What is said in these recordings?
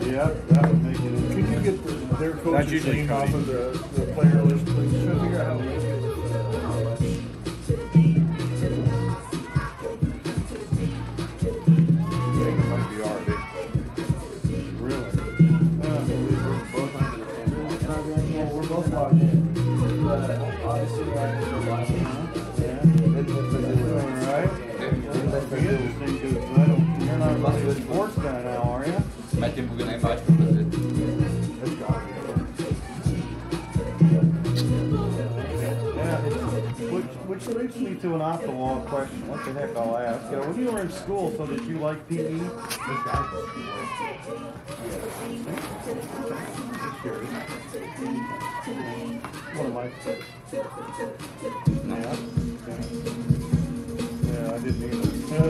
Yeah, that would make it. Could you get their coach's name off of the player list, please? Trying to figure out how to make it. We're both logged in. But obviously, like the last one. Yeah. Alright. That's pretty interesting because you're not much of a sports guy now, are you? Metti bugün en baş profesör. Yeah. Which leads me to an off-the-wall question. What the heck I'll ask. When you were in school, so did you like PE? What am I? Yeah, I didn't either.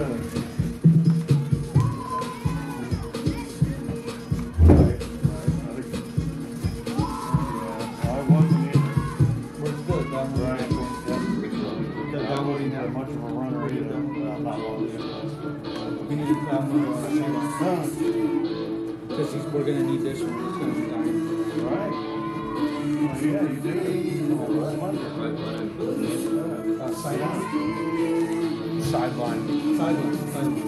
I wasn't either. We're still Right. downloading Not much of a runner either. I'm not loading. We need to download because we're gonna need this one. It's gonna be dying. Right. Well, yeah, you do. Sideline. Sideline.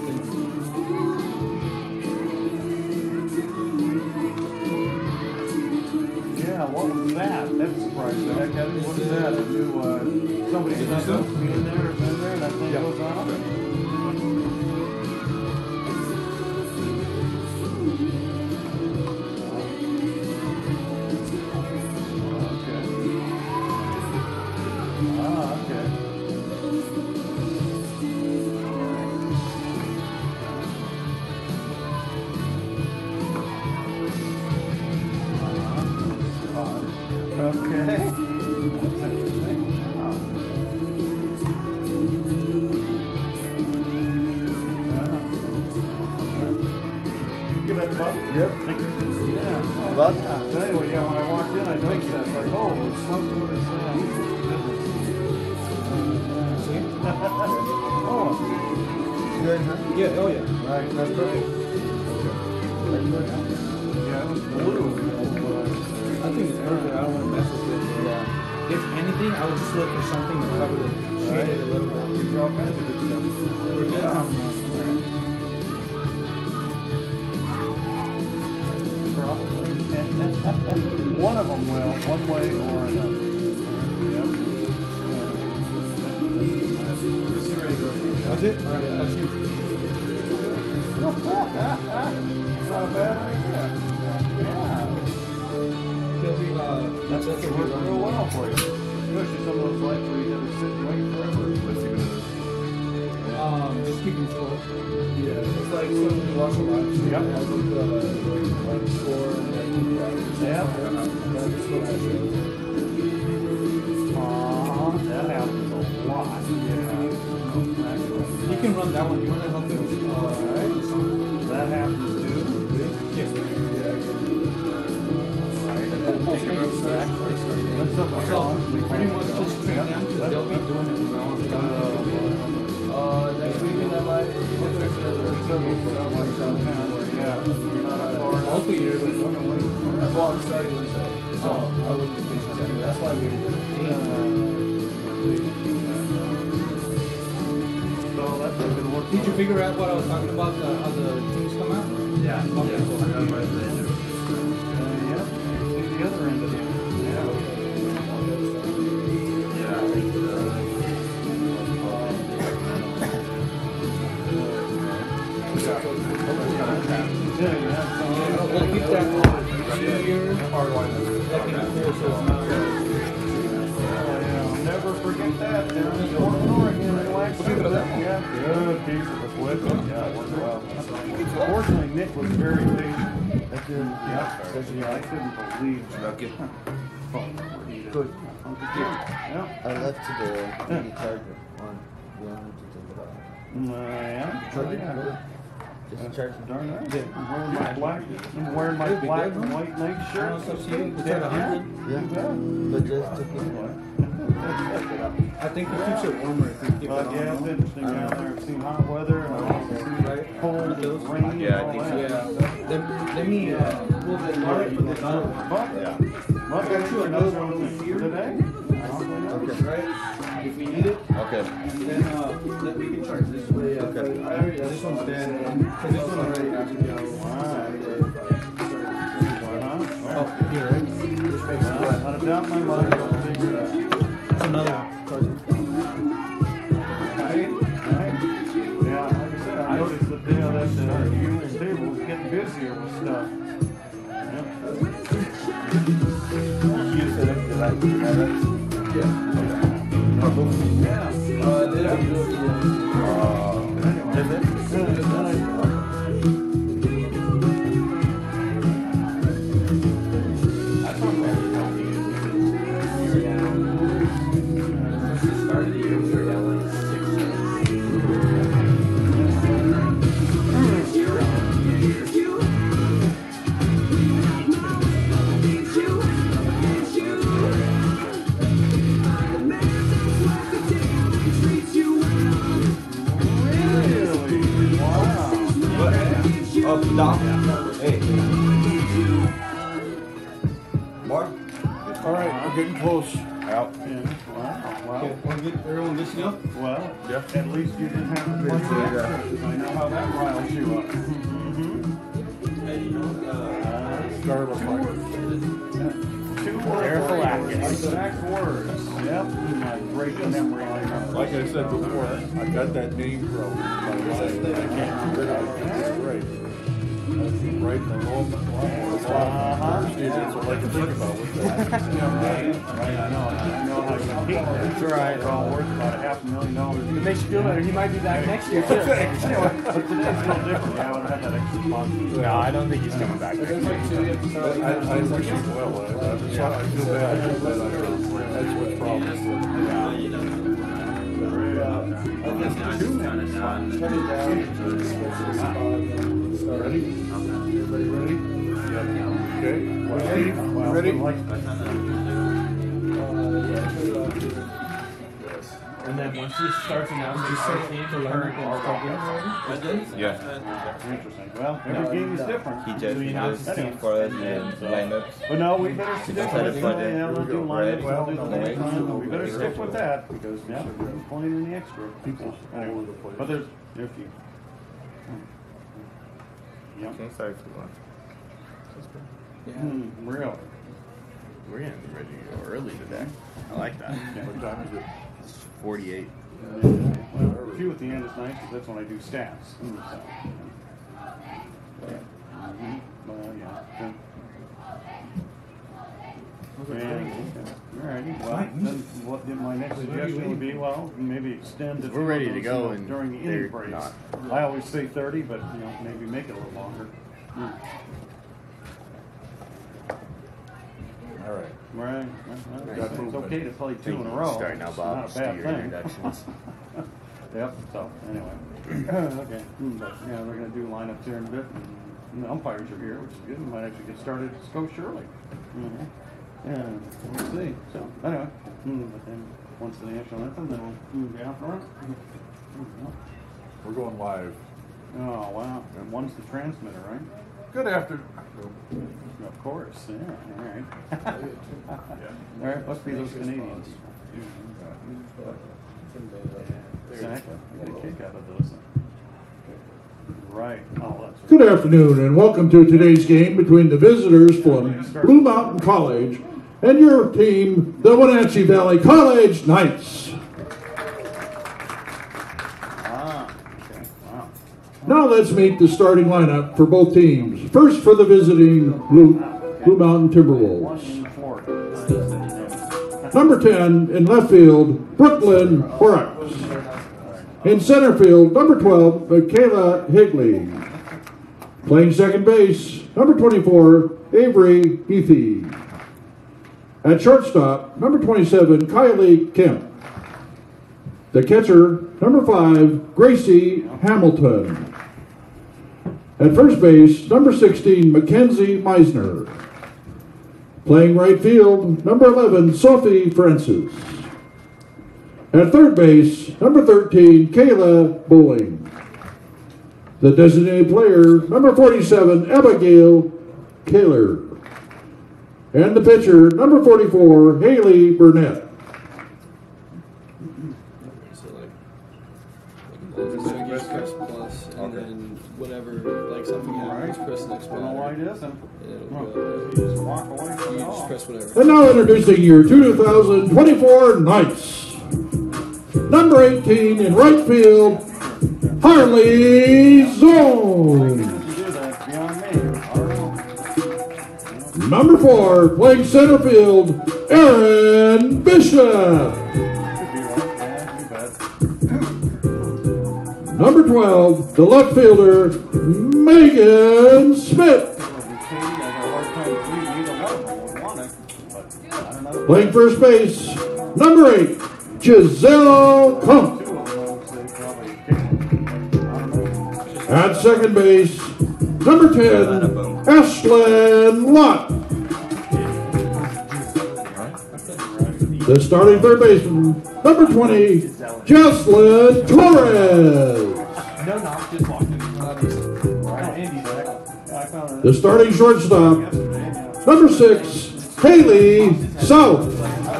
Yeah, what was that? That surprised the heck out of me. What is that? A new, somebody's not supposed to be in there, and that thing goes on? Yep. Yeah. What? Anyway, yeah, when I walked in, I noticed that. It's like, oh, it's something with this. Oh. Good, huh? Yeah. Oh yeah. Right. That's right. Yeah, it was blue. I think it's perfect. I don't want to mess with it. Yeah. If anything, I would just look for something to cover the shade it a little bit. Gives you all kinds of good stuff. We're good. One of them will, one way or another. Yep. That's it? Alright, that's you. Not a bad idea. Yeah. That's going to work real well for you. Especially some of those lights where you have to sit and wait forever. Let's see what it is. Just keep them slow. Yeah, it's like when you watch a live stream. Yep. I look like score and like Yeah. that's what I do. That happens a lot. Yeah. You can run that one. You want to help me? Alright. That happens too. Yes. That's something So, we pretty much just train them because they'll be doing it now. Next week in LA, Hopefully you're able to well, I'm starting Wednesday, so I wouldn't be patient. That's why we So that's not gonna work. Did you figure out what I was talking about, how the teams come out? Yeah. Okay, cool. Yeah. See the other end of it. Yeah. We'll keep that 2 years. Never forget that. Down in Portland, Oregon, relax. Yeah, good piece of equipment. Yeah, it worked well. Fortunately, Nick was very patient. Yeah, I couldn't believe that. Good. Yeah. I left to the charger on. You don't need to take it off. Yeah. Just charge it. Darn right. I'm wearing my black and white night shirt. It's up to you. It's Yeah. at 100. Yeah. But just to keep it. I think it keeps it warmer if you keep it on. Yeah, it's interesting down there. I've seen hot weather and I've also seen Right. cold, Those- rain, Yeah, I and all think that. Yeah. Let me pull the Mark put this on. Yeah. Well, I got you another one today. Right? If we need it. Okay. And then we can charge this way. Okay. I already, this one's dead. Because this one already has to go. Oh, Here, right? Just makes it right. Out of doubt in my mind, I'll figure it out. That's another Right? Yeah, like I said, I noticed that the union table was getting busier with stuff. You said it, did I? Yeah. Doc. Hey. Mark? All right, we're getting close. Out. Yeah. Wow. Okay, want to get everyone listening up? Well, at least you didn't have to I know how that riles you up. Start with like 2 words. Exact words. Yep. My great memory. Like I said before, I got that name from. I can't figure it out. Right. Right in the moment. So I can think about what that. Right, I know how you compete. That's right. They're all worth about $500,000. It makes you feel better. He might be back next year, too. But today's a little different. Yeah, I would have had that extra sponsor. No, I don't think he's coming back. There's like 2 episodes. I wish him well. I feel bad, but that's what's problem. Ready? Everybody ready? Yeah. Okay. Ready? And then once he starts announcing our team, current Yeah. Interesting. Well, every game is different. He just announced his team for us and lineups. But no, we better stick with decided it. for the- Yeah, we'll do lineups, we'll do the Right. next one. We better stick with that because yeah, we're playing in the extra. Anyway, but there's a few. Yep. Okay, sorry for one. Really? we're gonna be ready to go early today. I like that. What time is it? It's 48. Well, a few at the end is nice because that's when I do stats. So. Well, yeah. Alrighty. Well, then what my next suggestion would be, well, maybe extend it. We're ready to go and during the they're inning breaks. not. I always say 30, but maybe make it a little longer. All right. Right. Well, it's okay to play 2 in a row. Starting now, It's Bob. not a Just do bad your thing. introductions. Yep. So anyway, okay. But yeah, we're gonna do lineups here in a bit. And the umpires are here, which is good. We might actually get started as Coach Shirley. Yeah, we'll see. So anyway, but then once the national anthem, then we'll move down front. We're going live. Oh wow! And one's the transmitter, right? Good afternoon. Of course. Yeah. All right. All right. Must be those Canadians. Exactly. I get a kick out of those. Right. Oh, that's Good afternoon and welcome to today's game between the visitors from Blue Mountain College and your team, the Wenatchee Valley College Knights. okay. Wow. Now let's meet the starting lineup for both teams. First for the visiting Blue Mountain Timberwolves. One in Florida. Number 10 in left field, Brooklyn Horrocks. In center field, number 12, Michaela Higley. Playing second base, number 24, Avery Heathy. At shortstop, number 27, Kylie Kemp. The catcher, number 5, Gracie Hamilton. At first base, number 16, Mackenzie Meisner. Playing right field, number 11, Sophie Francis. At third base, number 13, Kayla Bowling. The designated player, number 47, Abigail Kaler. And the pitcher, number 44, Haley Burnett. So like gives Chris plus, and then whatever, like something happens, Chris next I don't know why one. it isn't. And You just walk away from you it just all. press whatever. And now introducing your 2024 Knights. Number 18 in right field, Harley Zone. You do that, beyond me. I don't know. Number 4, playing center field, Aaron Bishop. Could be right. Yeah, you bet. Number 12, the left fielder, Megan Smith. Playing first base, number 8, Giselle Kump. At second base, number 10, Ashlyn Lott. The starting third baseman, number 20, Jocelyn Torres. The starting shortstop, number 6, Haley South.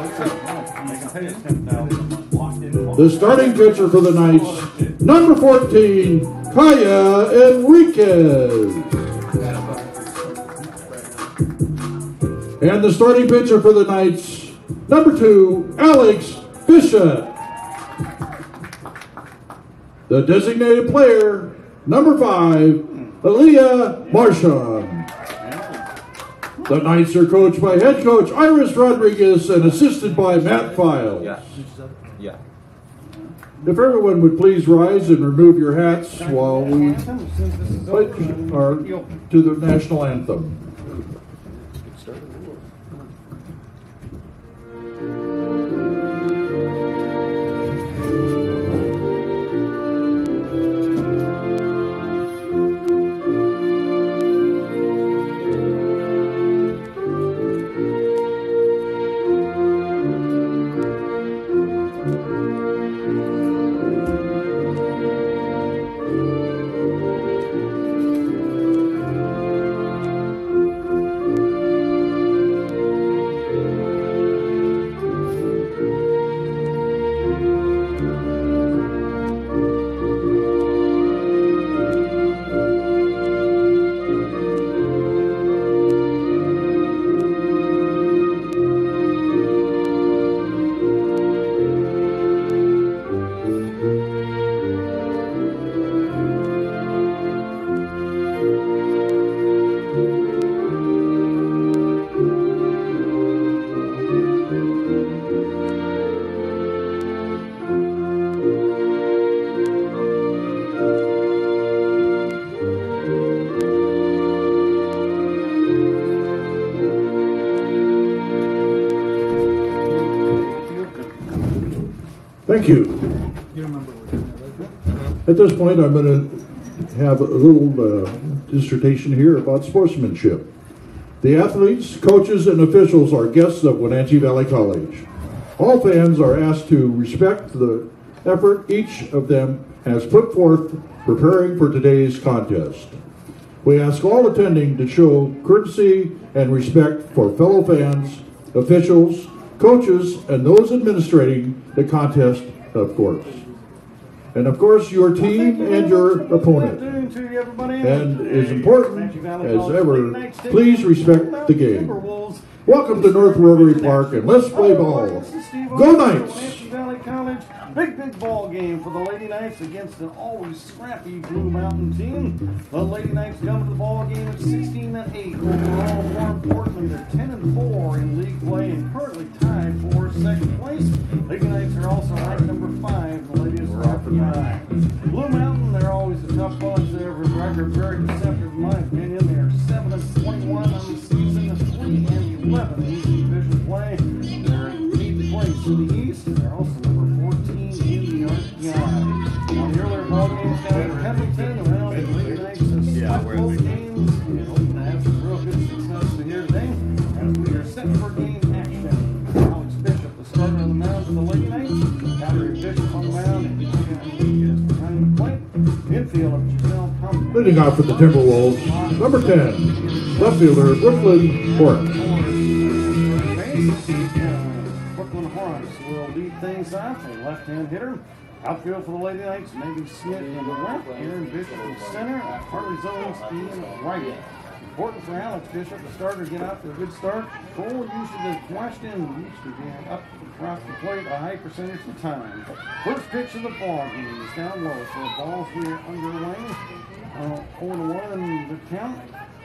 The starting pitcher for the Knights, number 14, Kaya Enriquez. And the starting pitcher for the Knights, number 2, Alex Bishop. The designated player, number 5, Aaliyah Marshon. The Knights are coached by head coach Iris Rodriguez and assisted by Matt Files. Yeah. If everyone would please rise and remove your hats while we pledge our to the national anthem. Thank you. At this point, I'm going to have a little dissertation here about sportsmanship. The athletes, coaches, and officials are guests of Wenatchee Valley College. All fans are asked to respect the effort each of them has put forth preparing for today's contest. We ask all attending to show courtesy and respect for fellow fans, officials, coaches, and those administrating the contest, of course. And of course, your team and your opponent. And as important as ever, please respect the game. Welcome to North Rotary Park, and let's play ball. Go Knights! Valley College, big ball game for the Lady Knights against an always scrappy Blue Mountain team. The Lady Knights come to the ball game at 16-8 overall. More importantly, they're 10-4 in league play and currently tied for second place. Lady Knights are also ranked number 5. The ladies are up 9. Blue Mountain, they're always a tough bunch. Their record very deceptive in my opinion. They are 7-21 on the season, 3-11 in East Division play. They're in 8th place in the East. They're also number 14 in the RPI. On the earlier ball games down in Pendleton, around the Lady Knights have split both games in Leading off for the Timberwolves, number 10, left fielder Brooklyn Horrocks. Brooklyn Horrocks will lead things off. A left-hand hitter. Outfield for the Lady Knights, Megan Smith in the left, Aaron Bishop in center, Harley Zones in right. Important for Alex Bishop, the starter, to get out to a good start. Cole usually the question used to be up across the plate a high percentage of the time. First pitch of the ball game is down low, so the ball's here underway. 0-1 the count.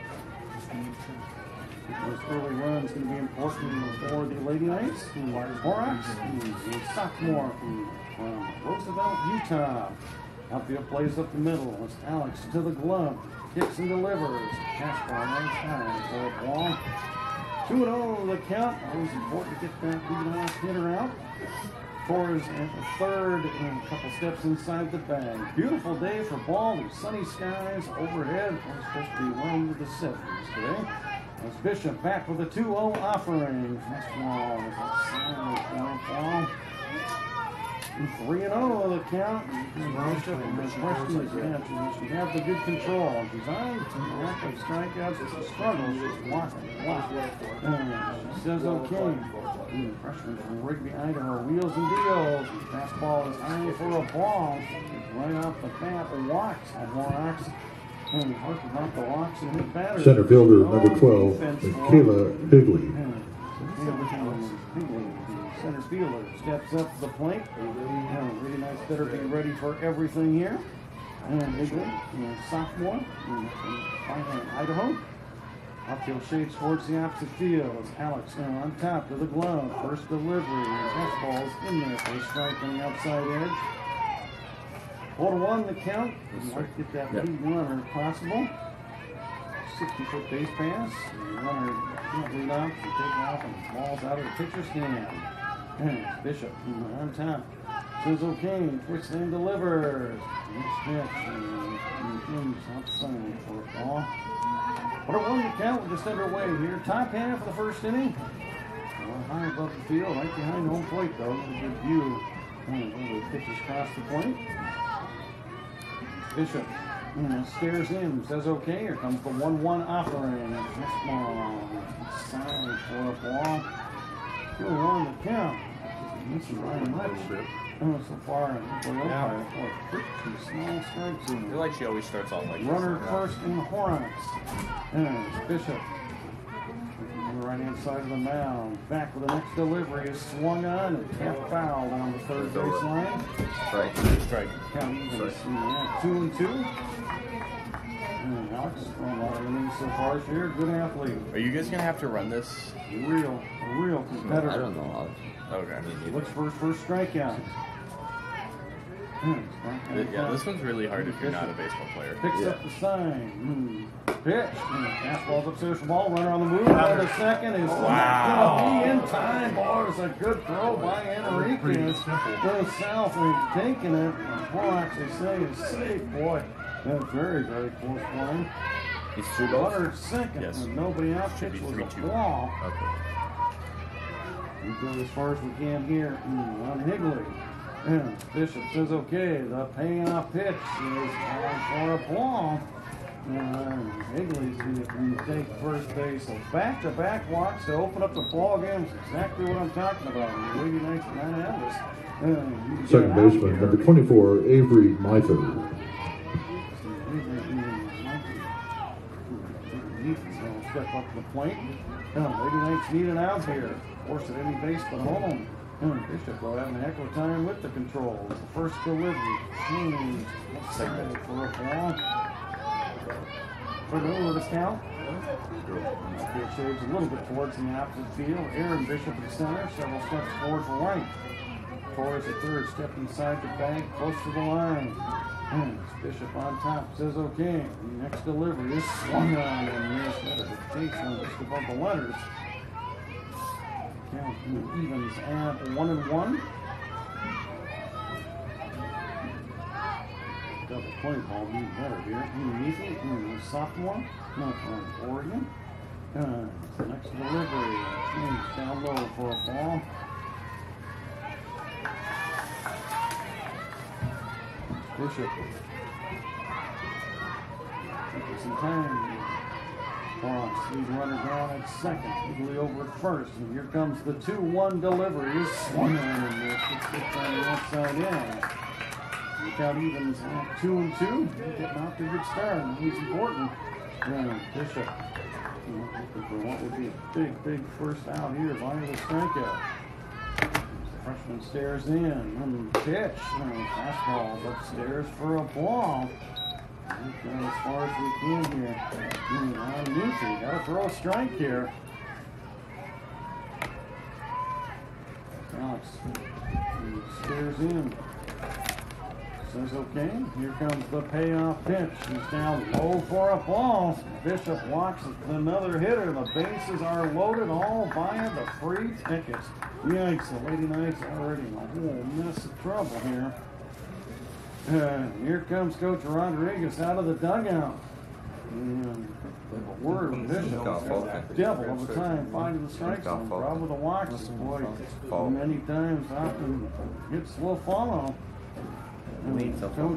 This early run is going to be important for the Lady Knights. Horrocks, a sophomore from Roosevelt, Utah. Outfield plays up the middle. It's Alex to the glove. Kicks and delivers. Pass ball right time for a ball. 2-0 the count. Always important to get that leadoff hitter out. Torres at the third and a couple steps inside the bag. Beautiful day for ball. There's sunny skies overhead. It's supposed to be warm to the 70s today. As Bishop back with a 2-0 offering. Fastball is outside ball. 3-0 the count. Bishop and the question is, she has the good control. She's on lack of strikeouts. It's a struggle. She's walking. She says okay. Freshman from Rigby, Idaho. Wheels and deals. Fastball is high for a ball. Right off the bat, walks at Horrocks. Not the walks and hit batters. Center fielder number 12, Kayla Higley. Center fielder steps up to the plate. Really nice, better be ready for everything here. And Higley, sophomore from Idaho. Outfield shades towards the opposite field. It's Alex on top to the glove. First delivery. Fastball's in there for a strike on the outside edge. 4-1 the count. You'd like to get that lead runner if possible. 60-foot base pass. The runner can't lead off and take off and falls out of the pitcher's hand. And Bishop on top. Says okay. Twists and delivers. Next pitch. And outside for a ball. 4-1 the count. We're just underway here. Top half of the first inning. High above the field. Right behind home plate though. A good view. The pitches across the plate. Bishop stares in, says okay. Here comes the 1-1 offering. Fastball side for a ball. 2-1 the count. Missing Ryan much. So far, pretty small strikes in. I feel like she always starts off like Runner this. first in Horrocks. And Bishop on the right hand side of the mound. Back with the next delivery is swung on and tapped foul down the third base line. Strike. Count even. 2-2. And Alex from a lot of innings so far this year. Good athlete. Are you guys gonna have to run this? A real competitor. I don't know. Okay. Looks for his first strikeout. Yeah, this one's really hard if you're not a baseball player. Picks up the sign. Pitch. Fastball's upstairs for ball. Runner on the move. Out of second is not going to be in time. Ball is a good throw by Enriquez. Goes south and taking it. Horrocks, they say, is safe. Boy, that's very, very close line. He's 2 balls. Runner at second. Yes. With nobody out. Should Pitch be was a 3-2. ball. Okay. We go as far as we can here on Higley. And Bishop says okay. The payoff pitch is for a ball. Higley's going to take first base. So back-to-back walks to open up the ball game. That's exactly what I'm talking about. The Lady Knights are not have this. Second baseman number 24, Avery Myther. Step up to the plate. Lady Knights need an out here. Forced at any base but home. Bishop will have a heck of a time with the controls. The first delivery. Side for a ball. For the middle of the count. Field shades a little bit towards the opposite field. Aaron Bishop at center. Several steps forward for right. Torres at third. Step inside the bag. Close to the line. Bishop on top says okay. The next delivery is swung on and there's takes one just above the letters. Count evens at 1-1. Double play ball being better here. Neathy, sophomore, from Oregon. Next delivery, change down low for a ball. Bishop in time. Fox, lead runner down at second. Eagley over at first. And here comes the 2-1 delivery. Is swung on and missed. It's kicked on the outside in. Look out, evens 2-2. Getting off to a good start. He's important. Bishop looking for what would be a big first out here via the strikeout. Freshman stares in and pitch. Fastball's upstairs for a ball. As far as we can here. On Newsy, got to throw a strike here. Alex stares in. Says okay. Here comes the payoff pitch. He's down low for a ball. Bishop walks another hitter. The bases are loaded all via the free tickets. Yikes, the Lady Knights already in a whole mess of trouble here. Here comes Coach Rodriguez out of the dugout. And word Bishop devil of a time finding the strike zone. Problem with the walks. Boy, many times often gets a little follow. Coach.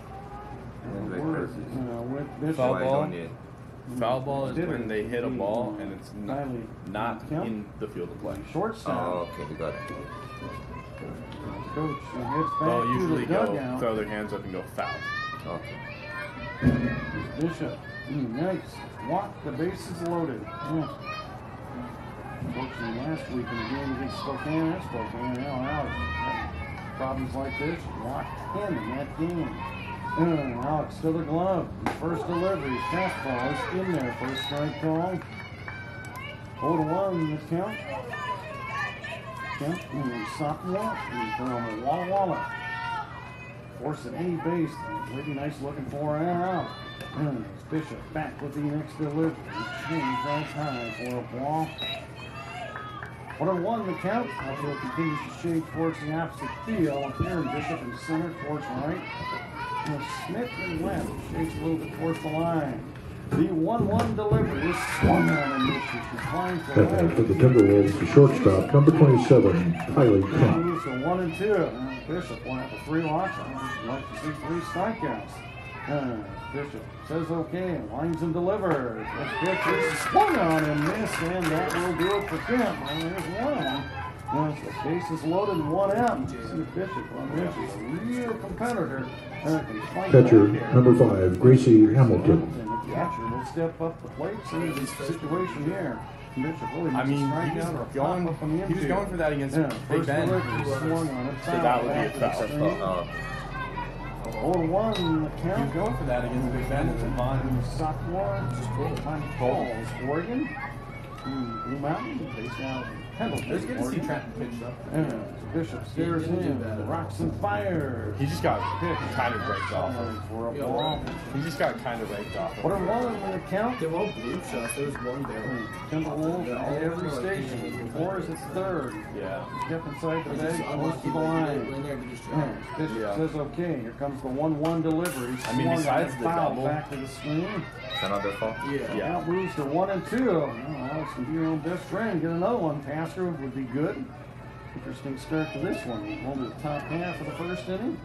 With Bishop. Foul ball. Foul ball is when they hit a ball and it's not in the field of play. Shortstop. Oh, okay, we got it. Coach hits back They'll to usually the dugout. throw their hands up and go foul. Okay. Bishop. Nice. Walk. The bases loaded. Unfortunately, last week in the game against Spokane now out. Problems like this, locked in that game. Alex to the glove. First delivery, fastball is in there. First strike call. 0-1 the count. Sophomore from Walla Walla. Forcing any base. Lady Nice looking for an out. Bishop back with the next delivery. Swings right high for a ball. 1-1 the count. Outfield continues to shade towards the opposite field. Here Bishop in center towards right. Smith in left shades a little bit towards the line. The 1-1 delivery is swung on and misses. Declines for And for the Timberwolves, the shortstop, number 27, Kylie Kemp. moves to 1 and 2. Bishop went up for 3 walks. I'd like to see 3 strikeouts. Bishop says okay, lines and delivers. This pitch is swung on and missed, and that will do it for Kemp. Well, there's one. Once the base is loaded, 1 out. See Bishop on this is a real competitor. Catcher, number 5, Gracie Hamilton. The catcher will step up the plate, see the situation here. Bishop really I mean, strike out or pop up on the he was infield. going for that against Big First Ben. delivery swung on it. So that would be a foul. 0-1 the He count. was going for that against Big Ben. It's a On sophomore, Falls, Oregon. Blue Mountain, based out of Pendleton. It's good to see Oregon. Trenton pitch up. Bishop stares in, rocks and fires. He just got kind of raked off. For a ball. He just got kind of raked off. 1-1 the count. They won't blue shots. There was one there. Timberwolves at every station. 4 is its third. Yeah. Step inside the bag, close to the line. Bishop says okay. Here comes the 1-1 delivery. I mean, Swung besides on, the foul double- back to the screen. Is that not their fault? Yeah. Now moves to 1 and 2. Well, Alex can be your own best friend. Get another one. Tasker would be good. Interesting start to this one. Hold the top half of the first inning.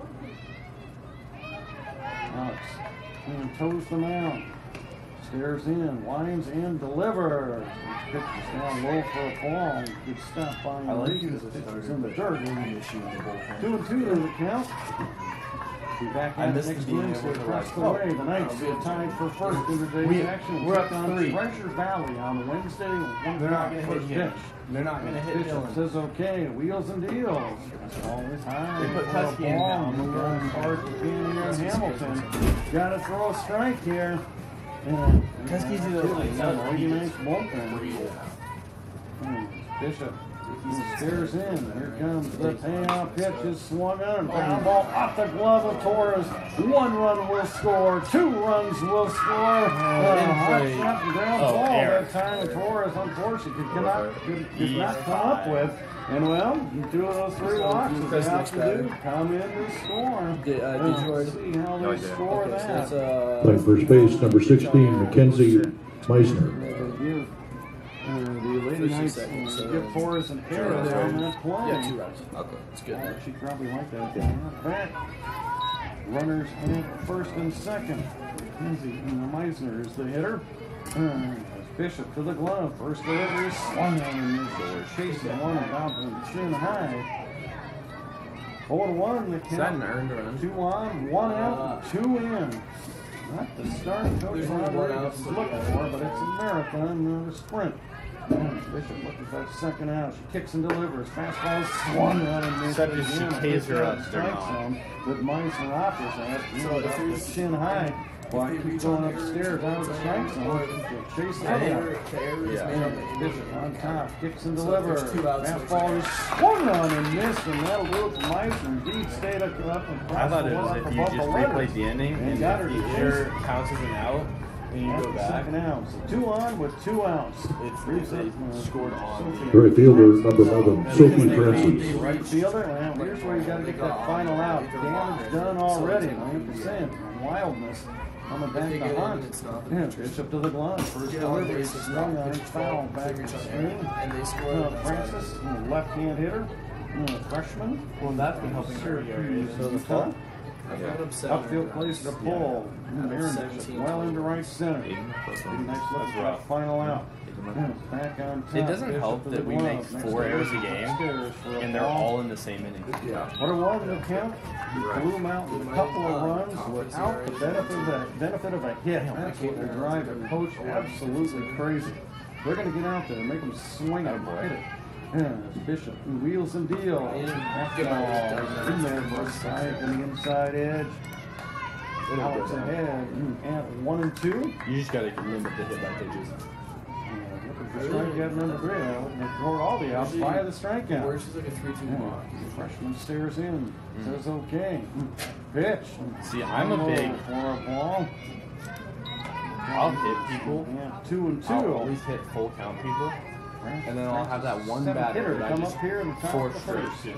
Alex toes the mound. Stares in, lines and delivers. This pitch is down low for a ball. Good stop by Enriquez. This pitch is in the dirt. 2-2 to the count. Be back I at missed next the being Wednesday able to across like- the way. The Knights are tied for first in today's action. we're up Take on 3. Treasure Valley on Wednesday. They're not going to hit him. pitch. They're not going to hit Bishop Dylan. says okay, wheels and deals. All this high. They put for a Tusky in ball. now. Moving hard to being here in Hamilton. Got to throw a strike here. And Tusky's either like Lady Knights bullpen. Bishop stares in. Here comes the payoff pitch is swung on. Ground ball off the glove of Torres. 1 run will score. 2 runs will score. Hot shot and ground ball that time. Torres unfortunately did not come up with. And well, 2 of those 3 walks is they have to do. Come in to score. Did you already? See how No, I they didn't. score Okay, so that. that's Playing first base, number 16, Mackenzie Meisner. Give the Lady Knights give Torres an error there on that play. Yeah, 2 runs. Okay. It's good. She probably liked that. Back. Runners in first and second. Mackenzie Meisner is the hitter. Bishop to the glove. First delivery swung on in this door. Chasing one about the chin high. 4-1 the count. Is that an earned run? 2 on, 1 out, 2 in. Not the start Coach Rodriguez is looking for, but it's a marathon, not a sprint. Bishop looking for that second out. She kicks and delivers. Fastball swung on and missed Except if she again. pays her up, they're Strike not. zone with Meisner off his ass. So up the chin high. While he keeps going upstairs out of the strike zone. Chase the other. Bishop on top, kicks and delivers. Fastball is swung on and missed, and that'll do it for Meisner. Indeed, stayed up and I thought it was if you just replayed the inning and got her if to the hitter counts as an out and you go back, second out. So 2 on with 2 outs. it's they scored on. Right fielder, number 11, Sophie Francis. Right fielder, well, here's where you got to get that final out. Damage done already. 9%. Wildness. Coming back to hunt. Yeah, Bishop to the glove. First delivery. Swung on, foul back to screen. Francis, left-hand hitter. Freshman. Well, that's been helping her here. Utah. Upfield plays the pull. Aaron Bishop well into right center. Nice look for that final out. Back on top. It doesn't Bishop help to the that we glove. make Next 4 errors a upstairs game for a and they're ball. all in the same inning. What a one to count. Blew him out with a couple of runs without the benefit of a hit. That's what will drive the coach absolutely crazy. They're going to get out there and make them swing and hit it. Yeah, Bishop who wheels and deals. Fastball in there for a side and the inside edge. Alex ahead at 1 and 2. You just gotta limit the hit by pitches. Strikeout number 3. They scored all the outs via the strikeout. Where's just like a 3-2 block? Freshman stares in. Says okay. Pitch. See, I'm a big. For a ball. I'll hit people. Yeah, 2 and 2. I'll always hit full count people, and then I'll have that one Seventh batter hitter that I come just up here in the top force of the straight. first.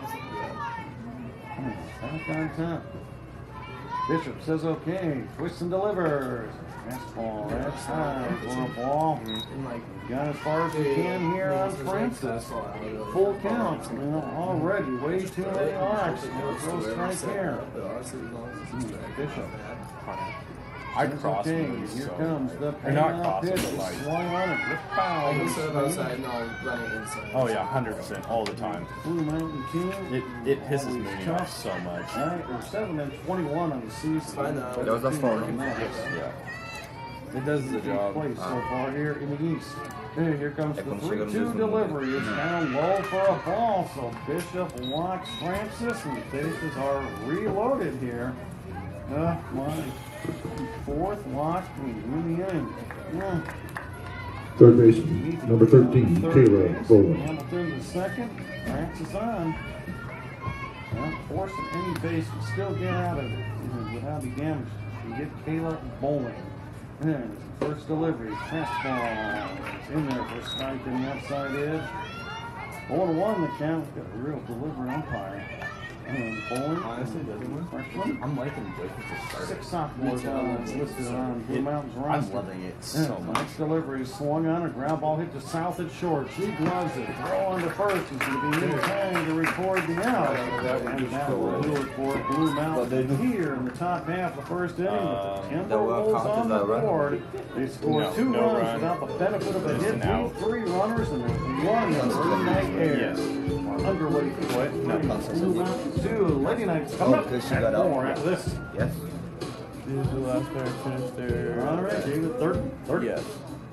Back on top. Bishop says okay. Twists and delivers. Fastball. That's high for a ball. And like, Got as far as we can here on Francis. Full count. You know, already way too many arcs. Throw strike here. Bishop. I'd cross okay. them. Here So. comes the Or not payoff cross them, pitch. but like. Swung on it. With I foul. can set it outside and I'll run it inside. Oh yeah, 100% all the time. Blue Mountain King. It pisses Always me tough. off so much. 7 and 21 on the season. Fine, though. That was a foul. Yeah. It does the job. Place so far here in the east. And here comes the consigo 3-2 mesmo. delivery. It's down low for a ball. So Bishop locks Francis and bases are reloaded here. My fourth lock in the inning. Third baseman, number 13, Kayla Bowman. Hamilton the second. Francis on. Well, forcing any base and still get out of it without any damage. You get Kayla Bowling. And first delivery, fastball. It's in there for a strike in the outside edge. 4-1 the count. Got a real delivery umpire. And Bowling. Honestly, doesn't win. Freshman. I'm liking Joseph to start. 6 sophomores listed on Blue Mountain's I'm roster. loving it so much. Next delivery swung on, a ground ball hit to south at short. She gloves it. Throw on to first. It's going to be in time to record the out. And that will do it for Blue Mountain here in the top half of the first inning. With the Timberwolves on the board. They scored 2 no runs run. without the benefit of a Just hit. an out. 3 runners and there's 1 in early night air. Yes. Underway for Blue Mountain 2. Lady Knights coming up. Okay, she got out. More after this. Yes. Is the last pair finished there? All right, David, third. Yes.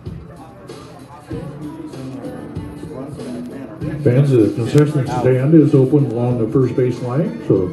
Fans, the concession stand is open along the first base line, so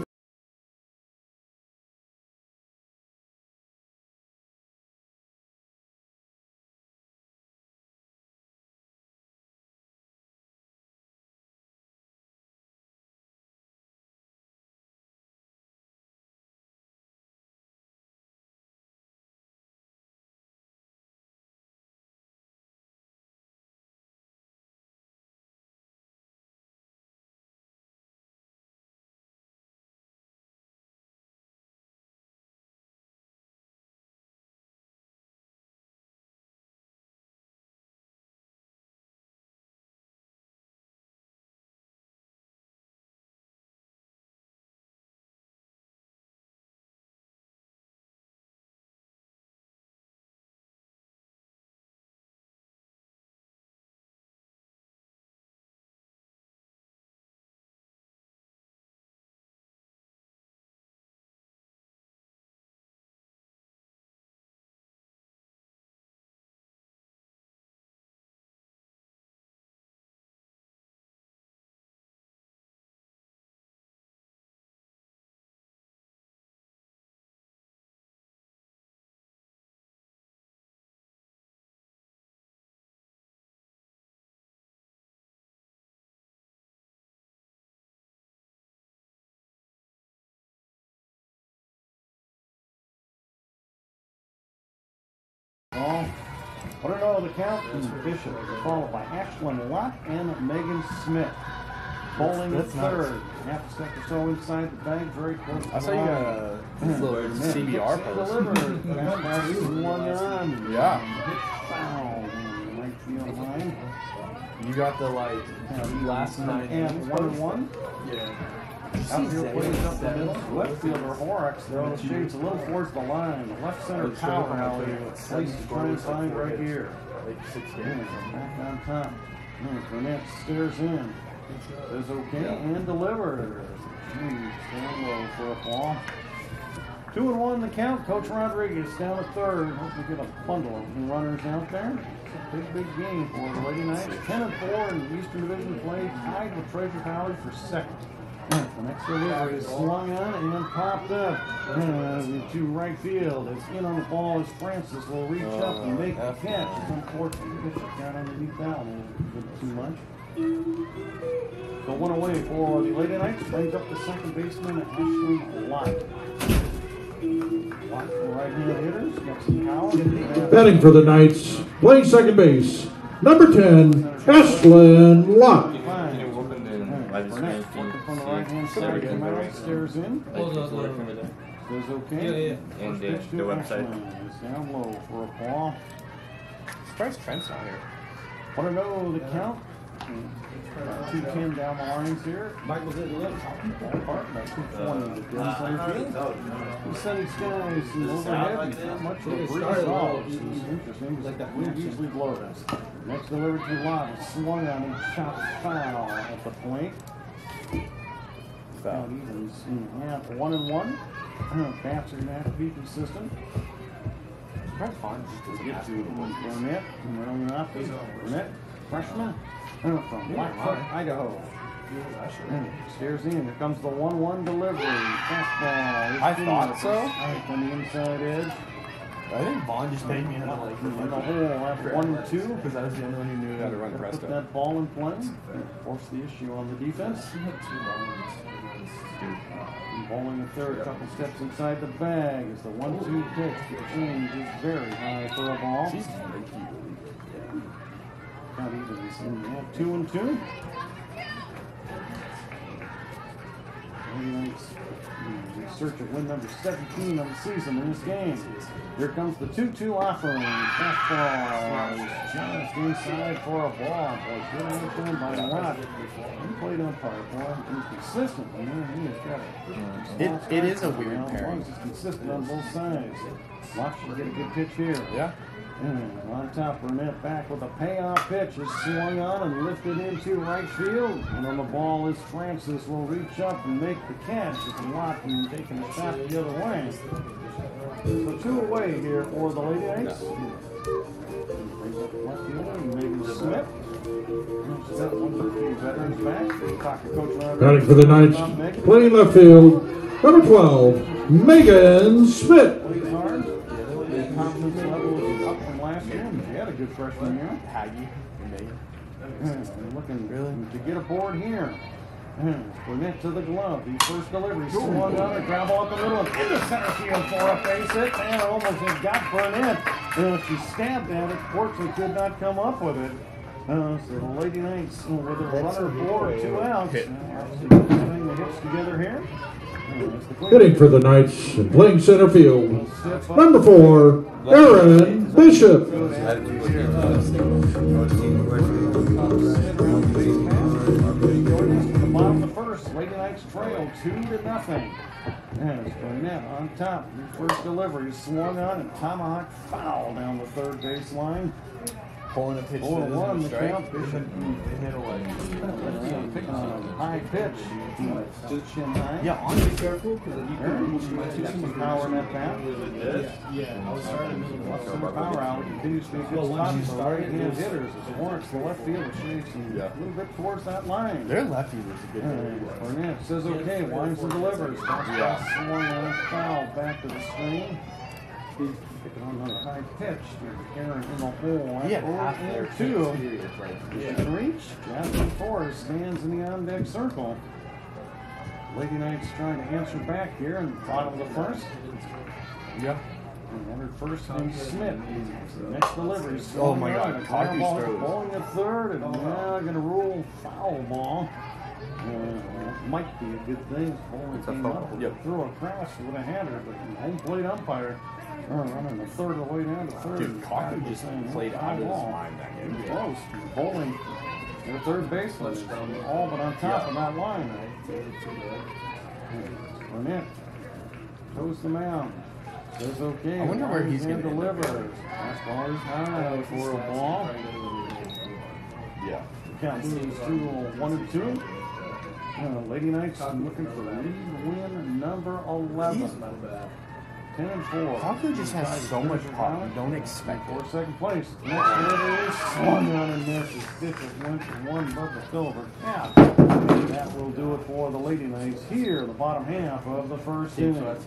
Put it all the count. Bishop followed by Ashlyn Lott and Megan Smith. Bowling at third. Half a step or so inside the bag, very close to I saw you got a little CBR post. Delivered. That's one on. Yeah. Foul. Right field line. You got the last 9 And innings. 1-1. Outfield plays up the middle. Left fielder Horrocks there. The shades a little towards the line. The left center power alley. Place to try and find right here. Back on top. Burnett stares in. Says okay and delivers. Stand low for a ball. 2-1 the count. Coach Rodriguez down at third. Hope we get a bundle of runners out there. It's a big game for the Lady Knights. 10-4 in the Eastern Division play. Tied with Treasure Valley for second. The next delivery is swung on and popped up to right field. It's in on the ball as Francis will reach up and make the catch. It's unfortunate. Bishop got underneath that one a bit too much. So one away for the Lady Knights. Brings up the second baseman, Ashley Lott. Lott, the right-hand hitters. Got some power. Batting for the Knights, playing second base, number 10, Ashlyn Lott. Burnett working from the right-hand side. Kamara stares in. Says okay. And First pitch to the website. Ashlyn. It's down low for a ball. Surprised Trent's not here. Want to know the count? 210 down the lines here. Michael's at the left. Ballpark, about 220 to down center field. Sunny skies and overhead. Not much of a breeze at all. Which is interesting because the wind usually blows. Next delivery to Lott. Swung on and shot foul at the plate. Foul evens in half. 1-1. Bats are going to have to be consistent. Get to Burnett. Burnett, freshman. From Blackfoot, Idaho. Stares in. Here comes the 1-1 delivery. Fastball. I thought so. Right on the inside edge. I think Vaughn just paid me In the hole after 1-2. because I was the only one who knew how to run Put Presto. that ball in play. Force the issue on the defense. Bowling the third, couple steps inside the bag as the 1-2 pitch. The change is very high for a ball. Not even this in 2-2. In search of win number 17 of the season in this game. Here comes the 2-2 offering. Fastball is just inside for a ball. Boy, good return by Lott. He played umpire for him inconsistently. Man, he has got It is a weird pairing. He's consistent on both sides. Lott should get a good pitch here. Yeah. On top, Burnett back with a payoff pitch is swung on and lifted into right field. And on the ball is Francis will reach up and make the catch. It's Lott and taking the shot the other way. So 2 away here for the Lady Knights. Brings up the left fielder, Megan Smith. She's got one of the few veterans back. Talk to Coach Rodriguez. Batting for the Knights, playing left field, number 12, Megan Smith. Plays hard. The confidence level is up from last year. She had a good freshman year. Haggy. Looking to get aboard here. Burnett to the glove. The first delivery swung on a ground ball up the middle and into center field for a base hit. And almost had got Burnett. She stabbed at it. Fortunately could not come up with it. So the Lady Knights with a runner aboard, 2 outs. Putting the hits together here. Hitting for the Knights and playing center field, number 4, Aaron Bishop. The bottom of the first, Lady Knights trail 2-0. And it's Burnett on top. The first delivery swung on and tomahawk foul down the third baseline. Pulling a pitch to 4-1 the strike. count. Bishop Hit away. high pitch. Just chin high. Yeah, on be careful because Some power in that bat. Yeah, I was starting to Left center power out continues to be a good spot for right-hand hitters as Lawrence, the left fielder, shakes a little bit towards that line. their lefty was a good hitter. Burnett says okay, winds and delivers. Swung on foul back to the screen. Picking on another high pitch. Aaron in the hole. He had half their 2. exterior right. She can reach. Jasmine Forrest stands in the on-deck circle. Lady Knights trying to answer back here in the bottom of the first. Yeah. Entered first and Smith. Next delivery. Oh my God, Ground Kaku's ball throws. bowling at third, and now going to rule foul ball. Might be a good thing. Bowling It's a came foul. up, Yep. threw across, would have had her, but home plate umpire running the third of the way down to third. Dude, Kaku just played out of his mind that game. Close. Bowling the third baseman is all but on top of that line. Burnett toes the mound. Says okay. I wonder where he's going to gonna end up deliver. Fastball is high for a ball. Yeah. Count moves to 1-2. Lady Knights looking for lead win number 11. 10-4. Kaku just has so much pop. You don't expect For it. second place. Next delivery is swung on and misses. Stitches went for one above the silver cap. And that will do it for the Lady Knights here in the bottom half of the first inning.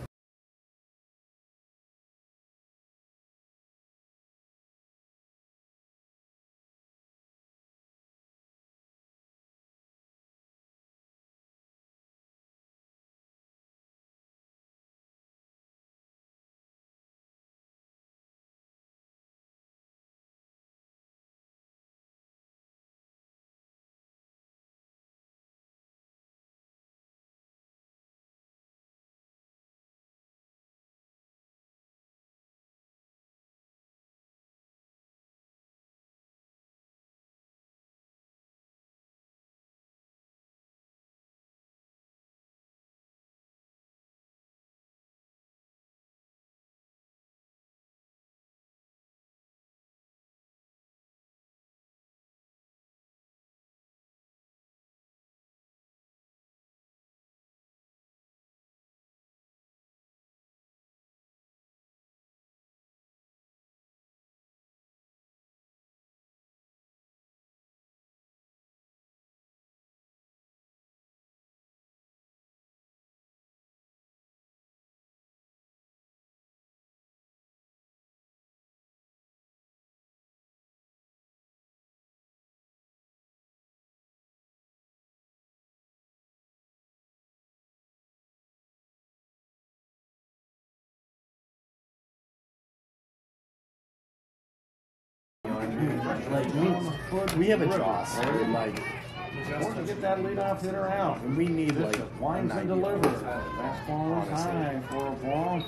Like we have a Joss. Like Important to get that leadoff hitter out. we need like Bishop winds and 90. delivers. Fastball is high for a ball.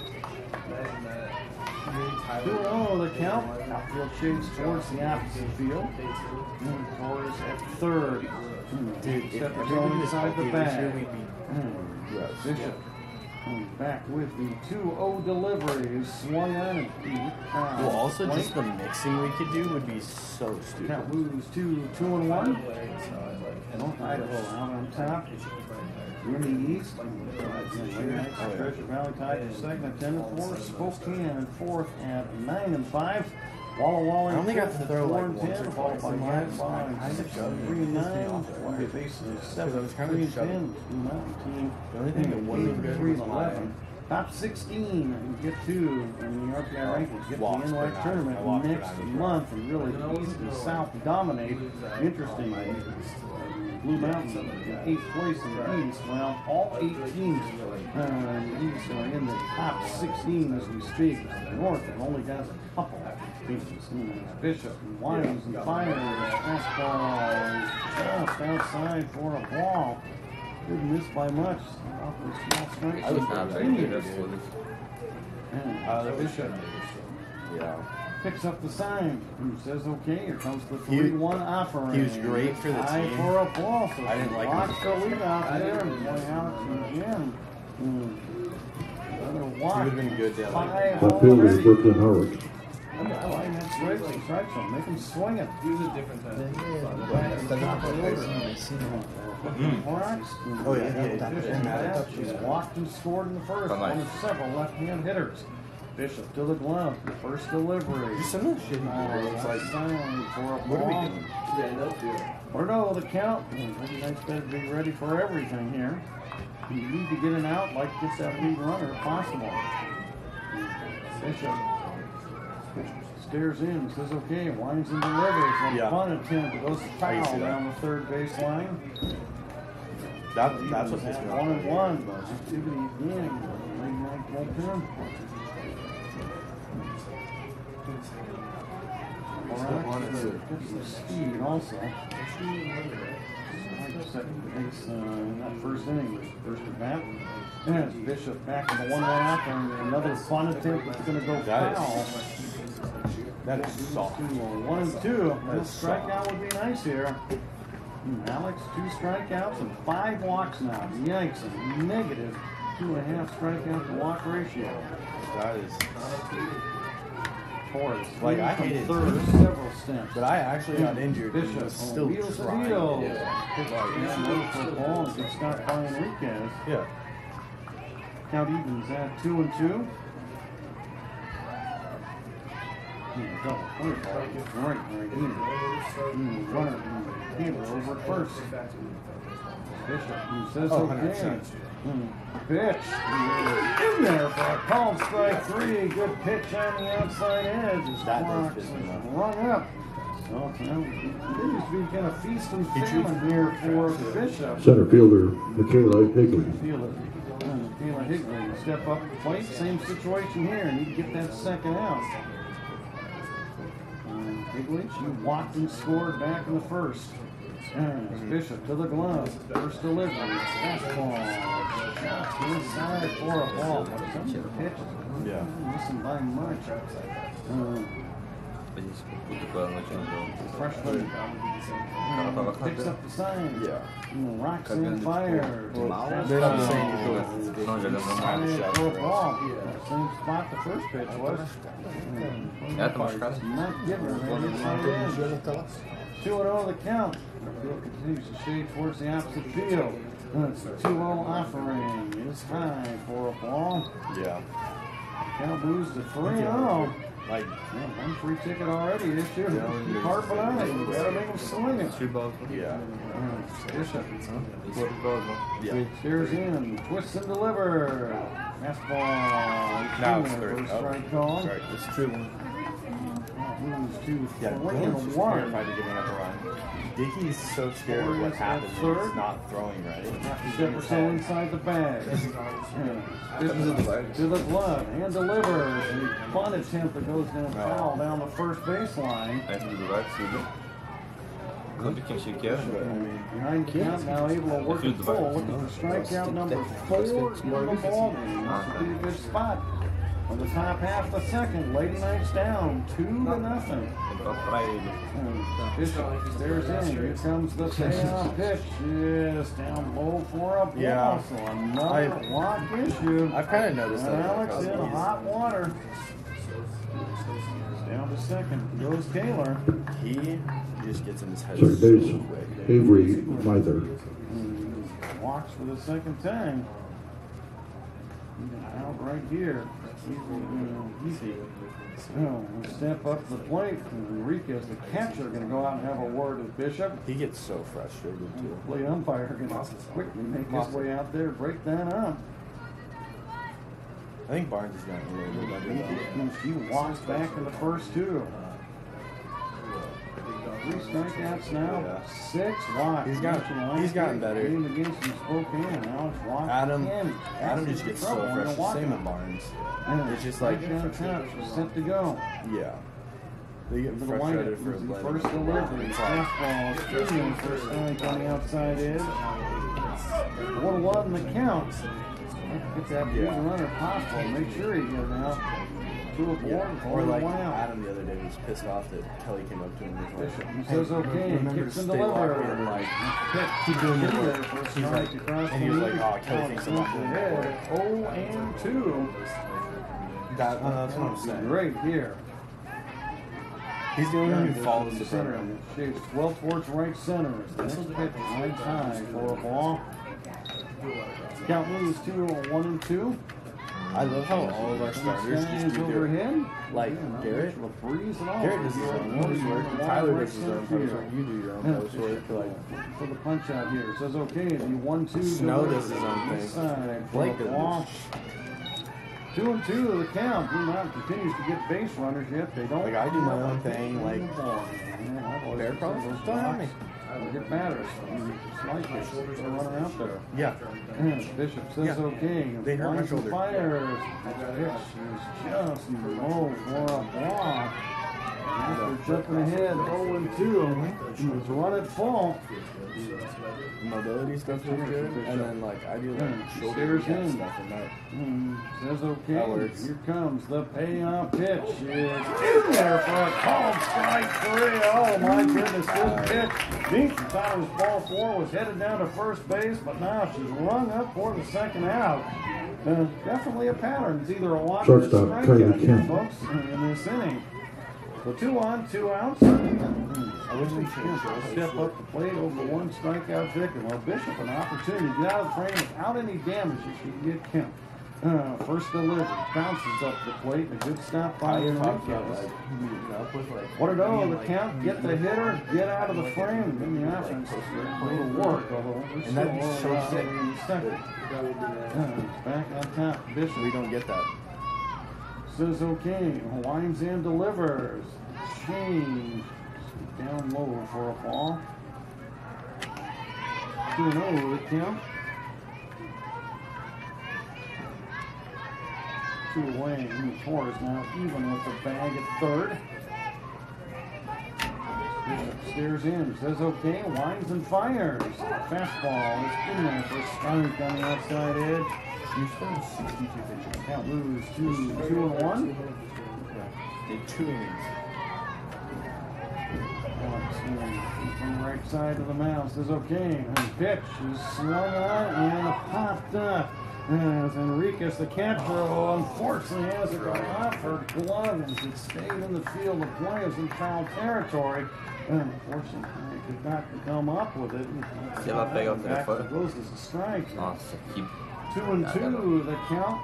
2-0 the count. Outfield shades towards the opposite field. Torres at third. Dude, if Stepper we going did this inside the this bag. year, we'd be Bishop comes back with the 2-0 delivery. Swung on and beat. Well, also just the mixing we could do would be so stupid. Count moves to 2-1. North Idaho out on top. In the east, Treasure Valley tied for second at 10-4. Spokane in fourth at 9-5. Walla Walla I only got to throw like 4-10, once or followed twice by in life, so I Yadbon kind of 6-3-9. Columbia Basin is 7-3-10. Mountain Team The only thing that would have been good was 3-11. Top 16 and get to in the RPI rankings. Get the Lost for NY nine. I tournament lost for next 9. month and really the East and South dominate. Interestingly, Blue Mountains in 8th place in the East. Well, all 8 teams in the East are in the top 16 as we speak. The North have only got a couple teams. Bishop winds and fires. Fastball is just outside for a ball. Didn't miss by much. Off the small strike. I was not very good at And the Bishop Yeah. picks up the sign and says, okay, here comes the 3-1 offering. he was great for the High team. for a ball. So I didn't like him. walks the lead out there and going out again. Another walk. He would've been good down there. 5 That fielder is already. Brooklyn Howard. I like that straight to strike him. Make him swing it. Oh, yeah. She's walked and scored in the first. One of several left-hand hitters. Bishop to the glove. First delivery. Just some of the shit. It's like silent for a What are we ball. doing? Or no, the count. Lady Knights better be ready for everything here. You need to get an out, like get that lead runner if possible. Bishop stares in, says okay, winds and delivers. A Yeah. fun attempt. It goes I can foul see that. down the third baseline. That's what this At is. 1-1. Activity again. Lady Knight bullpen. Speed also. Second base in that first inning was first at bat. And it's Bishop back in the 1-1 after another fun attempt that's going to go foul. That is soft. 1-2. A strikeout would be nice here. Alex, 2 strikeouts and 5 walks now. Yikes, a negative 2.5 strikeout to walk ratio. That is. Torres, Like, I hated third several stints. But I actually got injured and Bishop was still wheels and trying. deals. Yeah. For the ball and gets stopped by Enriquez. Yeah. Count evens at 2-2. Double play ball. Right here. Runner Taylor over at first. Bishop, who says Oh, okay. 100%. Pitch. In there for a called strike 3. Good pitch on the outside edge. His That does clock's piss me off. rung up. So now it continues to be kind of feast and famine here for Bishop. Center fielder Michaela Higley. Michaela Higley will step up to the plate. Same situation here. Need to get that second out. Higley, she walked and scored back in the first. Bishop to the glove. First delivery. Fastball. Shots inside for a ball. Some of the pitches. Yeah. Missing by much. Freshman picks up the sign. Yeah. Rocks in fire. They're not saying you do it. For a ball. Same spot the first pitch was. Not giving her that. 2-0 the count. Field continues to shade towards the opposite field. It's a 2-0 offering. It's high for a ball. Yeah. Count moves to 3-0. Like, One free ticket already issued. Keep harping on it. You gotta make them swing it. yeah. Bishop. Yeah. Steers in, twists and delivers. Fastball. Now it's third. First strike call. Sorry, it's 2-1. Moves to 3-1. Terrified to giving up a run. Dickey's so scared of what happens when he's not throwing right. Jefferson inside the bag. To the glove and delivers. And fun attempt that goes down foul down the first baseline. Behind the count, now able to work it full. Looking for strikeout number 4 in the ballgame. This would be a good spot. On the top half of the second, Lady Knights down 2-0. Bishop stares in. Here comes the payoff pitch. Yes, down low for a ball. Yeah. So another walk issue. I've kind of noticed that. Alex in hot water. Down to second goes Taylor. He just gets in his head. Third so base quick. Avery Mither. Walks for the second time. Out right here. Easy. We'll step up to the plate. Enriquez, the catcher, going to go out and have a word with Bishop. He gets so frustrated too. Plate umpire going to quickly make his way out there, break that up. I think Barnes is going to be a little bit better though. And she walks back in the first 2. 3 strikeouts now, Yeah. 6 walks. He's gotten better. Game against him, Spokane. Alex walks Adam in. just gets so Trouble in frustrated. Milwaukee. Same with Barnes. It's just like, Right down top, set to go. yeah. They get The frustrated windup for a was the blend. first delivery. Fastball, Stringman, first strike on the outside edge. 4-1 the count. Get that big runner possible. Make sure he gets out. 2 aboard, Yeah. Or like 1 out. Adam the other day was pissed off that Kelly came up to him and was Bishop, like, he says okay, remember kicks to and stay locked delivers. in, like, Keep doing it. First He's strike like- across and he the was like, knee. oh, Kelly thinks I'm not doing that. 0-2. that's what I'm saying. Right here. He's the only one who follows the center. program. Shapes well towards right center. This pitch right high for a ball. Count moves to 1-2. I love how all of our starters just do their, overhead. like Garrett. Garrett Garrett does his own post work. Tyler does his own post work. You do your own post work. Like, For the punch out here. It says okay. It'd be 1-2. Snow does his own thing. Side for Blake a ball. 2-2 to the count. Blue Mountain continues to get base runners yet. They don't. Like, I do my own thing, like, Bear probably don't have me. Get matters. Slightly. They're running out there. Yeah. And Bishop says okay. They hurt my Lines and shoulder. Fires. Pitch is just low for a block. They're jumping ahead 0-2. He was run at fault. Mobility stuff is good, and then like I do like shoulder Stairs in. stuff and that. Says okay. That works. Here comes the payoff pitch. It's in there for a called strike 3. Oh my goodness, this pitch. Deep thought it was ball 4, was headed down to first base, but now she's rung up for the second out. Definitely a pattern. It's either a walk or a Shortstop, strikeout Kylie here, Kemp. folks, in this inning. So 2 on, 2 outs. I wish they changed. Step up the plate over 1 strikeout victim. Well, Bishop, an opportunity to get out of the frame without any damage if she can get Kemp. First delivery, bounces up the plate, a good stop by Enriquez. What a go, the count, get the hitter, get out of the frame, and then the offense is a little work, although we're And that'd be still so sick. in the second. Back on top, Bishop. We don't get that. Says okay, winds in, delivers. Change. Down low for a ball. 2-0 the count. 2 away. And Torres now even with the bag at third. Bishop stares in, says okay, winds and fires. Fastball is in there for a strike on the outside edge. You're supposed to 62 pitches. Count lose 2-1. In 2 innings. From the right side of the mound says okay. And pitch is swung on and popped up. As Enriquez, the catcher, unfortunately has it off her glove as it stayed in the field of play. Is in foul territory. And unfortunately, could not come up with it. Se ela pega o Back telefone. to goes as a strike. Nossa, que 2-2 the count.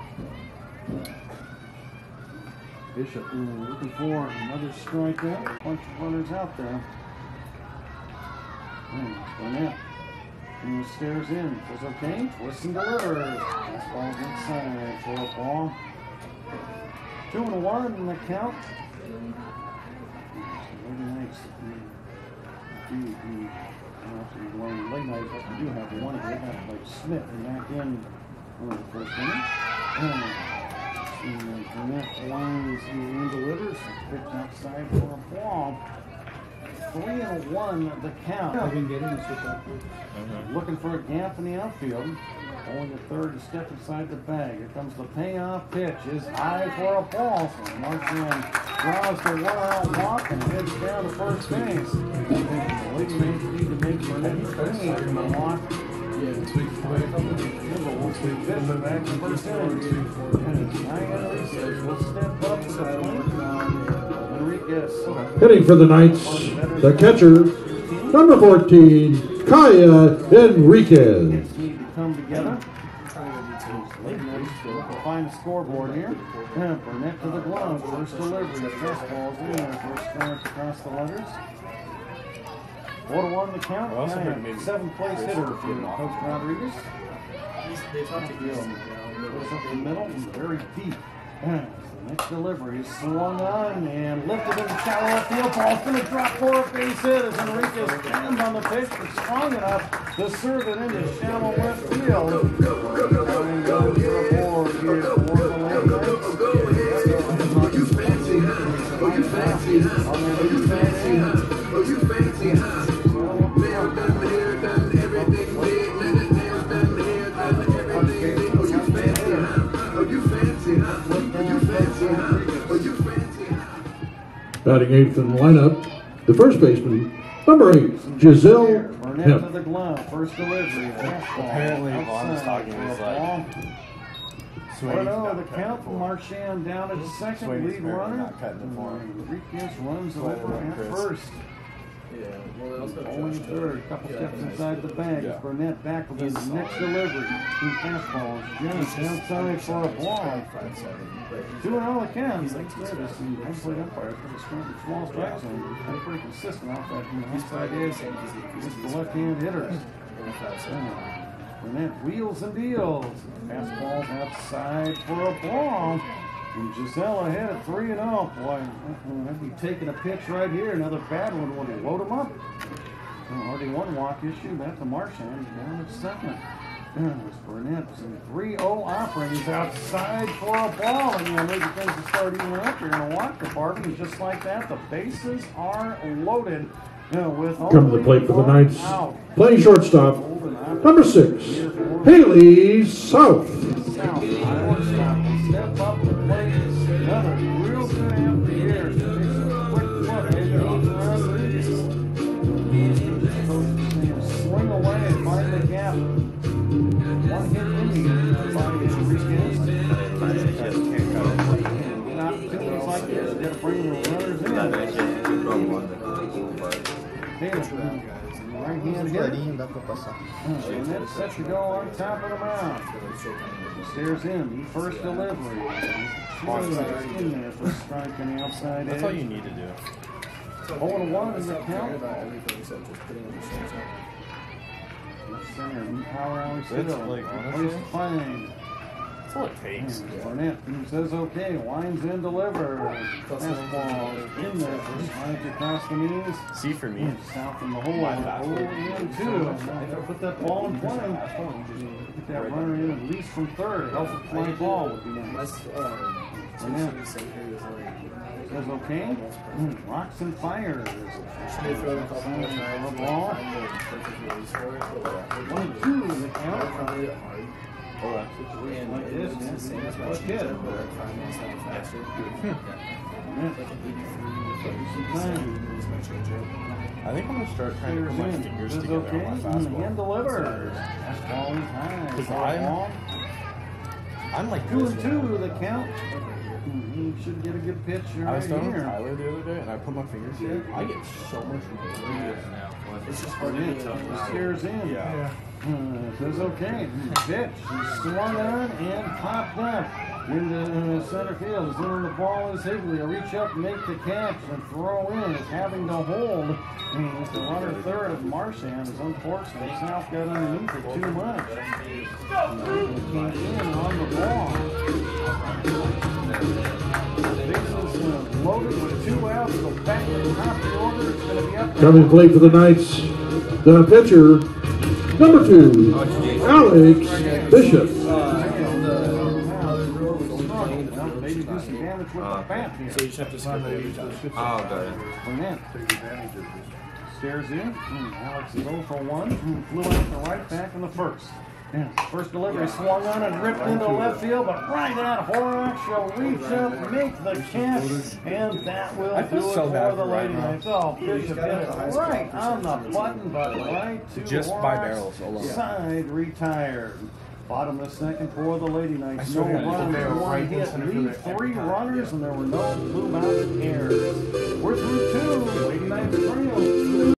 Bishop looking for another strikeout. Bunch of runners out there. Burnett stares in. Says okay. Twists and delivers. Fastball's inside for a ball. 2-1 in the count. Really nice. Actually, one late night, but we do have one. They have like Smith and back in the first inning. Burnett lines and delivers. Pitch outside for a ball. 3-1 the count. Looking for a gap in the outfield. Only a third to step inside the bag. Here comes the payoff pitch. Is high for a ball. So Marchand draws the 1-out walk and heads down to first base. The late major need to make Burnett clean from the walk. We'll see Bishop back to first inning. And Ryan Enriquez will step up to the plate. Enriquez. Hitting for the Knights, the catcher, number 14, Kaya Enriquez. Need to come together. We'll find the scoreboard here. And Burnett to the glove. First delivery. Fastball's in there. First strike across the letters. 4-1 the count. I also heard Kaya, maybe 7th place hitter for Coach Rodriguez. They talked to Goes up the middle and very deep. And the next delivery is swung on and lifted in the shallow left field. Ball's going to drop for a base hit as Enriquez stands on the pitch, but strong enough to serve it into shallow left field. And goes for a board here for the Lake Knights. Oh, you fancy, huh? Oh, you fancy, huh? Oh, you fancy, huh? Oh, you fancy, huh? Nails done, hair done, everything big. Nails done, hair done, everything big. Oh, you fancy, huh? Oh, you fancy, huh? Oh, you fancy, huh? Oh, you fancy, huh? Batting 8th in the lineup, the first baseman, number 8, Giselle Burnett to Kemp. the glove. First delivery. Apparently, Vaughn's talking is like, Well, no, the count from Marchand down at second, Sway's lead apparently runner. not cutting it for him. Enriquez runs Sway over and at Chris. first. Yeah, well, they also Only Josh third, couple steps inside the bag. Yeah. Burnett back with his next delivery. Two fastballs, just outside for a ball. 2-0 again. He's like good. This home umpire for the small strike zone. They're pretty consistent off that outside edge. Against the left-hand hitters. Burnett wheels and deals. Fastballs outside for a ball. And Giselle ahead at 3-0. Boy, I'd be taking a pitch right here. Another bad one. Want to load him up? Already one walk issue. That's a Marchand down at second. There's Burnett's in 3-0 offering. He's outside for a ball. And maybe things will start evening up. You're going to walk department. And just like that, the bases are loaded. With Come to the plate for the Knights. Out. Playing shortstop, number 6, Haley South. South, shortstop, will step up the plate. Another real good after years. Takes a quick look. Swing away and find the gap. One hit inning. Opportunities like this, you got to bring the runners in. Right hand hit. And that's set to go on top of the mound. Stares in. First delivery. In there for strike on the outside edge. That's all you need to do. 0-1 in the count. Left center, power alley still. Fine. That's all it takes. Barnett says okay, winds in, deliver. Fastball in there for strike across the knees. See for me. South in the hole. Hole in two. Put that ball in play. Get that runner in at least from third. Help a fly ball would be nice. Barnett says okay. Rocks and fires. Ball. 1-2 in the count. Like this, that's what kid. I think I'm going to start trying to put my fingers together okay. on my fastball. And deliver. Fastball in time. Because I'm like 2-2 the count. He should get a good pitch right I was talking here. to Tyler the other day, and I put my fingers here. I get so much It's just hard to tough. Scares in. Yeah. Says okay. Pitch. He swung on and popped up into center field. As in the ball is Higley. A reach up, make the catch, and throw in. Is having to hold. And the runner third of Marchand is unfortunate. South got underneath it too much. He came in on the ball. Bases loaded with 2 outs. So back to the top of the order. It's going to be up. Coming to play for the Knights, the pitcher, number 2, Alex Bishop. Maybe do some damage with the bat here. So you just have to skip it every time. Oh, got it. Burnett stares in. Alex is 0 for 1. Flew out the right back in the first. First delivery swung on and ripped into left field, but right at Horak shall reach up, make the catch, and that will I feel do it so bad for the for right Lady now. Knights. Oh, Bishop hit it right on the button, but right to Just by Horak's barrels alone. side retired. Bottom of the second for the Lady Knights. No swear to God, runs, they were one right in hit, center lead field 3 every time. runners, and there were no Blue Mountain errors. We're through 2. Lady Knights trail.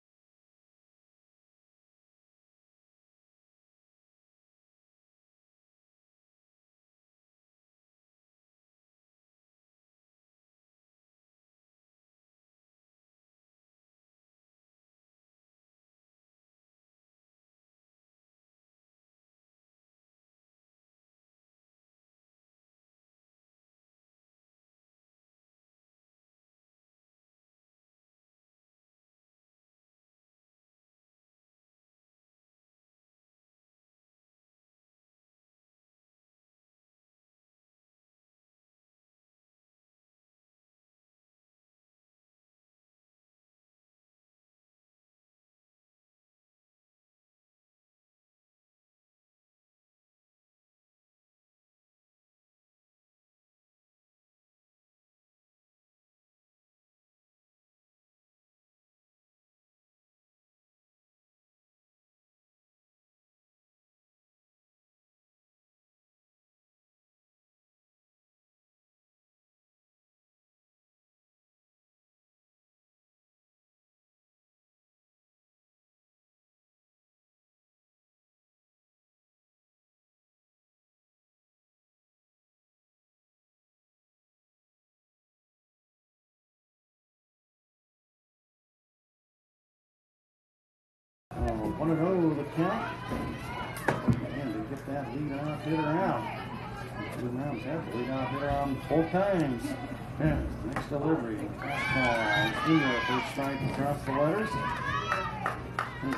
Want to know the count? And they get that lead-off hitter out. Blue Mountains have the lead-off hitter on 4 times. Yeah, next delivery. Fastball in there, first strike across the letters.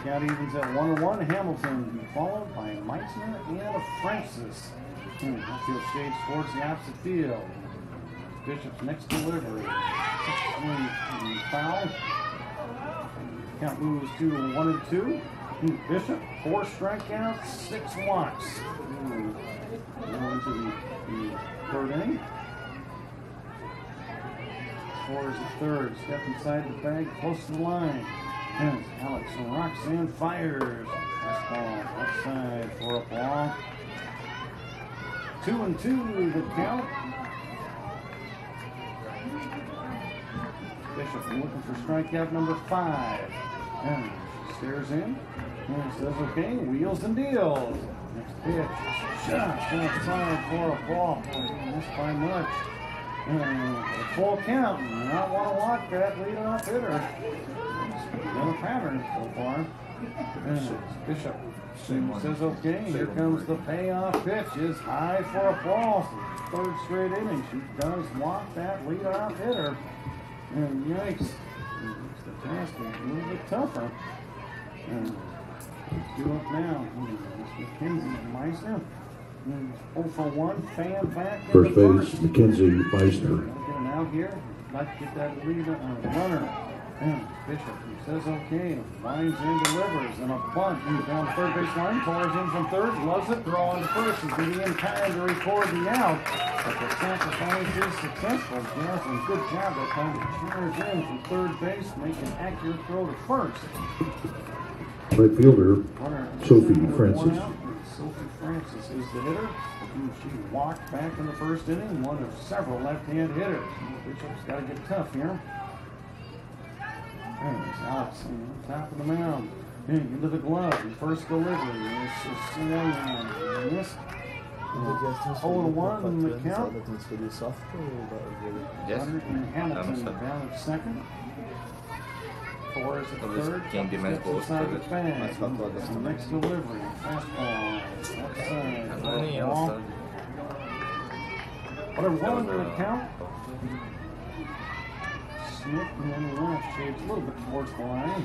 Strikeout evens at 1-1. Hamilton followed by Meissner and Francis. Outfield shades towards the opposite field. Bishop's next delivery. 6-1 foul. Count moves to 1-2. Bishop, 4 strikeouts, 6 walks. Now into the third inning. Scores the third. Step inside the bag, close to the line. And Alex Roxanne fires. Fastball outside for a ball. 2-2 the count. Bishop looking for strikeout number 5. And she stares in. And says, okay, wheels and deals. Next pitch. Shot outside for a ball. Missed by much. A full count. Not want to walk that leadoff hitter. It's been a pattern so far. And Bishop says, okay, here comes the payoff pitch. Is high for a ball. Third straight inning. She does walk that leadoff hitter. And yikes. Makes the task a little bit tougher. And due up now. Mackenzie Meissner. 0 for 1. Fan back. First base, Mackenzie Meissner. Get him out here. Like to get that lead runner. And Bishop says okay. Lines in, delivers, and a bunt down the third base line. Pours in from third. Loves it. Throw on to first. Is getting in time to record the out. But the sacrifice is successful. Johnson, good job that time. Cheers in from third base. Make an accurate throw to first. Right fielder, Sophie Francis. Sophie Francis is the hitter. She walked back in the first inning, one of several left-hand hitters. Bishop's got to get tough here. There's Alex on top of the mound. Into the glove. First delivery. Missed. 0-1 in the count. Runner in Hamilton down at second. Torres at third. Steps inside the bag. The next delivery. Fastball. Outside. Ball. Whatever one in the count. Smith and then the left shades a little bit towards the line.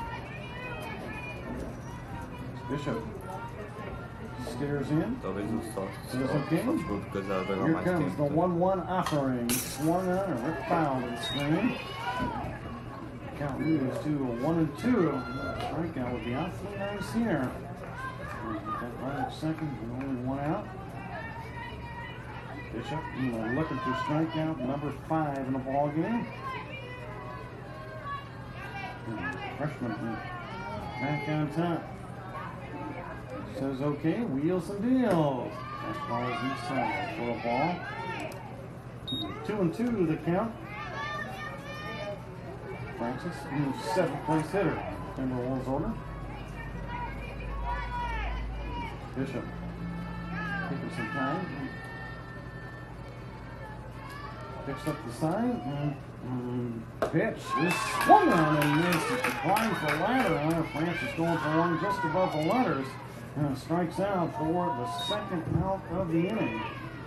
Bishop stares in. Says okay. Here comes the 1-1 offering. Swung on and ripped foul and swing. Count moves to a 1-2. Strikeout would be awfully nice here. That runner at second and only one out. Bishop looking for strikeout number 5 in the ball game. Freshman back on top. Says okay, wheels and deals. Fastball is inside for a ball. 2-2 the count. Francis, new 7th place hitter. Timberwolves order. Bishop taking some time. Picks up the sign. Pitch is swung on and missed. It's declined for ladder. Francis going for one just above the letters. Strikes out for the second out of the inning.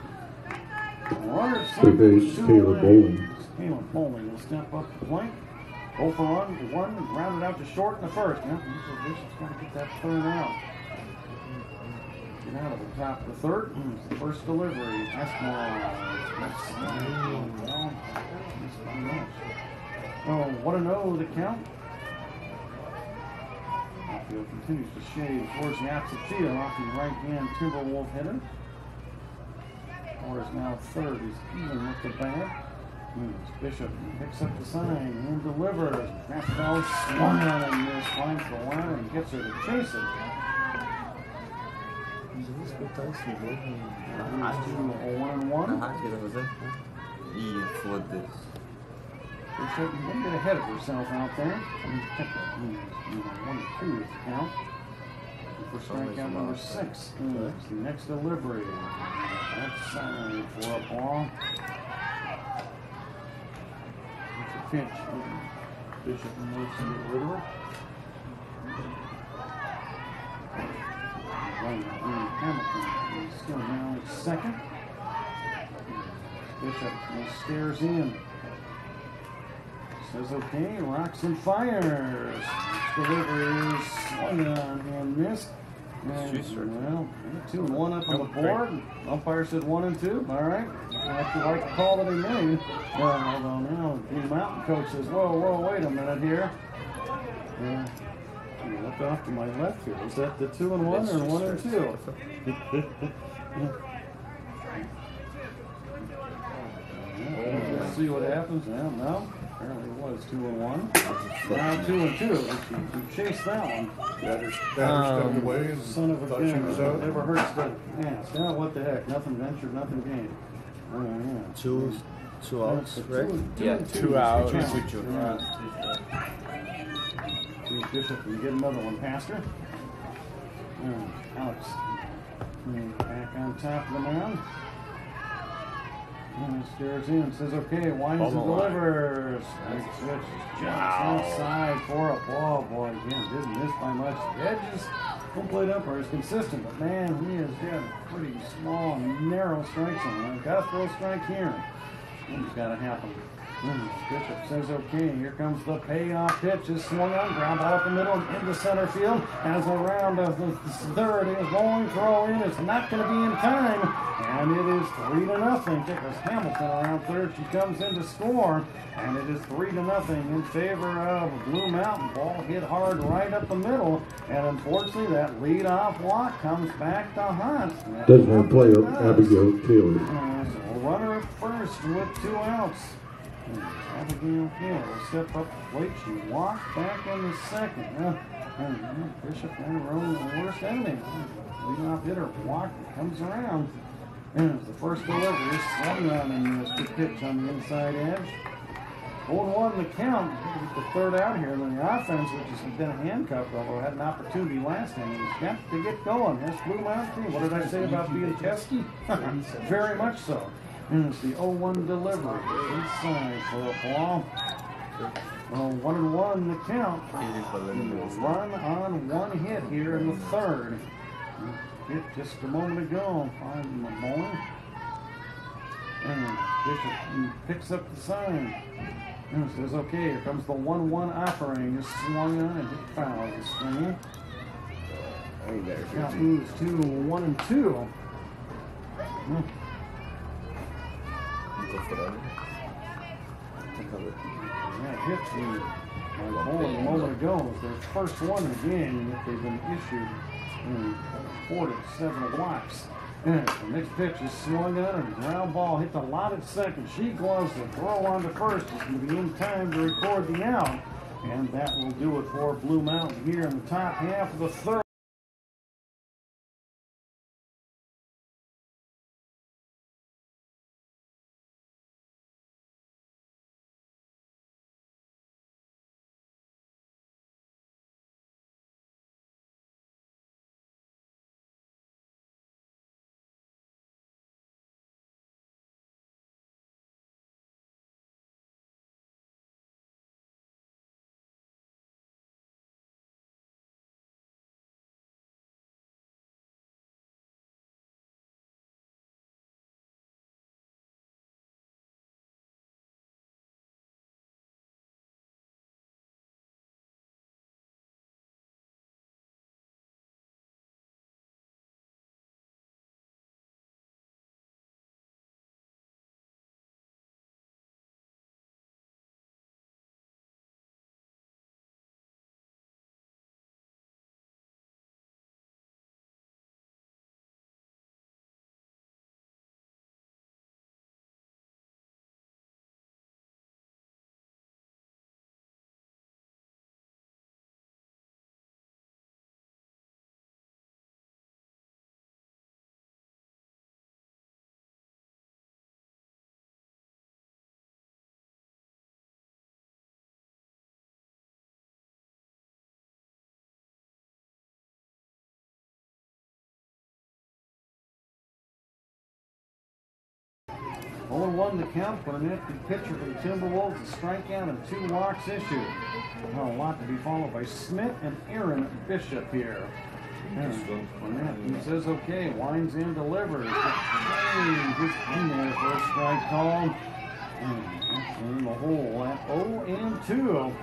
Third base, Caleb Bowling. Caleb Bowling will step up the plate. 0 for 1, rounded out to short in the first. Bishop's got to get that third out. Get out of the top of the third. It's the first delivery. Oh, 1-0 the count. Outfield continues to shade towards the opposite field off the right-hand Timberwolf hitter. Torres now third. He's even with the bat. Bishop picks up the sign and delivers. Fastball swung on and missed. Finds the line and gets her to chase it. He's to a 1-1. Bishop a little bit ahead of herself out there. 1-2 is the count. For strikeout number 6. The next delivery. Outside for a ball. Pinch. Bishop moves to the delivery. Hamilton is still now at second. Bishop stares in. Says okay, rocks and fires. delivery is swung on and missed. Well, 2-1 up on the board. Umpire said 1 and 2. All right. After like the call that he made. Well, hold on now. The mountain coach says, whoa, wait a minute here. Look off to my left here. Is that the 2 and 1 or 1 and 2? Let's see what happens. Yeah, no. Apparently it was 2 and 1. Now 2 and 2. We chased that one. Batter stepped away and Son of a thought she gun. was out. Never hurts to ask. Now what the heck? Nothing ventured, nothing gained. Yeah. Two outs, right? Yeah, 2 outs. See if Bishop can get another one past her. Alex back on top of the mound. Stares in, says okay, winds and delivers. Switch jumps outside for a ball. Boy, again, didn't miss by much. The edges, home plate umpire is consistent, but man, he has got pretty small, narrow strike zone. Got to throw a strike here. It's got to happen. Bishop says okay, here comes the payoff pitch, is swung on, ground ball up the middle and into center field. As around the third is going, throw in, it's not going to be in time, and it is 3-0. Tickles Hamilton around third, she comes in to score, and it is 3-0 in favor of Blue Mountain. Ball hit hard right up the middle, and unfortunately that leadoff walk comes back to haunt. Designated player Abigail Taylor. Runner at first with 2 outs. Abigail Taylor will step up the plate. She walked back in the second. Bishop and her own worst enemy. Leadoff hitter walked, comes around. And the first delivery is swung on and missed the pitch on the inside edge. 0-1 the count. Get the third out here. And then the offense, which has been handcuffed, although had an opportunity last time, has got to get going. That's Blue Mountain team. What did I say about being pesky? Very much so. And it's the 0-1 delivery. Inside for a ball. 1-1 the count. Run on 1 hit here in the third. Hit just a moment ago by Malone. And Bishop picks up the sign. And says, okay, here comes the 1-1 offering. Just swung on and hit foul the screen. Count moves to 1-2. That hit from Malone a moment ago was their first one in the game that they've been issued 4 to 7 blocks. And the next pitch is swung on and ground ball hit the lot at second. She gloves the throw on to first. It's going to be in time to record the out. And that will do it for Blue Mountain here in the top half of the third. One the count for an empty pitcher for the Timberwolves. A strikeout and 2 walks issued. Well, a lot to be followed by Smith and Aaron Bishop here. He says okay, winds in, delivers. Just in there for a strike call. That's in the hole at 0-2.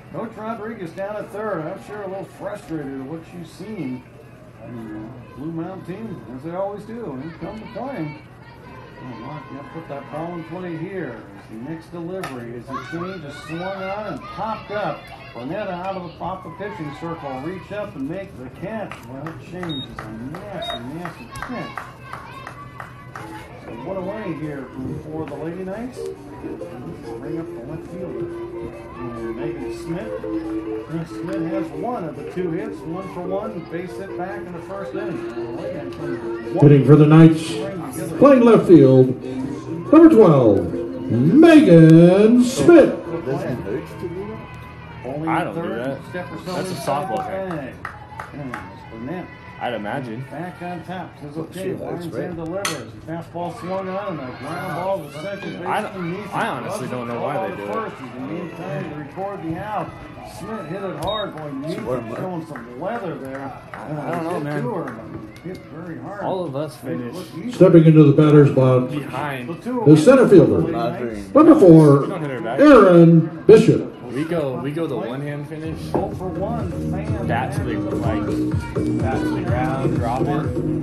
Coach Rodriguez down at third. I'm sure a little frustrated at what she's seen. Blue Mountain team, as they always do, and come to play. Oh, Mark, you have to put that ball in play here. As the next delivery, as the change is swung on and popped up. Burnett off the pitching circle, reach up and make the catch. Well, it changes a nasty, nasty catch. So one away here for the Lady Knights. Bring up the left fielder. And Megan Smith. And Smith has one of the two hits, 1 for 1, base hit back in the first inning. Hitting for the Knights, playing left field, number 12, Megan Smith. Doesn't hurt to do that? I don't do that. That's a softball game. I'd imagine. Back on top. Says okay. That's Lines right. and delivers. Fastball swung on and a ground ball to second base. I honestly don't know why they do it. First, in the meantime, to record the out. Smith hit it hard, going deep, showing some leather there. I don't know, man. Hit very hard. All of us finished Stepping into the batter's box, behind. the center fielder, number 4, Aaron Bishop. We go the one-hand finish. 0 for 1. Fan. Bat to the ground, drop it.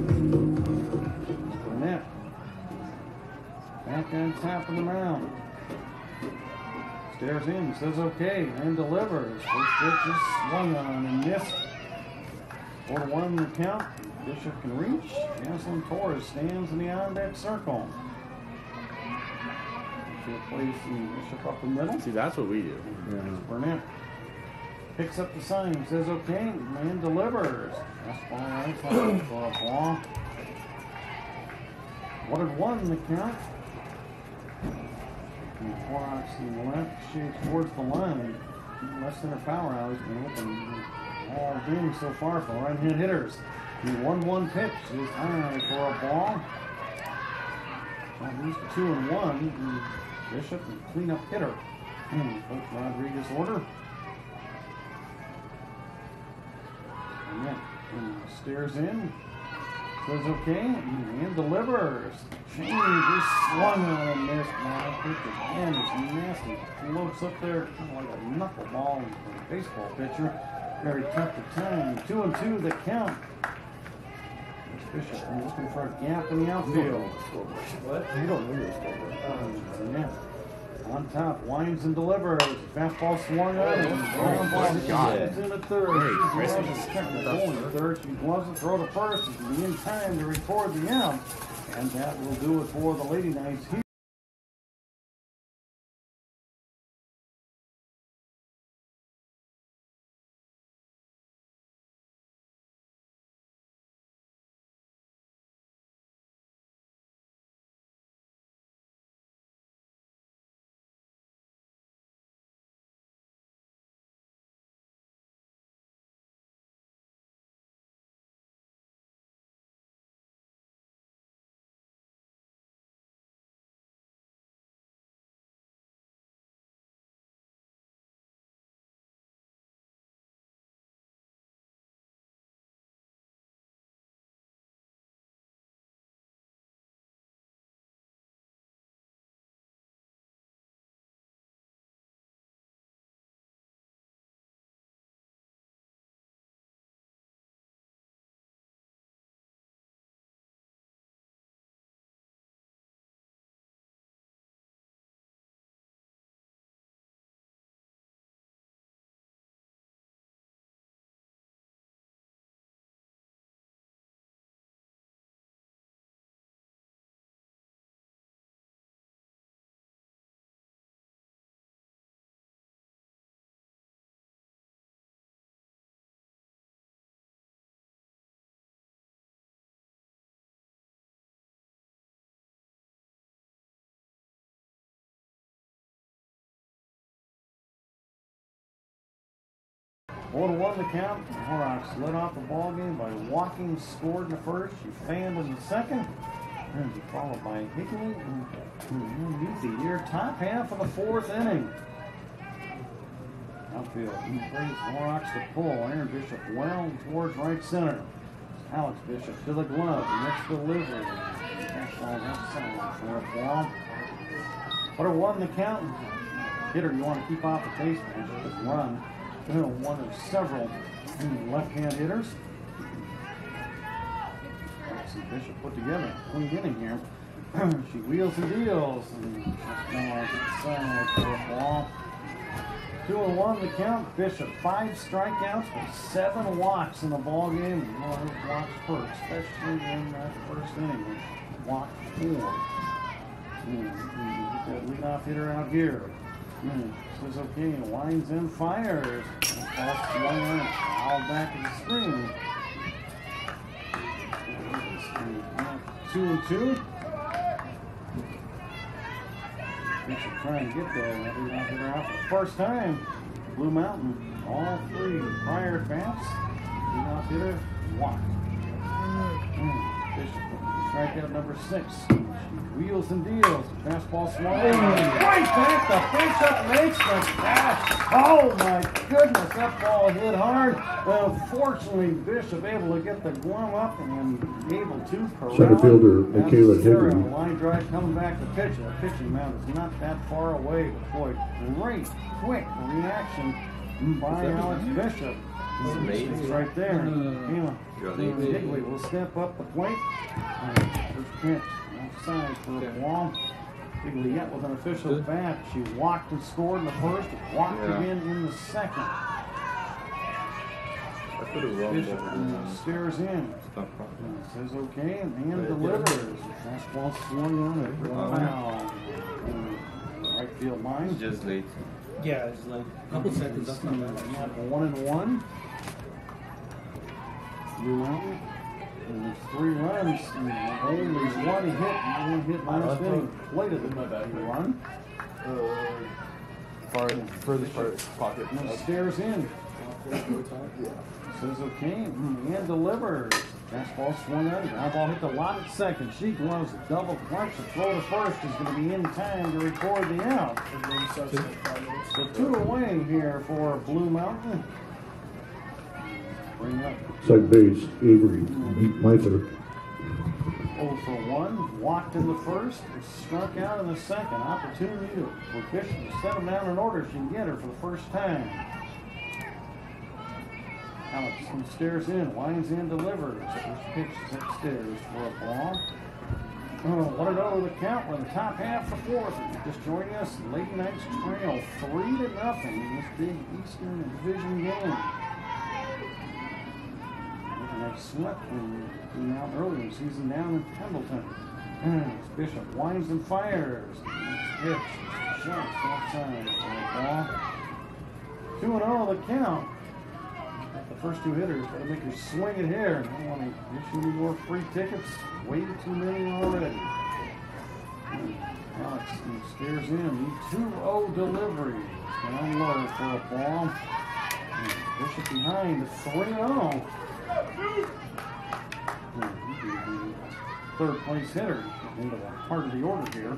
Burnett. Back on top of the mound. Stares in, says okay, and delivers. First pitch is swung on and missed. 4 to 1 the count. Bishop can reach. Jocelyn Torres stands in the on-deck circle. She'll place Bishop up the middle. See, that's what we do. Burnett picks up the sign, says okay, and delivers. That's ball right side for a ball. 1-1 the count. And Horrocks in the left, shades towards the line. Less than a power out. He's been looking all game so far for right-hand hitters. The 1-1 pitch is high for a ball. At least 2-1. Bishop, the cleanup hitter. Coach Rodriguez order. Stares in. Says okay. And delivers. Change is swung on and missed. Now, pitch again is nasty. Floats up there kind of like a knuckleball for a baseball pitcher. Very tough to time. 2-2 the count. Bishop looking for a gap in the outfield. What? You don't know this. Yeah. On top, winds and delivers. Fastball swung on and ground ball is in the third. She gloves it, technical in the third. She gloves it, throw to first. She's in time to record the out. And that will do it for the Lady Knights here. Four to 1 the count. Horrocks led off the ball game by walking, scored in the first. She fanned in the second. And followed by Higley and meet the year top half of the fourth inning. Outfield, he brings Horrocks to pull. Aaron Bishop well towards right center. Alex Bishop to the glove. Next delivery. Fastball outside for a ball. 4-1 the count. hitter you want to keep off the base, man. Just run. One of several left-hand hitters. Lexi Bishop put together a clean inning here. She wheels and deals, and just now to the side for a ball. 2-1 the count. Bishop 5 strikeouts with 7 walks in the ball game. You know those walks first, especially in that first inning. Walk 4. Get that leadoff hitter out here. Says okay, winds in, fires. Ball swung on, foul back at the screen. 2-2. Bishop trying to get there. Leadoff hitter out for the first time. Blue Mountain, all 3 prior at bats. Leadoff hitter walked. Bishop, strikeout number 6. She wheels and deals. Fastball swung. Right back to Bishop, makes the catch. Oh my goodness, that ball hit hard. Fortunately, Bishop able to get the glove up and able to corral. Center fielder Michaela Higley. Line drive coming back to pitch. The pitching mound is not that far away. But boy, great, quick reaction by Alex Bishop. It's right there. Higley will step up the plate. First pitch, outside for a ball. Higley yet with an official bat. She walked and scored in the first, walked again in the second. Bishop stares in. Says okay, and delivers. Fastball swung on it. Wow. Right field line. Just late. Yeah, it's like a couple seconds. That's not bad. 1-1. Blue Mountain. And 3 runs. And only 1 hit last inning. Plated the run. Furthest part pocket. And stares in. Says okay, and delivers. Fastball swung out. Ground ball hit the lot at second. She gloves a double clutch. The throw to first is going to be in time to record the out. So 2 away here for Blue Mountain. Bring up Second base, Avery Meither. 0 for 1. Walked in the first. Struck out in the second. Opportunity for Bishop to set him down in order if she can get her for the first time. Alex stares in, winds in, delivers. First pitch is upstairs for a ball. 1-0 the count. We're in the top half of the 4th. Just joining us, Lady Knights trail 3-0 in this big Eastern Division game. They swept them out early in the season down in Pendleton. Bishop winds and fires. Next pitch, shots outside for a ball. 2-0 the count. The first 2 hitters got to make her swing it here. I don't want to issue any more free tickets. Way too many already. Alex stares in. 2-0 delivery. Down low for a ball. Bishop behind. 3-0. Third place hitter into the heart of the order here.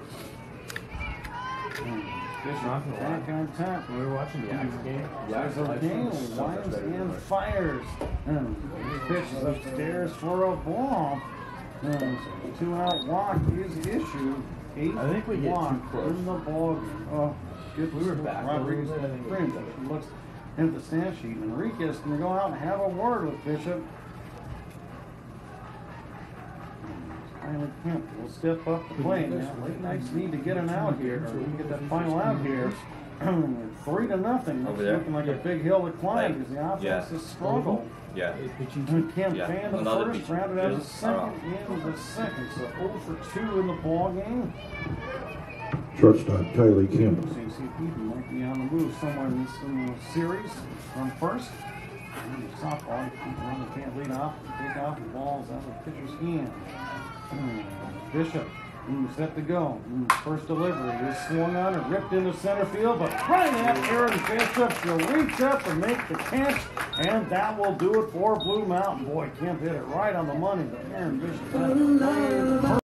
Bishop back on top. We were watching the Axe game. There's a game, winds and fires. Pitches upstairs for a ball. 2-out walk is issued. 8 I think we get walk too close. in the ball game. Oh, good. We were back. Rodriguez looks at the stat sheet. Enriquez going to go out and have a word with Bishop. Tyler Kemp will step up the plate. Now, Late Knights need to get an out here, or we can get that final out here. 3-0. It's looking like a big hill to climb because the offense has struggled. Yeah. Kemp fanned the Another first, pitch. rounded out the Just- second, in the second. So 0 for 2 in the ball game. Shortstop Kylie Kemp. So you see Eden might be on the move somewhere in this series. From first. And softball, you can't lead off, take off the balls out of the pitcher's hand. Bishop set to go. First delivery is swung on and ripped into center field, but right at Aaron Bishop, she'll reach up and make the catch, and that will do it for Blue Mountain. Boy, Kemp hit it right on the money, but Aaron Bishop.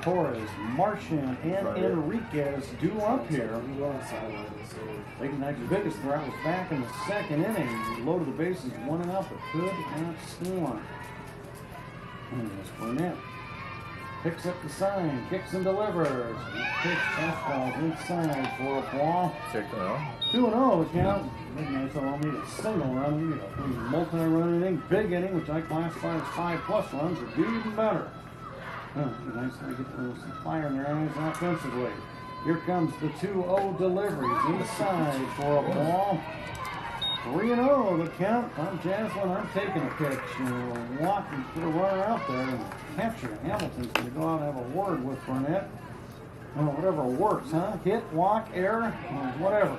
Torres, Martian, and Enriquez due up here. He was sidelined, so Lady Knight's biggest threat was back in the second inning. He loaded the bases, 1-0, but could not score. And there's Burnett. Picks up the sign, kicks and delivers. He kicks fastballs inside for a ball. 2-0 the count. Big Knights don't need a single run. We need a multi-run inning, big inning, which I classify as 5+ runs, would be even better. Nice to get some fire in their eyes offensively. Here comes the 2-0 deliveries inside for a ball. 3-0 the count. I'm Jaslin. I'm taking a pitch. Walk and put a runner out there and capture it. Hamilton's going to go out and have a word with Burnett. Whatever works, huh? Hit, walk, error, whatever.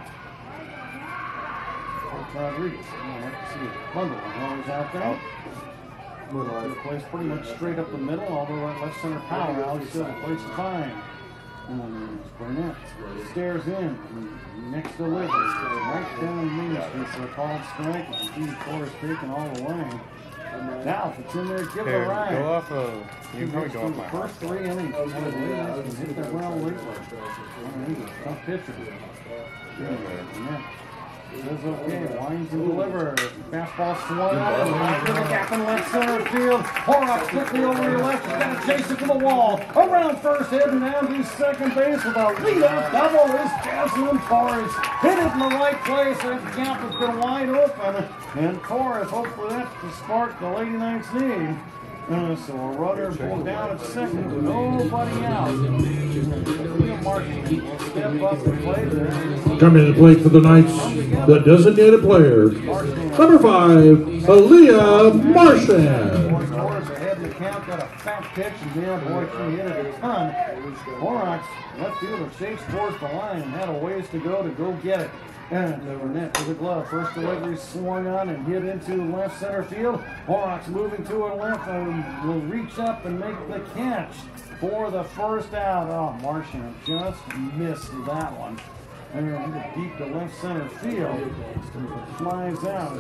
Rodriguez. I'd like to see a bundle of runners out there. The place pretty much straight up the middle, although that left center power alley still a place to find. Burnett stares in. Next delivery. Right down Main Street for a called strike. And Steve Torres taking all the way. Now, if it's in there, give it a ride. Go off of. You can probably go off my First 3 innings. Hit that ground lately. He's a tough pitcher. Burnett. Says okay, winds and delivers. Fastball swung out right to the gap in left center field. Horrocks quickly over to left. He's got to chase it to the wall. Around first, heading down to second base with a lead-up double is Jaslin Torres. Hit it in the right place. That gap has been wide open. And Torres, hopefully that's to spark the Lady Knights need. So a runner pulled down at second, nobody out. Liam Martin will step up the plate there. Coming to the plate for the Knights, the designated player, number 5, Aaliyah Marchand. Torres ahead in the count, got a fat pitch, and now boy, she hit it a ton. Horrocks, left fielder, shakes towards the line, had a ways to go get it. And Burnett to the glove. First delivery swung on and hit into left center field. Horrocks moving to her left and will reach up and make the catch for the first out. Oh, Marchand just missed that one. And deep to left center field. Flies out.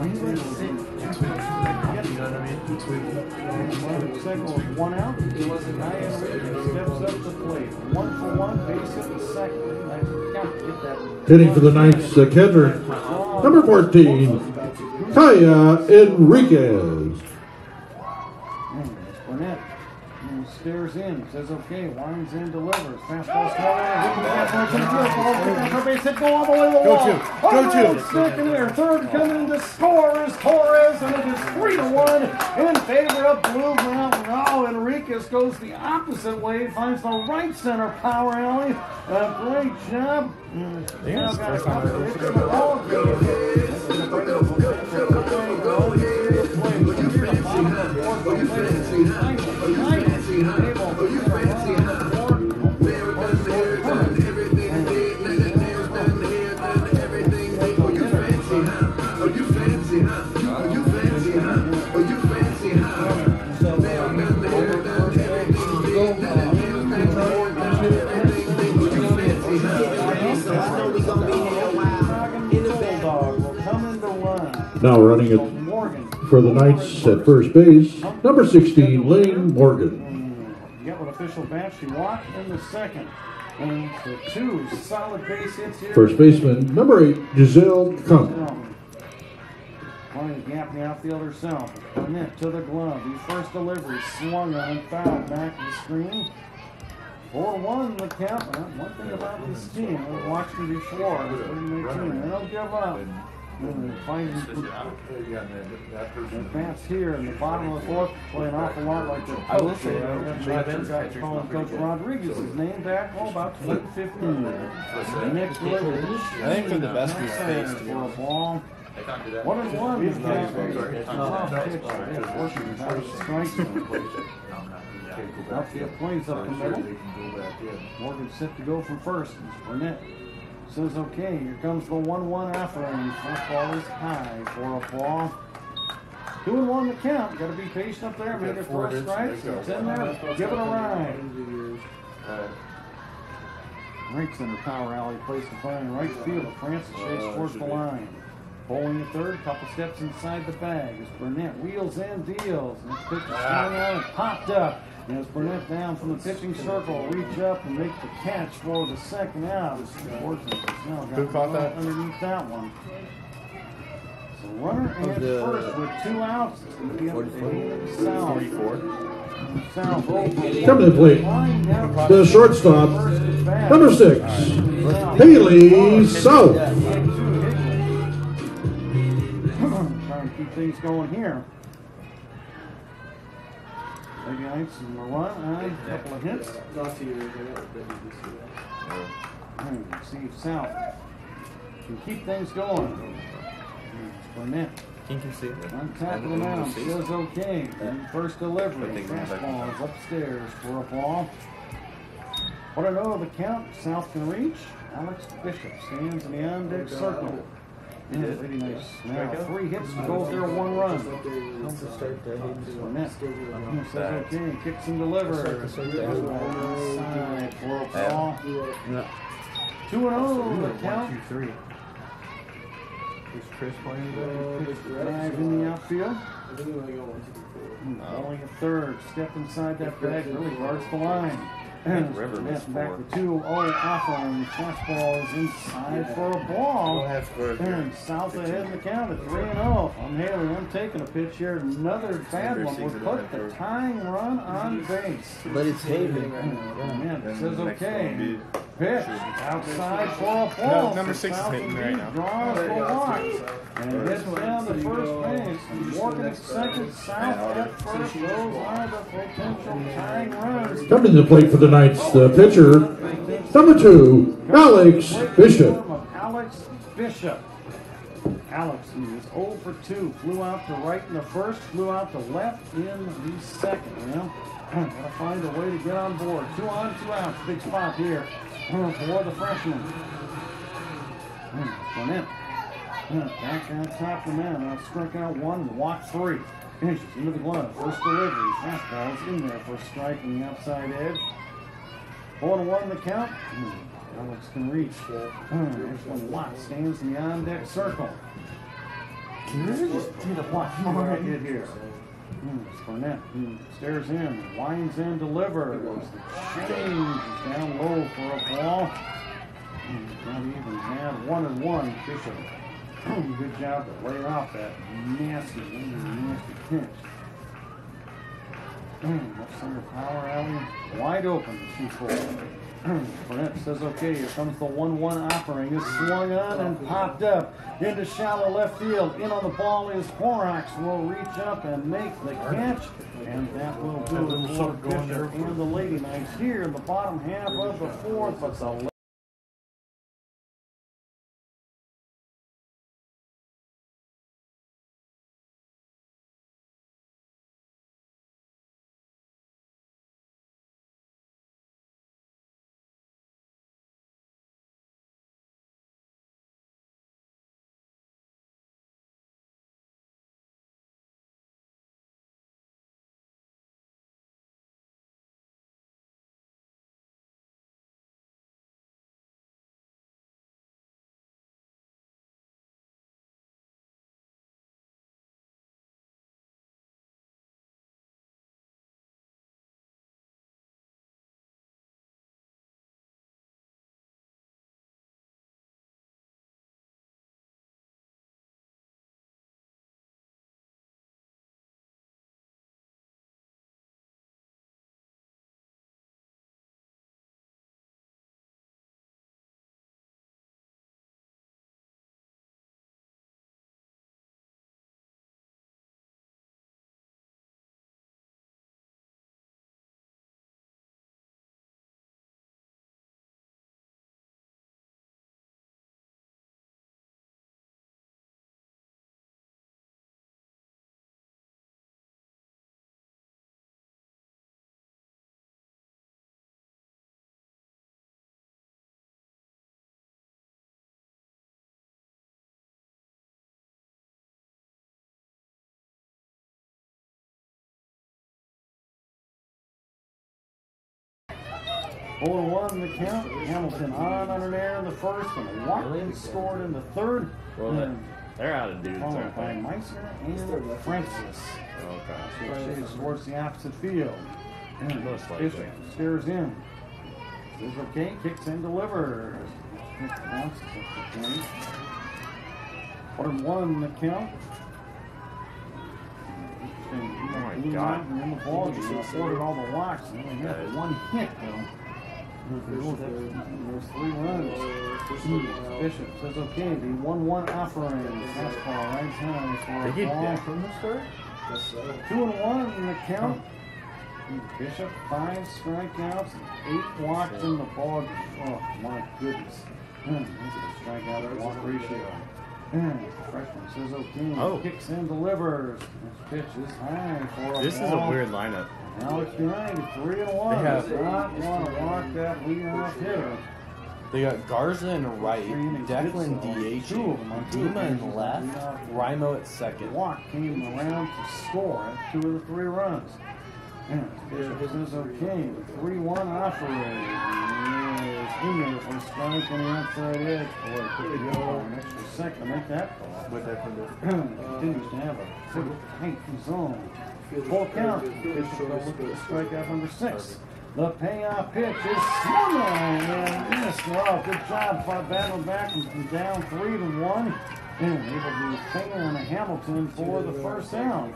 Signal of 1 out. Diane steps up the plate. 1 for 1, base hit the second. Hitting for the Knights, Kendrick, number 14, Kaya Enriquez. Burnett stares in, says okay, winds in, delivers. Fastball base hit, go all the way to the wall. Second there, third coming to score is Torres, and it is 3-1 in favor of Blue Mountain. Oh, Enriquez goes the opposite way, finds the right center power alley. Great job. Now got a couple of hits in the ball. Now running it for the Knights at first base, number 16, Lane Morgan. You got an official bat. She walked in the second. And so 2 solid base hits here. First baseman, number 8, Giselle Kump. Playing the gap in the outfield herself. Burnett to the glove. His first delivery swung on and fouled back to the screen. 4-1 the count. One thing about this team, I've watched them before. They don't give up. Finding the bats here in the bottom of the fourth play an awful lot like the I will say, calling Coach Rodriguez's name back about 15. Next delivery. I think for the best we've faced, for a ball. 1-1. Outfield plays up the middle. Morgan set to go from first. Burnett says okay, here comes the 1-1 offering. First ball is high for a ball. 2-1 the count. Got to be patient up there. Make it 4 strikes. It's in there. Give it a ride. Right center power alley place to find right field. Francis shakes towards the line. Bowling at third, couple steps inside the bag as Burnett wheels and deals. And pitch is swung on and popped up. As Burnett down from the pitching circle, reach up and make the catch for the second out. Who caught that? Underneath that one. So runner at first with 2 outs. South. 44. South over. Coming to the plate, the shortstop, number 6, Haley South. Trying to keep things going here. Lady Knights in the run, and a couple of hits. See if South can keep things going. Burnett. Can you see it? On top of the mound, says okay. And first delivery, fastball is upstairs for a ball. What I know of the count, South can reach. Alex Bishop stands in the on-deck circle. Yeah, Lady Knights now 3 hits to go there, 1 run. Burnett says okay, kicks and delivers. Side for a ball. 2-0 the count. 1, 2, 3. Is Chris playing today? Drive in the outfield. Only a third. Step inside that bag. Really guards the line. And River missed back 4. to 2-0 offering. Fastball is inside for a ball. And South ahead in the count at 3-0. I'm Haley. I'm taking a pitch here. Another bad one would put the tying run on base. But it's Haley. Man, it says okay. Pitch outside for a ball. No, number 6 is hitting right now. Draws the walk. And hits down to first base. Morgan at second. South at first. Those are the potential tying runs. Coming to the plate for the Knights, the pitcher, number 2, Alex Bishop. Alex Bishop. Alex, he is 0 for 2. Flew out to right in the first, flew out to left in the second. Well, gotta find a way to get on board. 2 on, 2 outs. Big spot here for the freshman. Burnett. Back on top of the man. Now struck out 1, walk 3. Finishes into the glove. First delivery. Fastball is in there for a strike on the outside edge. 4-1 the count. Alex can reach. This one Watt stands in the on-deck circle. Can you just get a block more hit here? Burnett stares in, winds in, delivers. The change is down low for a ball. Not even had 1-1. Bishop. Good job to lay off that nasty pinch. Left center power alley, wide open, 2-4. Burnett says okay, here comes the 1-1 offering. Is swung on and popped up into shallow left field. In on the ball is Horrocks, will reach up and make the catch. And that will do it for Bishop and the Lady Knights here in the bottom half of the 4th. But the one the count. Hamilton on under there in the first, and Watkins scored in the third. Well, they're out of dudes, Followed by Meissner and Francis. Okay. Shades towards the opposite field. And Most likely. Bishop stares in. Says okay, kicks and delivers. Bounces up the point. 1-1 in the count. Oh my God. In the ball, he afforded all the walks. And only had one hit, though. There's 3 runs. Bishop says okay, the 1-1 offering. Fastball right hand for a They get ball. that from the start? 2-1 in the count. Bishop 5 strikeouts, 8 walks in the ball. Oh my goodness. That's a strikeout to walk ratio. Freshman says okay. Oh. Kicks and delivers. This pitch is high for a This is a ball. weird lineup. Alex behind 3-1. They have- Does not want to walk that leadoff hitter. They got Garza in right, 3 innings Declan pitched, so 2 of them on DH, Duma in 2 left, innings. Rimo at second. Walk came around to score at 2 of the 3 runs. Bishop says okay. 3-1 offering is in there for a strike on the outside edge. Boy, could they go an extra second to make that call. What that from Continues to have a pretty tight zone. Full count. Bishop will look at the strikeout number 6. The payoff pitch is swung on and missed. Well, good job. Battled back and down 3-1. And able to fan Hamilton for the first out.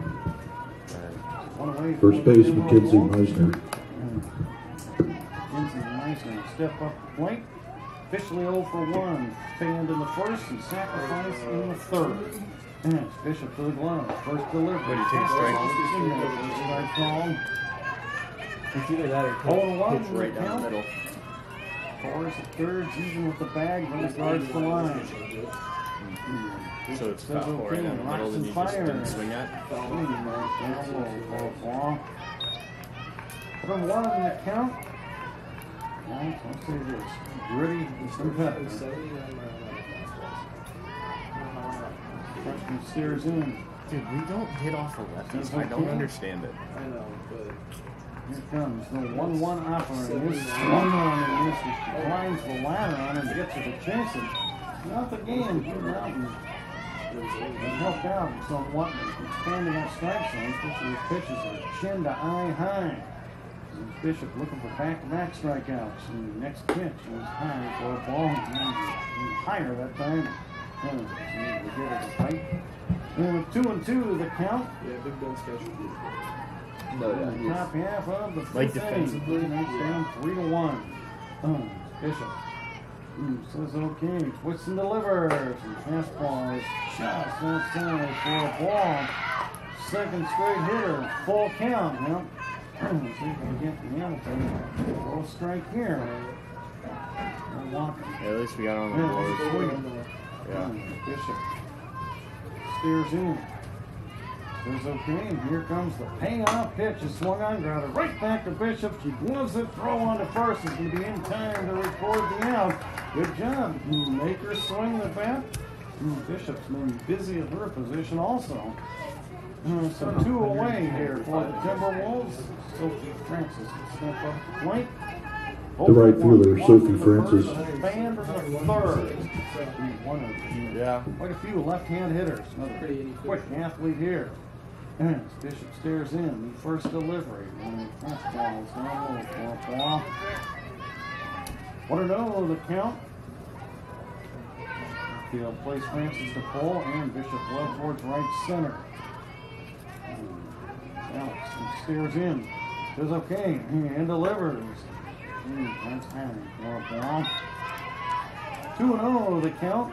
One away First for the baseman, Denver Kinsey Wolves. Meisner. Kinsey Meisner step up the plate. Officially 0 for 1. Fanned in the first and sacrifice in the third. And Bishop to the glove. First delivery. What, do you take a strike? Strike call. It's either that or Hold pitch right down the middle. Fours at thirds, even with the bag, those guards the line. So it's foul right down the middle that you just didn't swing at. Put him 1 in the count. I'll say this. Gritty and competitive. Freshman steers in. Dude, we don't hit off of lefties. I don't understand it. I know, but Here comes the 1-1 offering. This swung on and this climbs the ladder on and gets it to chase it. Not the game. Jim Mountain has helped out somewhat expanding that strike zone, especially with pitches that are chin to eye high. Bishop looking for back-to-back strikeouts. And the next pitch was high for a ball. Higher that time. So we get it a fight. And with 2-2 the count. yeah, Big Ben's catch would be No, In the yeah. top half of the Like fifth inning. defensively? Next down 3-1. Bishop says okay. Twists and delivers. And fastball is just outside for a ball. Second straight hitter. Full count. Now, see if we can get the Hamilton. Full strike here. Walker. Yeah, at least we got on the Yeah, board. sweet. Yeah. Bishop steers in. Says okay, and here comes the payoff pitch. Is swung on, grounded right back to Bishop. She gloves it, throw on to first. Is going to be in time to record the out. Good job. Make her swing the bat. Bishop's been busy at her position also. So 2 away here for the Timberwolves. Sophie Francis will step up the plate. The right fielder, Sophie Francis. Band in the third. One of the Yeah. quite a few left-hand hitters. Another quick athlete here. And Bishop stares in. The first delivery. And the fastball is down low for a ball. 1-0 the count. Field plays Francis to pull, and Bishop well towards right center. Alex stares in. Says okay, and delivers. That's high for a ball. 2-0 the count.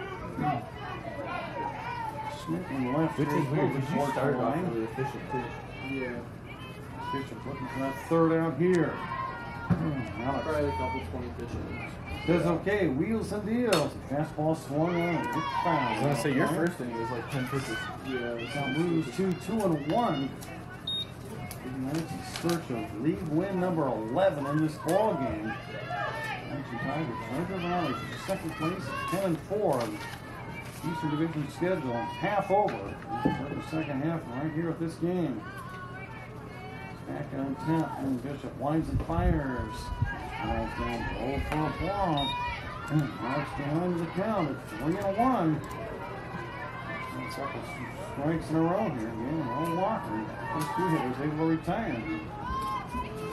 Smith in left. Which is weird, Did you start off really efficient too? yeah, Bishop looking for that third out here. Alex probably a couple 20 pitches. says okay, wheels and deals. Fastball swung on. It's foul. I was gonna say your first inning was like 10 pitches. Yeah, Now moves to 2-1. That's in search of league win number 11 in this ball game. Actually tied with Treasure Valley for second place at 10-4 on the Eastern Division schedule. Half over. For the second half right here at this game. Back on top, and Bishop winds and fires. Now it's down 0 for a ball. Marks behind the count at 3-1. A couple strikes in a row here. Again, Earl Walker. Those 2 hitters able to retire.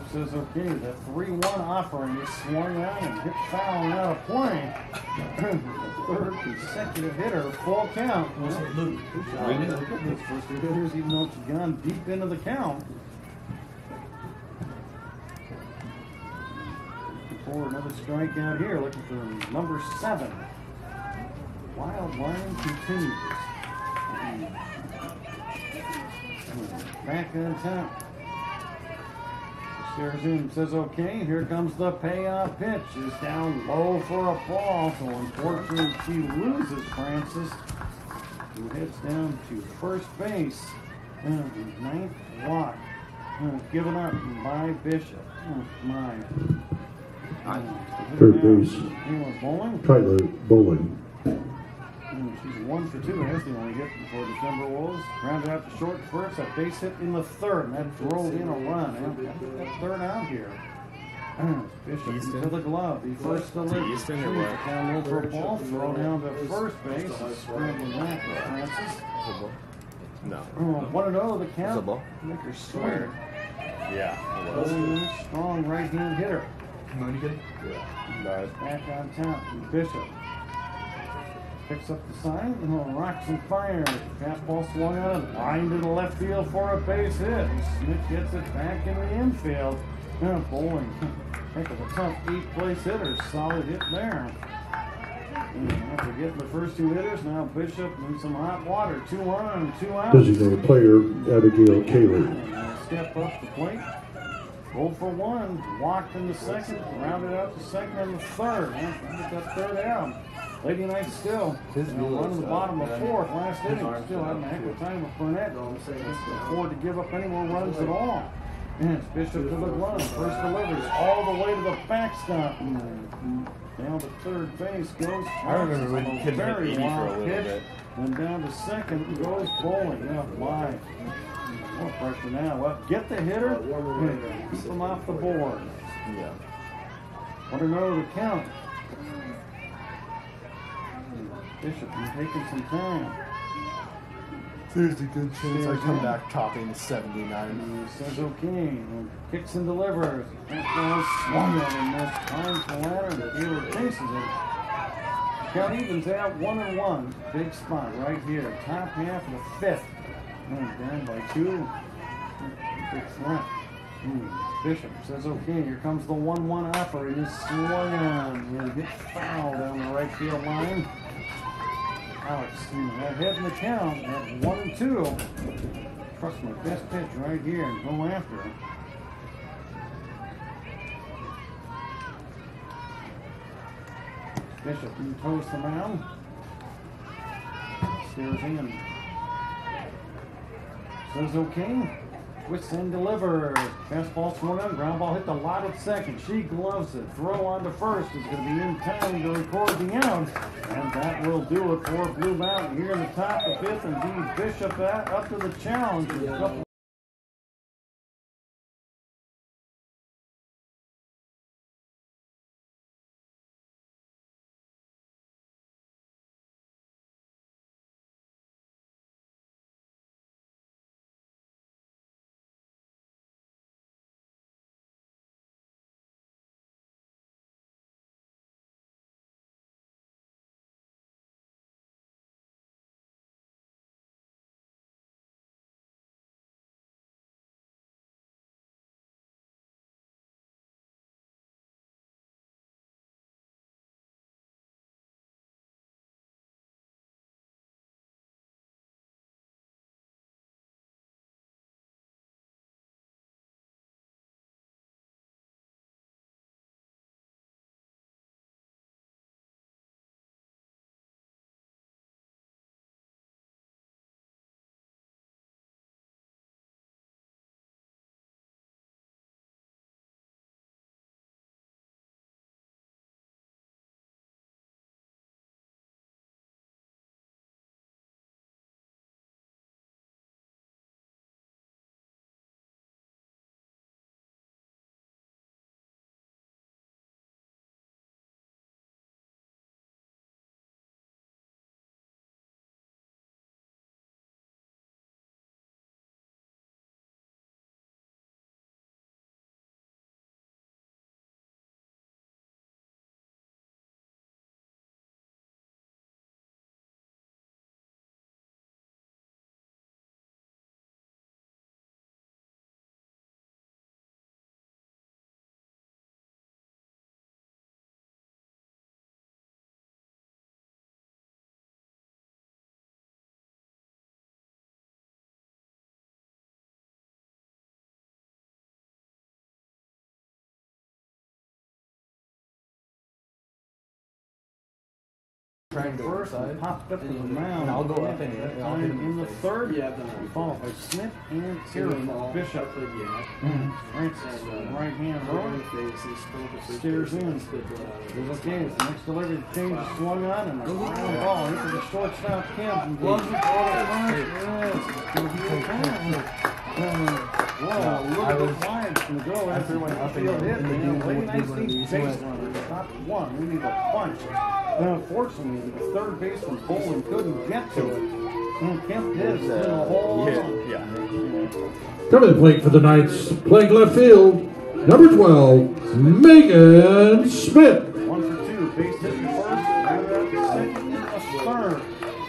says okay. The 3-1 offering is swung out and hit foul and out of play. Third consecutive hitter, full count. Look at this first two hitters, even though it's gone deep into the count. For another strikeout here, looking for number 7. Wild line continues. Back on top. Stares in, says okay. Here comes the payoff pitch. Is down low for a ball. So unfortunately, she loses Francis, who heads down to first base. Ninth walk. Given up by Bishop. My. Third base. Bowling. Tyler Bowling. She's 1 for 2. That's the only hit for the Timberwolves. Grounded out to short first. A base hit in the third. And that drove in a run. That third out here. Bishop Easton. to the glove. The first delivery. Easton or what? Down low for a ball. Throw down to first base. Scrambling back to Francis. No. 1-0 the Is it count. a ball? Make her swear. Yeah, it was. Bowling, strong right-hand hitter. Yeah. Back on top. Bishop picks up the sign, rocks and fires. Fastball swung out and lined to the left field for a base hit. Smith gets it back in the infield. Bowling, heck of a tough 8th-place hitter. Solid hit there. And after getting the first 2 hitters, now Bishop in some hot water. 2 on, 2 out. Designated player Abigail Kaler. Step up the plate. 0 for 1. Walked in the second. Rounded out the second and the third. Get that third out. Lady Knights still on the bottom of 4th. Last inning. Still having a heck of a time with Burnett. Can't afford to give up any more runs at all. And it's Bishop to the glove. First deliveries all the way to the backstop. Down to third base goes. I remember when you couldn't hit 80 for a little bit. Then down to second goes Bowling. Live. More pressure now. Well, get the hitter and keep him off the board. Yeah. 1-0 the count. Bishop, you're taking some time. There's a good chance I come back topping 79. And he says okay. Kicks and delivers. That ball swung at him. This time for ladder. And Taylor chases it. Count evens out 1-1. Big spot right here. Top half of the 5th. Down by 2. Big threat. Bishop says okay. Here comes the 1-1 offer. He is swung on. He'll get foul down the right field line. Alex, ahead in the count at 1-2. Trust my best pitch right here and go after it. Bishop toes the mound. Stares in. Says okay. Twists and delivers. Fastball swung on. Ground ball hit the lot at second. She gloves it. Throw on to first is going to be in time to record the out. And that will do it for Blue Mountain here in the top of 5th. Indeed, Bishop up to the challenge. Trying to go first and inside. popped up to the mound. And I'll go up and That I'll hit time him in the third. Yeah, I've done that. Followed by Smith and Kieran Bishop. Francis, right hand row. Steers in. Goes okay. The next delivery change is swung on and a ground ball into the shortstop Kemp and gloves it all at once. Yes, it's going to be a time. Whoa, a little bit wide from the go after when the field hit. Man, late night base runner. Top one. We need a bunch. Unfortunately, the third baseman Bolin couldn't get to it. Kemp did. It's been a whole Coming to the plate for the Knights, playing left field, number 12, Megan Smith. 1 for 2. Base hit in first. Rounded out to second and a third.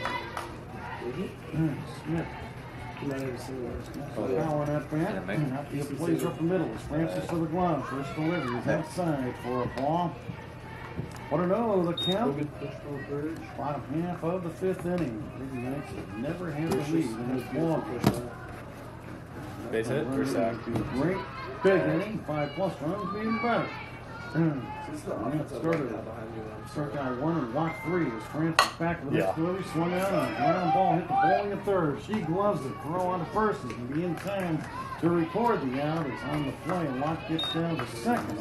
Smith. Power that bat. Outfield plays up the middle. It's Francis to the glove. First delivery is outside for a ball. What a no, the count. Bottom half of the fifth inning. The Knights have never had the lead in this ball. Base hit or sack? Great big inning. 5+ runs being better. Start guy 1 and walk 3 as Francis back with this delivery, swung out and a ground ball hit the bowling at third. She gloves it, throw on to first is going to be in time to record the out. It's on the play. Watt gets down to second.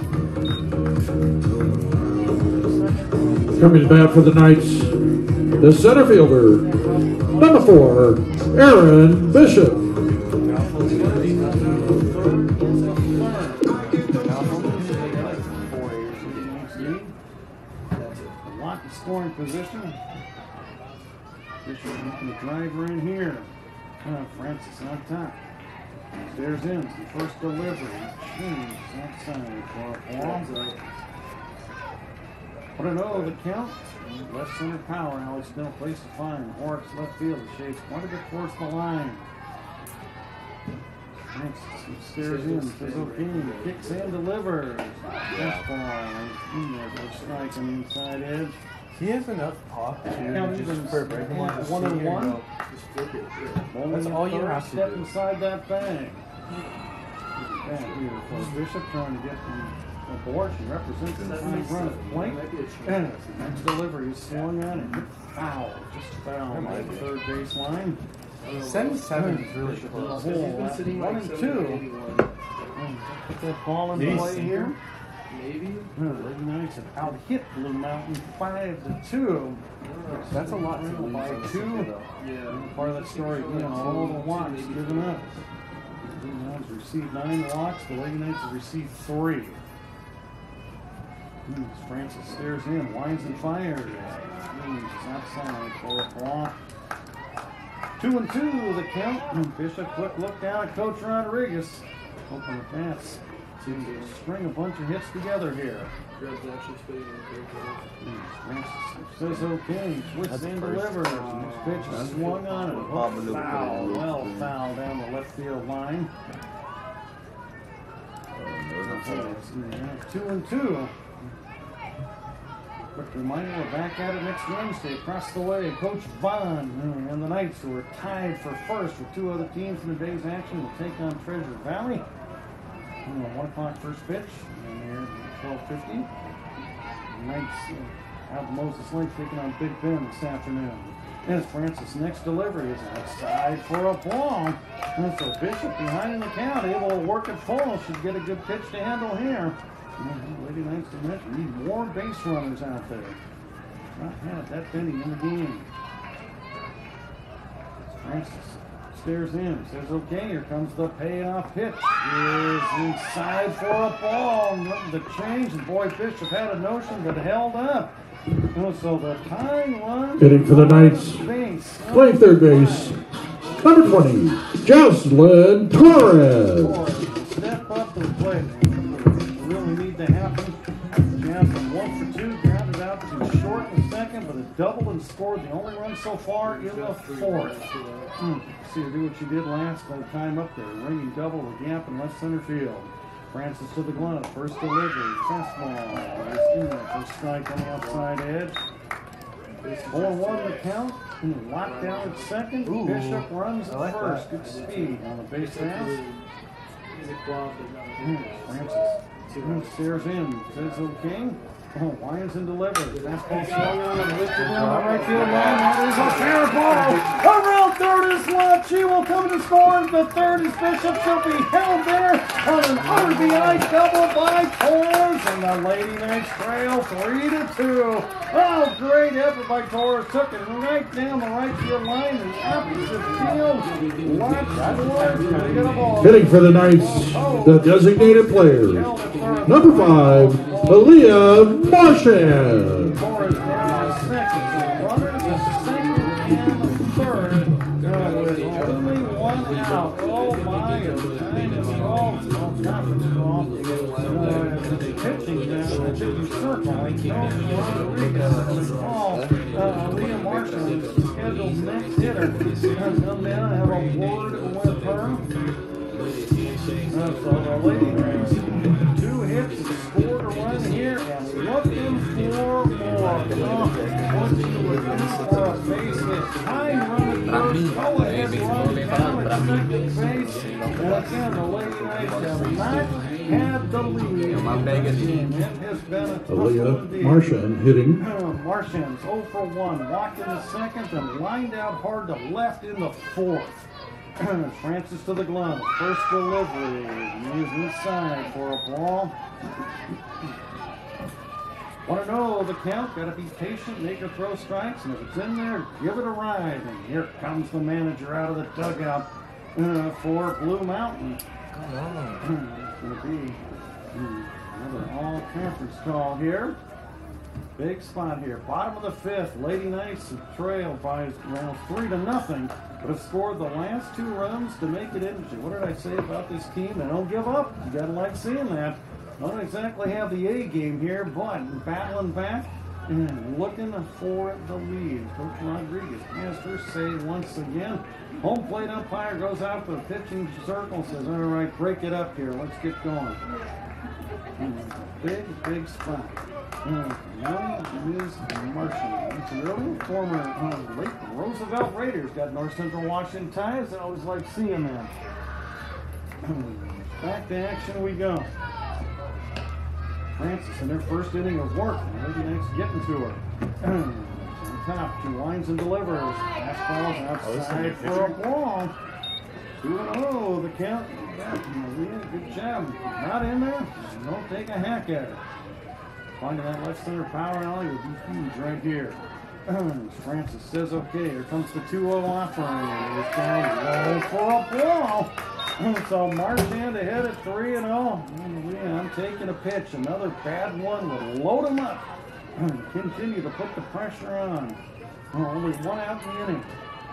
Coming to bat for the Knights, the center fielder, number 4, Aaron Bishop. Scoring position. Bishop making the driver in here. Francis on top. There's in. The first delivery. Change outside for a ball. What a no, the count. Left center power. Alex Snell place to find. Horrocks left field. Shades quite a bit towards the line. Francis stares in. Says okay. Kicks and delivers. Fastball. In there for strike on the inside edge. He has enough pop to just for a break. 1-1. That's all you have to step do. inside that bag. Back here for Bishop trying to get the board. She represents the time run at the plate. And next delivery is swung on and hit foul. Just foul at the third base line. 7-7 is really close. 1 and 2. Put that ball in play here. Maybe. Lady Knights have out-hit Blue Mountain 5-2. That's a lot to lose by on the 2. single, Yeah. Part of that story, all the walks given up. The Blue Mountains received 9 walks. The Lady Knights have received 3. Francis stares in, winds and fires. Is outside for a ball. 2 and 2 the count. Bishop quick look down at Coach Rodriguez. Hoping the bats seem to string a bunch of hits together here. Francis says okay. Switches and delivers. Next pitch is swung on and foul. Well foul down the left field line. 2 and 2. Quick reminder, we're back at it next Wednesday across the way. Coach Vaughn and the Knights, who are tied for first with 2 other teams in the day's action, will take on Treasure Valley. 1 o'clock first pitch, and they're 12:50. The Knights have Moses Lake taking on Big Ben this afternoon. And Francis' next delivery is outside for a ball. And so Bishop behind in the count, able to work it full, should get a good pitch to handle here. Lady Knights dimension need more base runners out there. Not had that many in the game. Francis stares in, says okay, here comes the payoff pitch. Is inside for a ball. The change, and boy, Bishop had a notion but held up. So the tying run. Hitting for the Knights, playing third base, number 20, Jocelyn Torres. Step up to the plate. Really need to happen. Johnson 1 for 2, grounded out to short in the second, but it doubled and scored the only run so far in the fourth. See her do what she did last time up there, ringing double the gap in left center field. Francis to the glove, first delivery, fastball, is in there for strike on the outside edge. 4-1 the count, and locked down at second. Bishop runs at first, good speed on the base pass. Francis stares in, says okay. Oh, Lions and delivers. Fastball swung on and lifted down the right field line. That is a fair ball. Around third is left. She will come to score. The third is Bishop. She'll be held there on an RBI double by Torres. And the Lady Knights trail 3-2. Oh, great effort by Torres. Took it right down the right field line and opposite field. Watch Torres get a ball. Hitting for the Knights, the designated player, number 5, Aaliyah Marchand. Torres down to second. Runners at second and third. With only one out. Oh my, it's kind of off. Oh, conference call. Pitching down the pitching circle. Rodriguez call. Aaliyah Marchand is the scheduled next hitter. Has come down and have a word with her. So the Lady Knights, 2 hits and scored a run here and looking for more. Once you were in for a base hit, high run at first, go ahead run down at second base. And again, the Lady Knights have not had the lead. It has been a tough Aaliyah Marchand hitting. Marchand's 0 for 1, walked in the second and lined out hard to left in the fourth. Francis to the glove. First delivery. He's inside for a ball. Want to know the count? Got to be patient, make her throw strikes, and if it's in there, give it a ride. And here comes the manager out of the dugout for Blue Mountain. Come on. It's going to be another all-conference call here. Big spot here. Bottom of the fifth. Lady Knights have trailed by around 3-0, but have scored the last 2 runs to make it interesting. What did I say about this team? They don't give up. You gotta like seeing that. Don't exactly have the A game here, but battling back and looking for the lead. Coach Rodriguez has her say once again. Home plate umpire goes out to the pitching circle, says, all right, break it up here. Let's get going. Big spot. Young Ms. Marchand. It's an early former late Roosevelt Raiders. Got North Central Washington ties. I always like seeing that. Back to action we go. Francis in their first inning of work. Lady Knights getting to her. On top, 2 lines and delivers. Fastballs outside for a ball. 2-0, the count. Good job. Not in there. Don't take a hack at it. Finding that left center power alley would be huge right here. Francis says, okay, here comes the 2-0 offering. It's down low for a ball. So Marchand ahead at 3-0. I'm taking a pitch. Another bad one will load him up. Continue to put the pressure on. Only 1 out in the inning.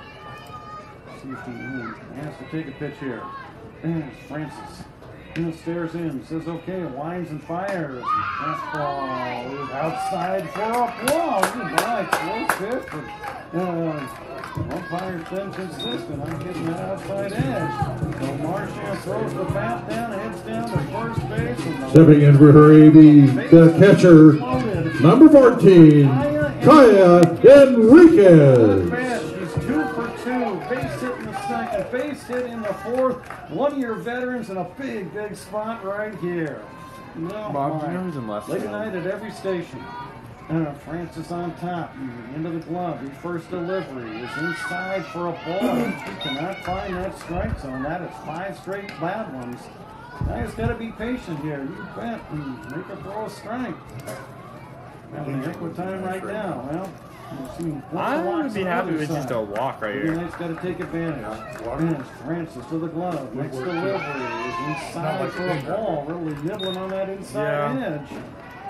See if he has to take a pitch here. Francis stares in, says okay, lines and fires. Fastball is outside for a ball. Goodbye, close pitch. Umpire's been consistent. I'm getting that outside edge. So Marchand throws the bat down, heads down to first base. And Stepping in for her AB, the catcher, number 14, Kaya Enriquez. She's 2 for 2. Base hit in the second, base hit in the fourth. One of your veterans in a big spot right here. No, Bob, do you know who's in left Lady field? Knight at every station. Francis on top, into the glove. His first delivery is inside for a ball. He cannot find that strike zone. That is 5 straight bad ones. Now he's got to be patient here. You bet. Make a throw a strike. Having a heck of a time right now. Well, I would be happy with just a walk right Lady here. Knight's got to take advantage. And Francis to the glove. Next delivery is inside for a ball. Really nibbling on that inside edge.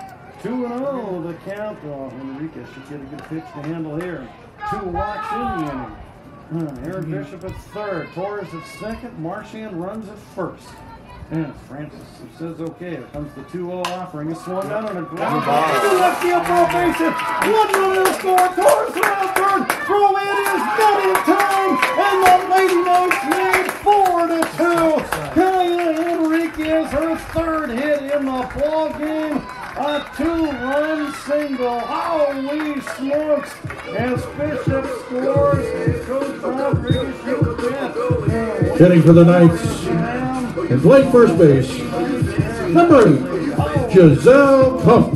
2-0 the count. Enriquez should get a good pitch to handle here. 2 walks in the inning. Aaron Bishop at third. Torres at second. Marchand runs at first. And Francis says okay. Here comes the 2-0 offering. It's swung out on a ground. Left field for a base hit. 1 run to score. Torres around third. Throw in is not in time. And the Lady Knights lead 4-2. Kaya Enriquez, her 3rd hit in the ball game. A 2-run single. Holy smokes. As Bishop scores, Coach Rodriguez, you bet. Hitting for the Knights, And playing first base, number 8, Giselle Cuff.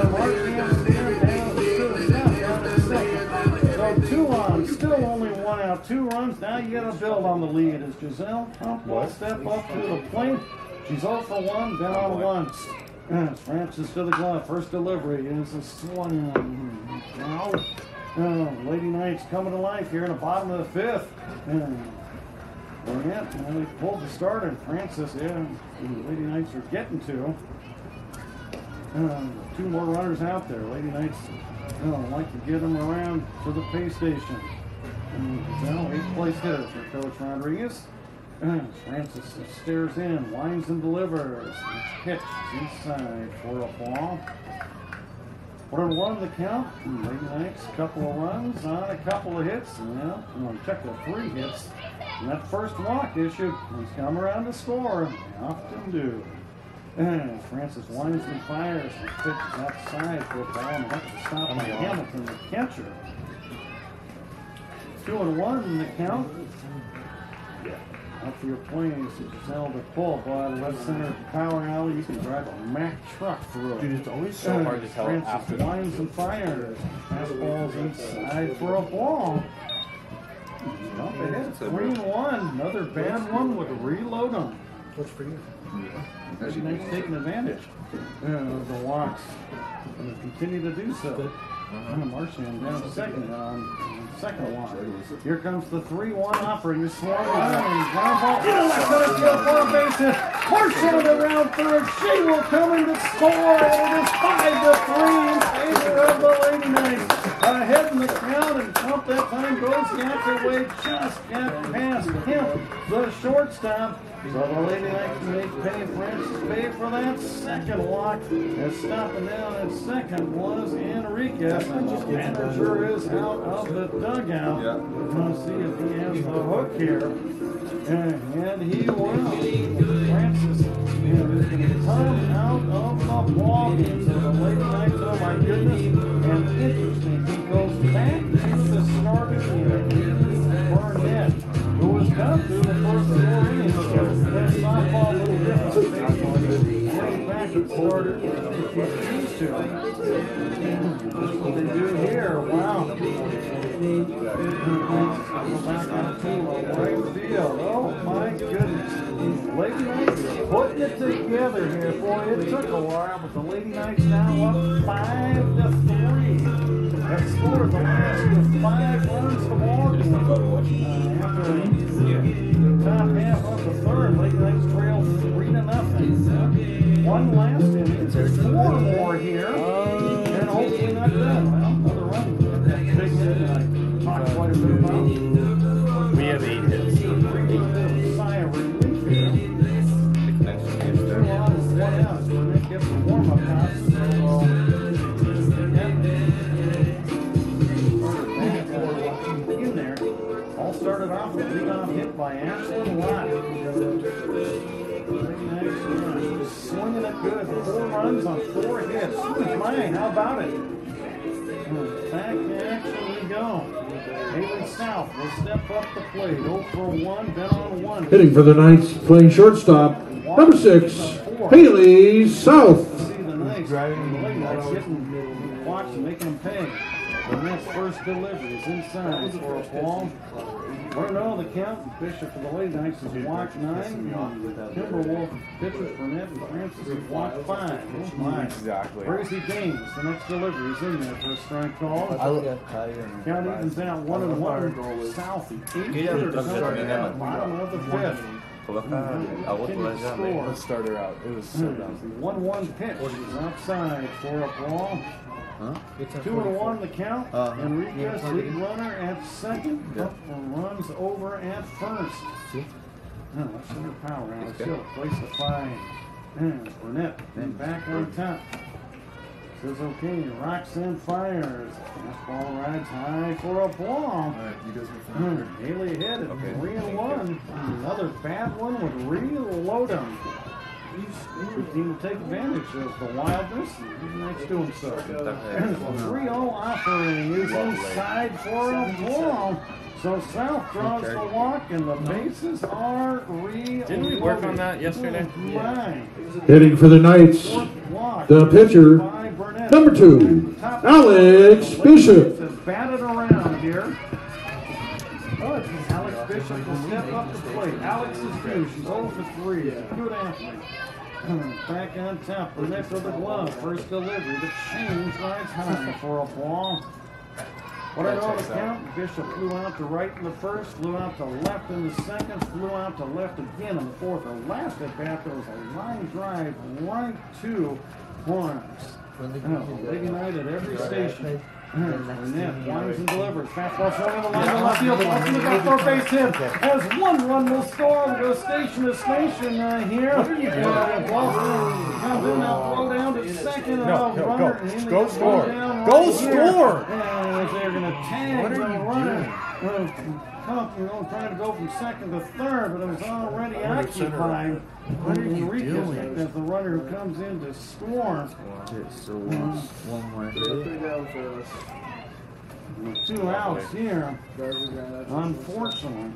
Still only 1 out, 2 runs. Now you got to build on the lead as Giselle will step up to the plate. She's 0 for 1, then on 1. Francis to the glove. First delivery is a swing. Now, Lady Knights coming to life here in the bottom of the 5th. Burnett, they pulled the starter. Francis, Lady Knights are getting to. 2 more runners out there. Lady Knights like to get them around to the pay station. Now, 8th place hitter for Coach Rodriguez. Francis stares in, winds and delivers. Pitch inside for a ball. What a run the count. Lady Knights, a couple of runs on a couple of hits. Yeah, I'm going to check the 3 hits. And that first walk issue has come around to score. They often do. Francis winds and fires. The pitch is outside for a ball. And that's to stop by Hamilton, the catcher. 2-1 in the count. After you're playing, Giselle to pull by the left center power alley, you can drive a Mack truck through it. Dude, it's always so hard to tell Francis after winds and fires. Fastballs inside for a ball. Up ahead, 3-1. Another bad one would reload them. What's for you? Lady Knights taking advantage of the walks and continue to do so. Marchand down second on second walk. Here comes the 3-1 offering. This swung on and ground ball into left center field for a base hit. Marchand around third. She will come in to score. And it is 5-3 in favor of the Lady Knights. Ahead in the count, and Trump that time goes the other way. Just got past him, the shortstop. So the Lady Knights make Francis pay for that second walk. And stopping down at second was Enriquez. And the manager is out of the dugout. We're going to see if he has the hook here. And he will. Francis is going to come out of the ball into the Lady Knights. Oh my goodness. And interesting, he goes back to the starting here. Burnett, who was done through the first 4 innings. That softball a little different. Going back to the starter. Used to. That's what they do here. Wow. Go back on to right field. Oh my goodness. Lady Knights putting it together here. Boy, it took a while, but the Lady Knights now up 5-3. That scored the last of 5 runs to ball game. After the top half of the third, Lady Knights trail 3-0. 1 last inning. There's 4 more here. And hopefully not done. Well, another run. Big hit I talked quite a bit about. We have 8 hits. Sigh of relief here. It's 2 on and 1 out. Burnett gets the warm-up pass. In there. All started off with a lead-off hit by Ashlyn Lott. Swinging it good. 4 runs on 4 hits. My, how about it? Back to action we go. Haley South will step up the plate. 0 for 1, then on 1. Hitting for the Knights, playing shortstop, number 6, Haley South. See the Knights. Knights getting walks and making them pay. The next first delivery is inside for a ball. We're know the count. Bishop for the Lady Knights is walk 9. Timberwolf pitches Burnett and Francis is walk 5. Oh my. Exactly. Gracie Gaines, the next delivery is in there for a strike call. Count evens out 1-1. South 8 hitters starting at the bottom of the 5th. Let's start her out. It was so dumb. 1-1 pitch is outside for a ball. 2-1 the count. Enriquez, lead runner at second. Runs over at first. Left center power out. Still place to 5. Burnett then back on top. Says okay. Rocks and fires. Fastball rides high for a ball. Haley hit it. 3-1. Another bad one would reload him. Good team to take advantage of the wildness. Knights doing so. 3-0 offering is inside for a ball. So South draws the walk, and the bases are reloaded. Didn't we work on that yesterday? Right. Hitting for the Knights, Walk the pitcher, by Burnett. number 2, Alex Bishop. Is batted around here. Alex Bishop will step up to plate. Alex is due. She's 0 for 3. Good athlete. Back on top. Burnett with the glove. First delivery. The change rides high for a ball. What I know the count, Bishop flew out to right in the first, flew out to left in the second, flew out to left again in the fourth. Her last at bat, there was a line drive right to Horns. Lady Knight at every station. Burnett winds and delivers. Fastball swung on the line to left field. Boston is a third base hit. As one run will score. We'll go station to station here. What are you doing? Boston comes in now, throw down to second. Go score. Go score. And they're going to tag the runner. Trying to go from second to third, but it was already occupied. What are you doing? As the runner who comes in to score. So one more. 2 outs here. Unfortunately.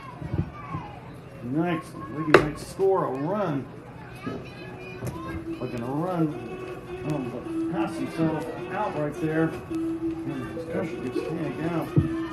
Next, Lady Knights score a run. Looking to run. But pass himself out right there. Coach gets tagged out.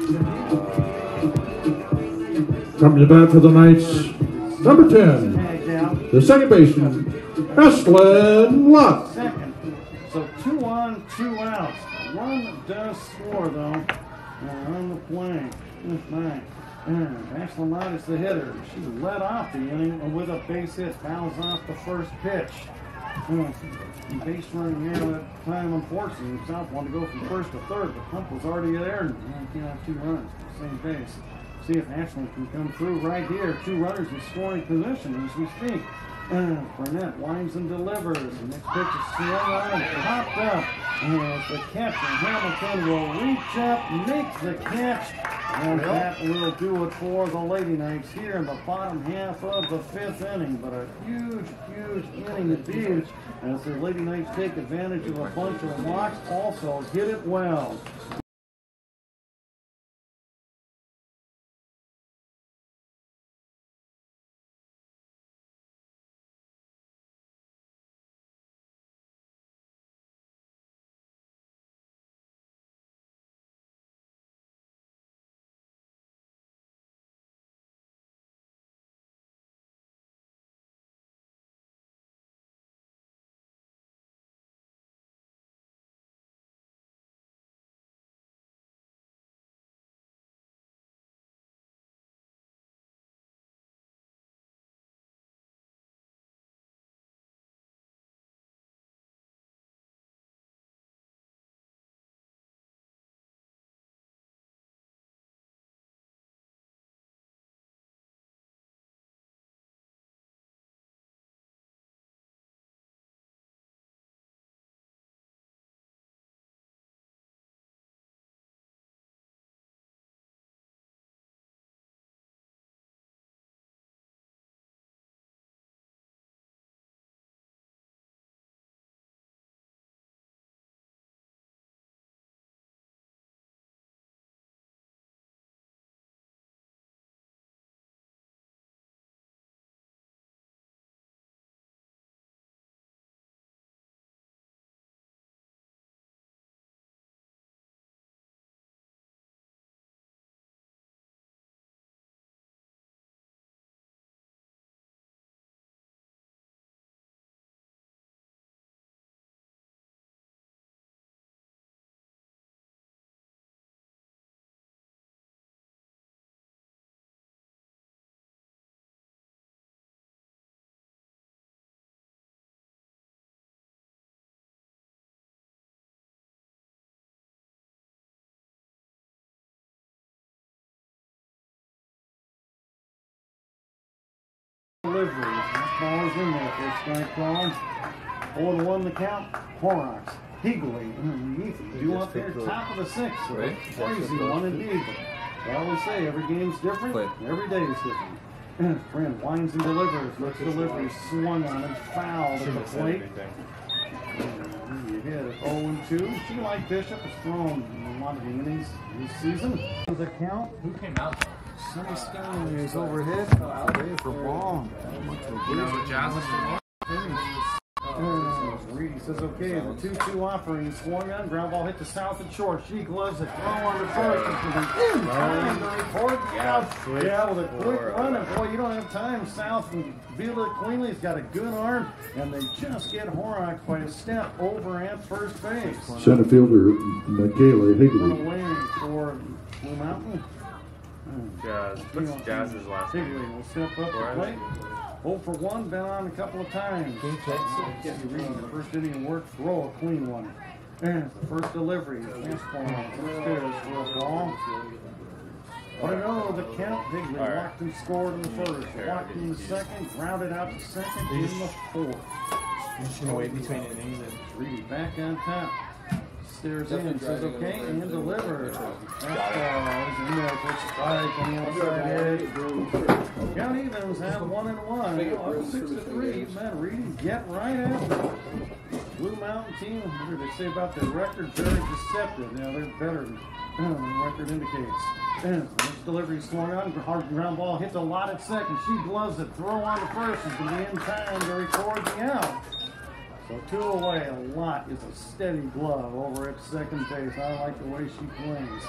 Coming to bat for the Knights, number 10, the second baseman, Eslin Lott. Second. So 2 on, 2 outs. One does score though. On the play. Ashlyn Lott is the hitter. She led off the inning with a base hit. Fouls off the first pitch. Base running here that time, unfortunately. South wanted to go from first to third. The pump was already there. And can't have 2 runs. Same base. See if Ashland can come through right here. 2 runners in scoring position as we speak. Burnett winds and delivers. The next pitch is swung on and popped up. As the catcher, Hamilton, will reach up, make the catch. And that will do it for the Lady Knights here in the bottom half of the 5th inning. But a huge, huge inning indeed. As the Lady Knights take advantage of a bunch of walks, also hit it well. Delivery. Ball is in there for a strike call. 4-1 the count. Horrocks. Higley. Ethan. Do up there. Top of the 6th. So Right. crazy one indeed. But I always say every game's different. Right. Every day is different. Friend winds and delivers. Looks delivery swung on and fouled at the plate. You hit at 0-2. Eli Bishop has thrown a lot of innings this season. The count. Who came out? Sunny Skies overhead. Ready for ball. You know, Jazz is Reedy says okay. The 2-2 offering swung on. Ground ball hit the south and short. She gloves it. Throw on the first. It's in time to report. Yeah, with a quick run. And boy, you don't have time. South and fielded it cleanly. He's got a good arm. And they just get Horrocks by a step over at first base. Center fielder Michaela Run Higley. away for Blue Mountain. Jazz. What's Jazz's last Higley name? will step up the plate. 0 for 1, been on a couple of times. Get you reading the first inning work, throw a clean one. And the first delivery, fastball, upstairs for a ball. But I know the count, Higley walked and scored in the first, walked in the second, grounded out the second, in the fourth. Just gonna wait between innings and Reedy back on top. Stares in, says okay, and delivers. Fastball is in there for strike on the outside edge. Count evens have 1-1. 6-3. Man, Reedy get right after it. Blue Mountain team, what do they say about their record? Very deceptive. Now they're better than the record indicates. Next delivery swung on. Hard ground ball hits a lot at second. She gloves it. Throw on to first. Is going to be in time to record the out. So 2 away, a lot is a steady glove over at second base. I like the way she plays.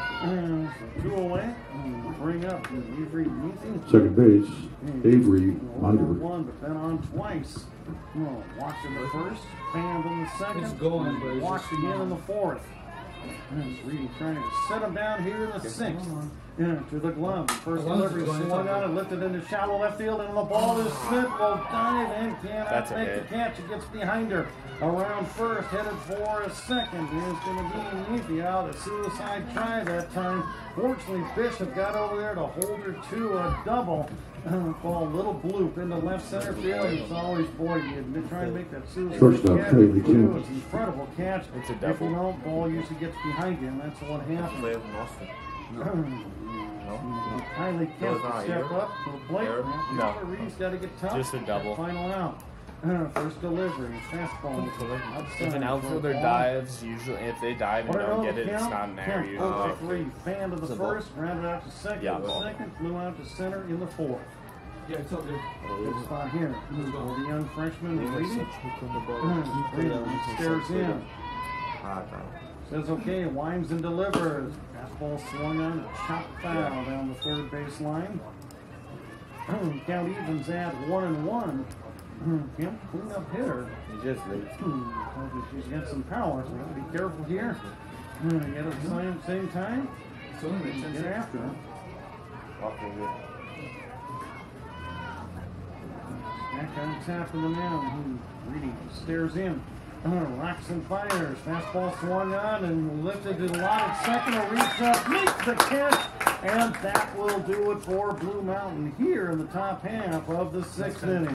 So 2 away, bring up Avery Meeting. Second base, Avery under. One, but then on twice. Walked in the first, fanned in the second. It's going, but it's walked just again in the fourth. Reedy trying to set him down here in the sixth. To the glove. First delivery swung out and lifted into shallow left field, and the ball is Smith will dive and cannot make the catch. It gets behind her. Around first, headed for a second. It's going to be Neefy out. A suicide try that time. Fortunately, Bishop got over there to hold her to a double. Ball, little bloop into left center field. It's always, boy, you try and make that suicide First up, catch. Haley Kim. It's an incredible catch. It's a If double. you don't, ball usually gets behind you, and that's what happens. Kylie Kemp to step up to the plate. No. Reedy's got to get tough. Just a double. Final out. First delivery, fastball. If an outfielder dives, usually if they dive and don't get it, it's not an error usually. 0-3. Fan to the first, rounded out to second. Yeah. Second, flew out to center in the fourth. yeah, it's all good. Good spot here. For the young freshman, Reedy. Reedy stares in. Says okay, winds and delivers. Fastball swung on, chopped foul down the third base line. Count evens at 1-1. Kim, clean up hitter. He just leaves. She's got some power, so we gotta be careful here. Get at the same time. So it makes sense. Get after her. Back on top of the mound. Reedy stares in. Rocks and fires. Fastball swung on and lifted to the line at second. A reach up, makes the catch, and that will do it for Blue Mountain here in the top half of the sixth inning.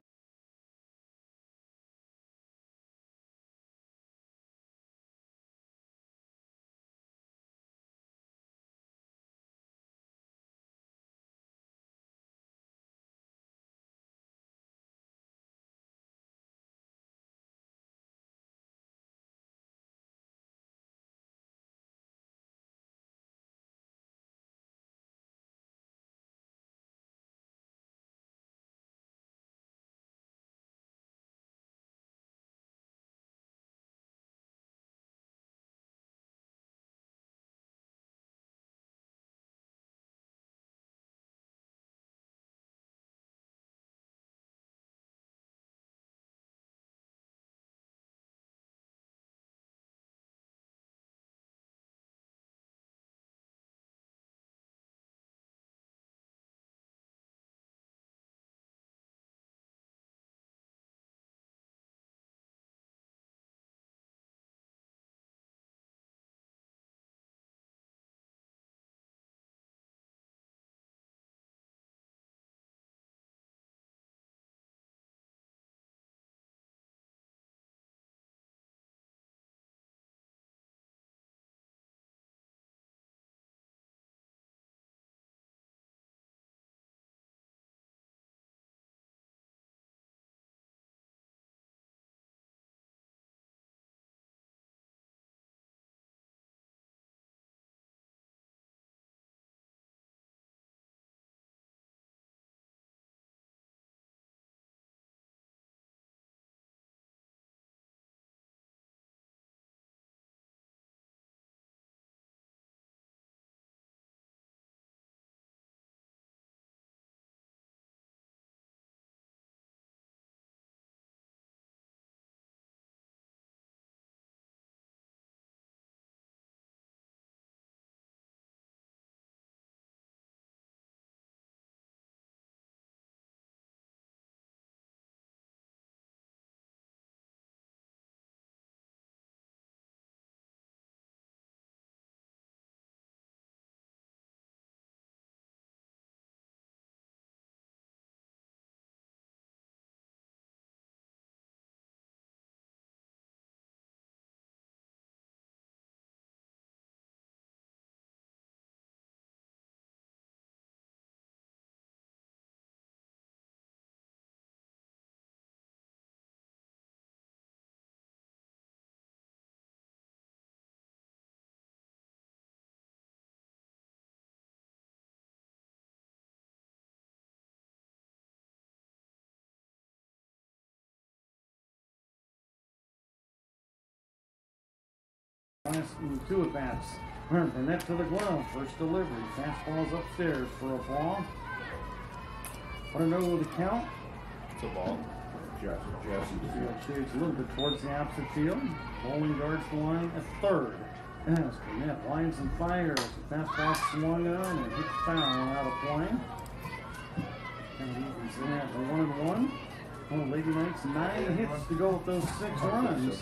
two at bats. Burnett to the glove. First delivery. Fastball's upstairs for a ball. Want to know the count? It's a ball. Field shades a little bit towards the opposite field. Bowling guards the line at third. As Burnett lines and fires. The fastball swung on and hit foul out of play. And evens in at 1-1. Well, Lady Knights 9 hits to go with those 6 runs.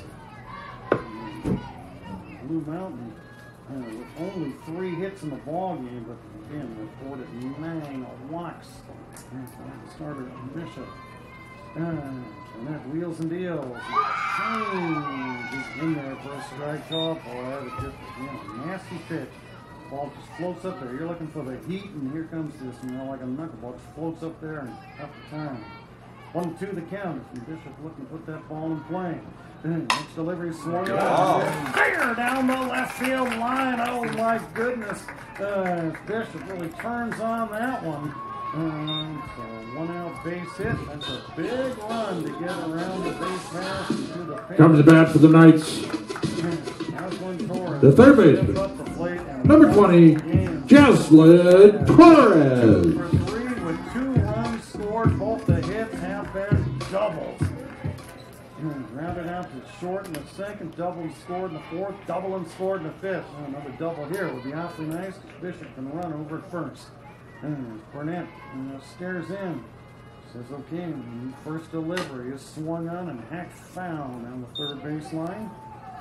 Blue Mountain with only 3 hits in the ball game, but again reported 9 walks. Starter Bishop. And that wheels and deals. Change is in there for a strike off. Or just a nasty pitch. Ball just floats up there. You're looking for the heat, and here comes this, like a knuckleball. Just floats up there and up the time. 1-2 the count. Bishop looking to put that ball in play. Next delivery swung on. Fire down the left field line. Oh my goodness. Bishop really turns on that one. So 1-out base hit. That's a big run to get around the base pass and to the pitch. Comes to bat for the Knights. The third baseman, number 20, Jaslyn Torres. For 3 with 2 runs scored. Both the hits have been doubles. Rounded out to short in the second, double and scored in the fourth, double and scored in the fifth. Another double here would be awfully nice. Bishop can run over at first. Burnett stares in. Says okay. First delivery is swung on and hacked foul down the third baseline.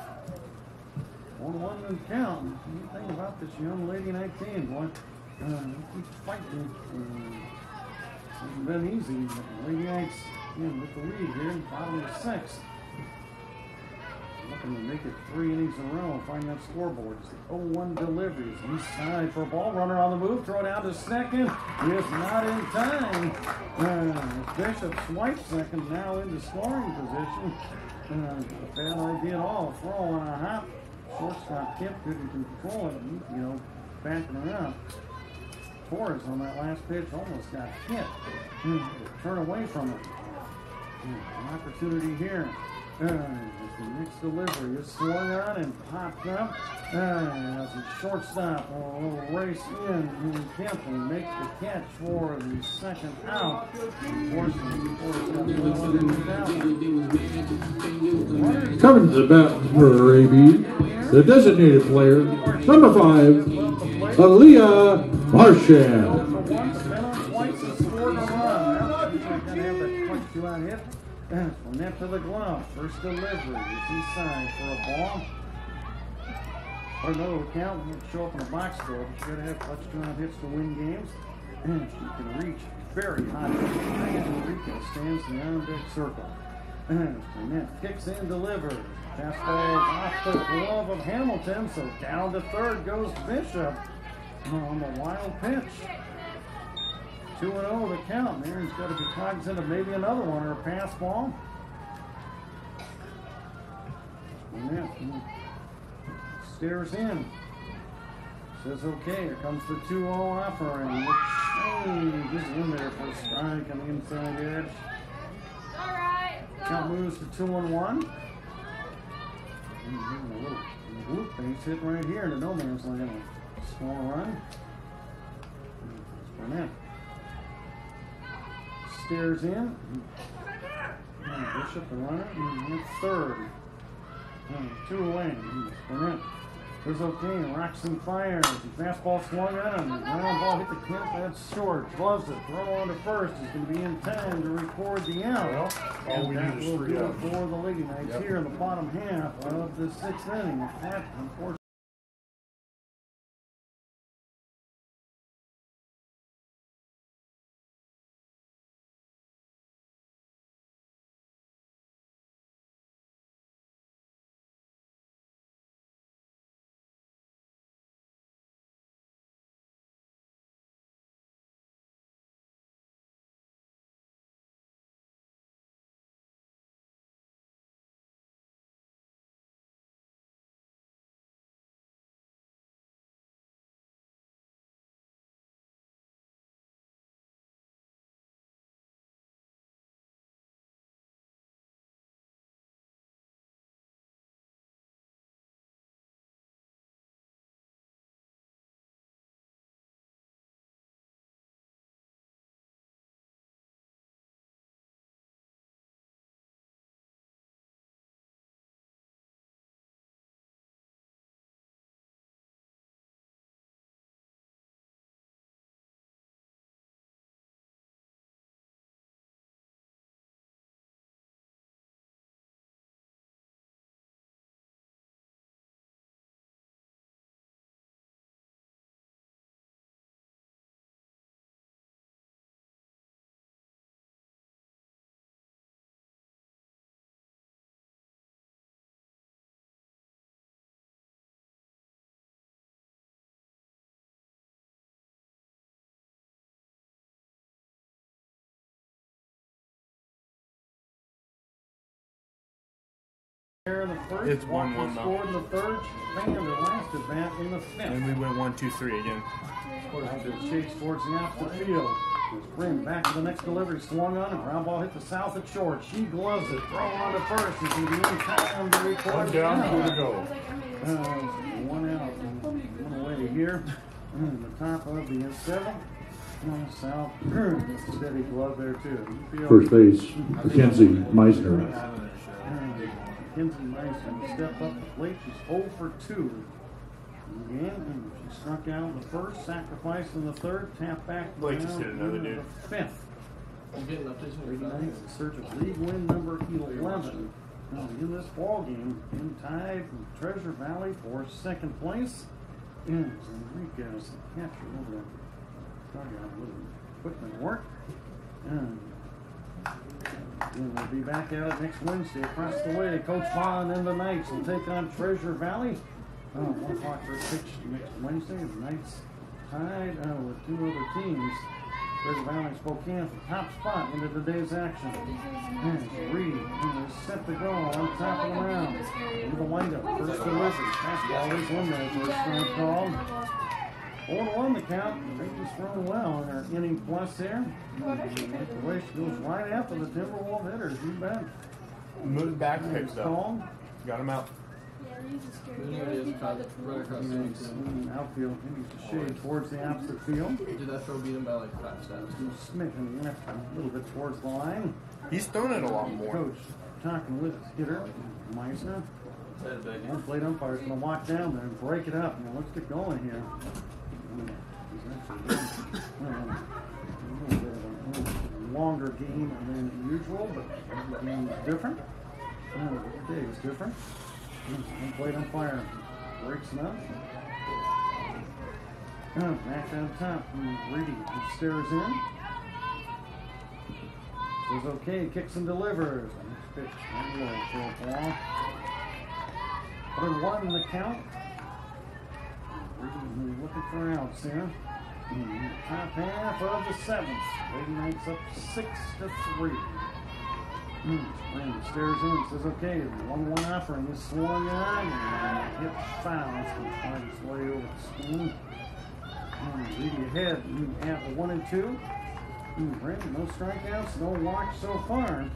1-1 and count. Anything about this young Lady Knight team, boy? Keeps fighting. Hasn't been easy, but the Lady Knights with the lead here, bottom of the 6th. Looking to make it 3 innings in a row. Find that scoreboard. It's the 0-1 delivery. East side for a ball. Runner on the move. Throw down to second. Is not in time. Bishop swipes second. Now into scoring position. Bad idea at all. Throw on a hop. Shortstop Kip couldn't control it. Backing around. Torres on that last pitch almost got hit. Turn away from it. An opportunity here. The next delivery is swung on and popped up. As a shortstop, a little race in. Kemp will make the catch for the second out. Coming to the bat for AB, the designated player, number 5, Aaliyah Marchand. From net to the glove. First delivery is inside for a ball. Or no count. Won't show up in a box score. But you gotta have touchdown hits to win games. And she can reach very high. Enrique stands in the on-deck circle. And net kicks in, delivers. Fastball off the glove of Hamilton. So down to third goes Bishop on the wild pitch. 2-0 the count. There he's got to be cognizant of maybe another one or a pass ball. Stares in. Says okay. Here comes the 2-0 offering. Change is in there for a strike on the inside edge. All right. Count moves to 2-1. A little whoop base hit right here in the no man's land. A small run. Burnett. Stares in. Bishop the runner. And third. 2 away. Burnett. Goes okay. Rocks and fires. The fastball swung on him. Ground ball hit the Kemp. That's short. Gloves it. Throw on to first. Is going to be in time to record the out. Well, all we and that need is will 3 do it outs. for the Lady Knights here in the bottom half of the 6th inning. That, unfortunately, There in the first. It's 1-1 now. Scored in the third. Fan their last at bat in the fifth. And we went 1-2-3 again. Chase towards the opposite field. Spring back to the next delivery. Swung on and ground ball hit the south at short. She gloves it. Throw on to first. It's going to be in time to record. One down, two to go. One out. One away here. The top of the seventh. South. Steady glove there too. First base, Mackenzie Meisner. Mackenzie Meisner step up the plate. She's 0 for 2. Again, she struck out in the first, sacrificed in the third, tap back Blake just hit another dude. The fifth. Lady Knights in search of league win number 11. In this ball game, in tied from Treasure Valley for second place. And Enriquez captured over the dugout with equipment work. And we'll be back at it next Wednesday across the way. Coach Bond and the Knights will take on Treasure Valley. 1 o'clock for a pitch next Wednesday. The Knights tied with 2 other teams. Treasure Valley and Spokane for top spot into today's action. And Reed is set to go on top of the mound. Into the windup. First delivery. Fastball is in there. First strike called. 4-1 the count. Reed's thrown well in her inning plus there. The way she goes right after the Timberwolf hitters. You bet. Move back picks up. Called. Got him out. Outfield continues to shade towards the opposite field. Did that throw beat him by like 5 steps? Smith and left a little bit towards the line. He's thrown it a lot more. Coach talking with his hitter, Meisner. And plate umpire's going to walk down there and break it up. Now let's get going here. He's actually a little bit of a longer game than usual, but every game is different. Every day is different. One plate umpire breaks it up. Back down top. Reedy stares in. Says okay, kicks and delivers. Next pitch. For a ball. 1 in the count. Reedy looking for outs here. Top half of the 7th. Lady Knights up 6-3. Brandon stares in and says, okay, 1-1 offering is swung on and hit foul. It's going to find its way over the spoon. Reedy ahead at 1 and 2. Brandon, no strikeouts, no walks so far.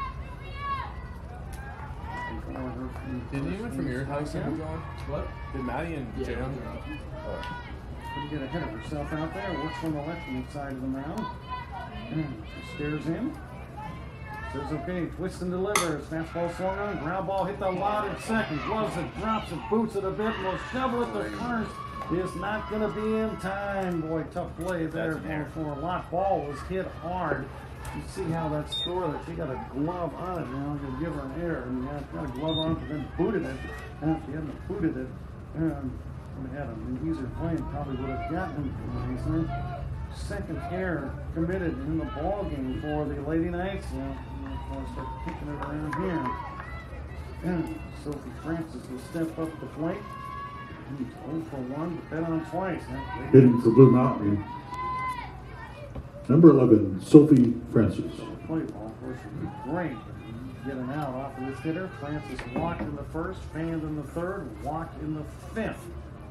Did anyone from your house ever go on? What? Did Maddie and Jam? Couldn't get ahead of herself out there. Works from the left-hand side of the mound. She stares in. Says okay, twist and delivers. Fastball swung on, ground ball hit the lot at second. Gloves it, drops it, boots it a bit, and will shovel it to first. Is not going to be in time. Boy, tough play there for a lot. Ball was hit hard. You see how that's scored. She got a glove on it now. I'm going to give her an error. And got a glove on it, but then booted it. And if she hadn't booted it, would have had an easier play and probably would have gotten it. Second error committed in the ball game for the Lady Knights. I'll start kicking it around here. And Sophie Francis will step up the plate. He's 0 for 1, but bet on twice. Hitting for Blue Mountain. Number 11, Sophie Francis. Play ball, of course, would be great. Get an out off of this hitter. Francis walked in the first, fanned in the third, walked in the fifth.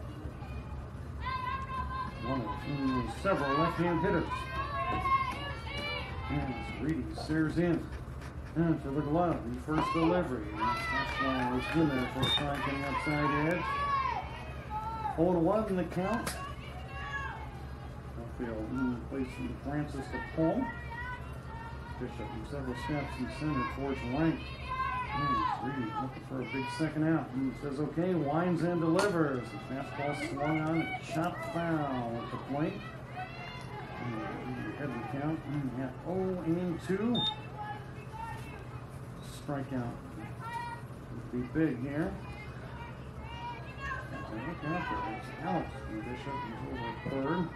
One of several left-hand hitters. And Reedy stares in. And for the glove, the first delivery. Fastball was in there for striking outside edge. 0-1 in the count. Outfield placing Francis to pull. Bishop in several steps in center towards the line. Reedy looking for a big second out. He says okay, winds and delivers. The fastball swung on, chopped foul at the plate. Head the count at 0-2. Strikeout would be big here. Look out there. It's Alex Bishop. He's over third.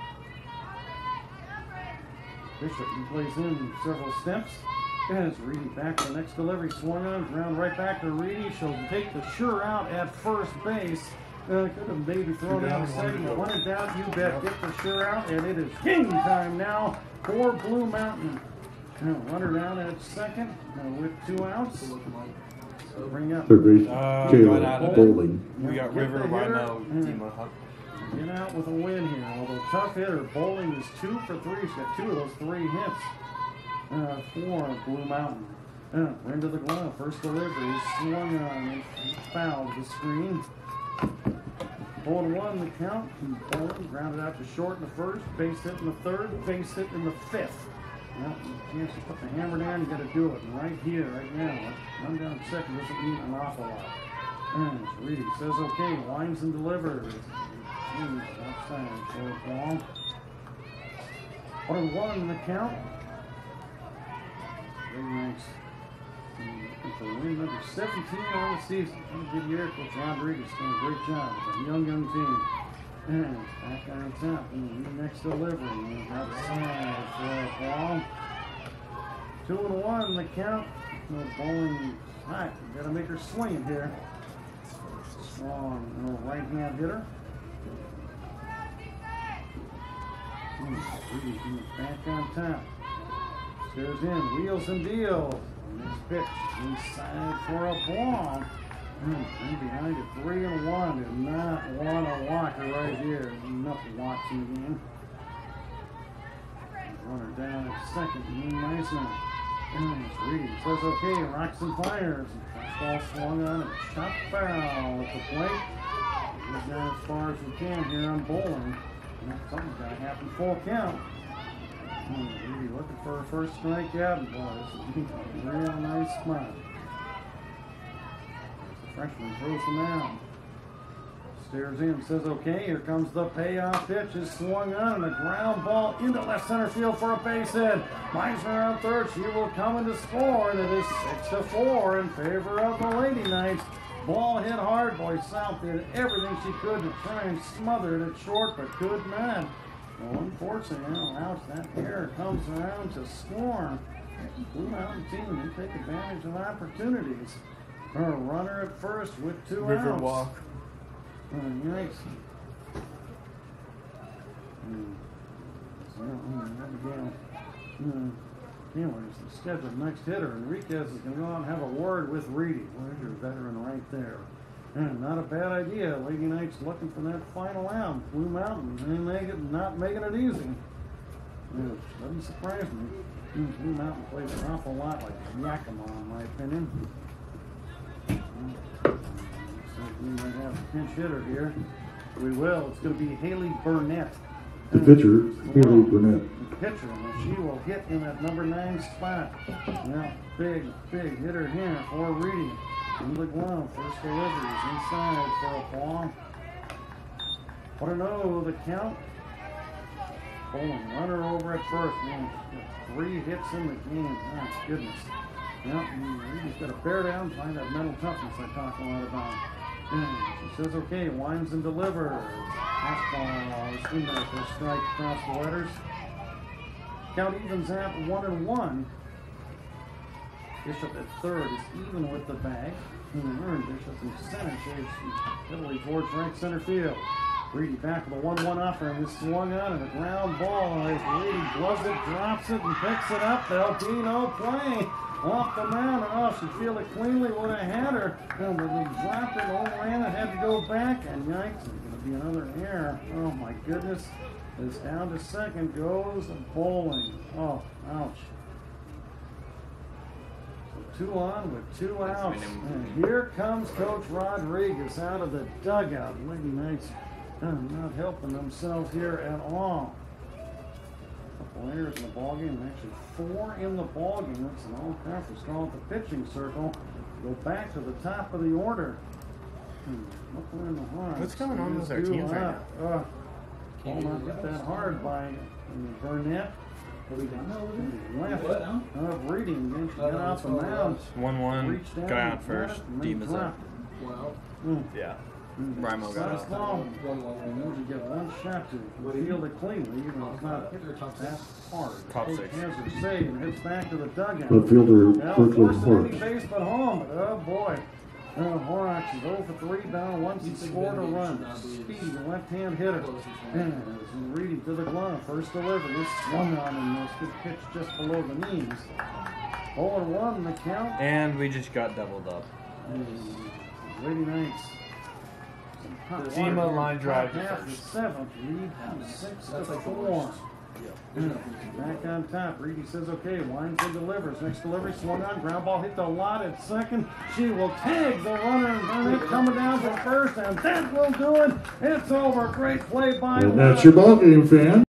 Bishop plays in several steps. As Reedy back to the next delivery. Swung on, ground right back to Reedy. She'll take the sure out at first base. Could have maybe thrown out a second. One and down, you bet. Get the sure out, and it is game time now for Blue Mountain. Runner down at second with 2 outs. Bring up. Third base, Got Taylor out of it. Bowling. We got Get River, the hitter. Rhino, Demo, Huck. Get out with a win here. Although tough hitter, Bowling is 2 for 3. She's got 2 of those 3 hits for Blue Mountain. Into the glove. First delivery is swung on. Fouled the screen. 4-1 the count. Bowling grounded out to short in the first. Base hit in the third. Base hit in the fifth. Well, chance to put the hammer down. You got to do it right here, right now. Run down second doesn't mean an awful lot. And Reedy says okay. Lines and delivers. Outside for a ball. 1-1 in the count. Very nice. Looking for win number 17 on the season. Good year, Coach Rodriguez doing a great job with a young team. And back on top. Next delivery. Outside for a ball. 2-1 in the count. No Bowling hot. You got to make her swing here. Strong right-hand hitter. Back on top. Stares in, wheels and deals. Next pitch, inside for a ball. And behind it, 3-1. Do not want a walker right here. Enough walks in the game. Runner down at second, Meisner. And Reedy says okay, rocks and fires. Ball swung on and shot foul at the plate. Goes down as far as we can here on Bowling. Something's got to happen. Full count. Reedy looking for her first strikeout, and boy, this is a real nice spot. The freshman throws him out. Stares in, says okay. Here comes the payoff pitch. Is swung on and a ground ball into left center field for a base hit. Meisner on third. She will come in to score, and it is 6-4 in favor of the Lady Knights. Ball hit hard. Boy, South did everything she could to try and smother it at short, but could not. Well, unfortunately, ouch, that error comes around to score. Blue Mountain team, they take advantage of opportunities. Her runner at first with 2 River outs. walk. Yikes. Anyways, the scheduled next hitter, Enriquez is going to go out and have a word with Reedy. There's your veteran right there. And not a bad idea. Lady Knights looking for that final out. Blue Mountain, not making it easy. Doesn't surprise me. Blue Mountain plays an awful lot like Yakima, in my opinion. So we might have a pinch hitter here. We will. It's going to be Haley Burnett. The pitcher, Haley Burnett. The pitcher, and she will hit in that number 9 spot. Now, big hitter here for Reedy. In the glove, first delivery is inside for a ball. 1-0 the count. Bowling runner over at first. Man, 3 hits in the game. My goodness. Yep, Reedy's got to bear down, find that mental toughness I talk a lot about. And she says, okay, winds and delivers. Fastball is in there for a strike across the letters. Count evens at 1-1. Bishop at third is even with the bag. Bishop in center shades heavily towards right center field. Reedy back with a 1-1 offering. Is swung on and a ground ball. As Reedy gloves it, drops it, and picks it up. There'll be no play. Off the mound. Oh, she'd feel it cleanly would have had her. But they dropped it. O'Rana had to go back. And yikes, there's going to be another error. Oh my goodness. It's down to second. Goes Bowling. Oh, ouch. 2 on with 2 outs. And here comes Coach Rodriguez out of the dugout. Lady Knights not helping themselves here at all. A couple errors in the ballgame, actually 4 in the ballgame. That's an all-conference call at the pitching circle. Go back to the top of the order. What's going on with our teams right now? Ball not hit that hard by Burnett. Left of Reading. Then she got off the mound. 1-1. Guy on first. Demon's up. Yeah. Rimo got That's out. long. You get one shot to field it cleanly, even though it's not that hard. Top Coach 6. has her save and hits back to the dugout. Left fielder, Now Brooklyn forced any Horrocks. base but home. Oh boy. Horrocks is 0 for 3 down once he scored a run. Speed, left-hand hitter. And Reedy to the glove. First delivery is swung on and this good pitch just below the knees. 0-1 the count. And we just got doubled up. Lady Knights. Zima line drive to Half the first. seventh, Reed 6-4. Back on top, Reedy says okay, winds and delivers. Next delivery swung on, ground ball hit the lot at second. She will tag the runner and Burnett coming down for first, and that will do it. It's over. Great play by And that's your ball game, fan.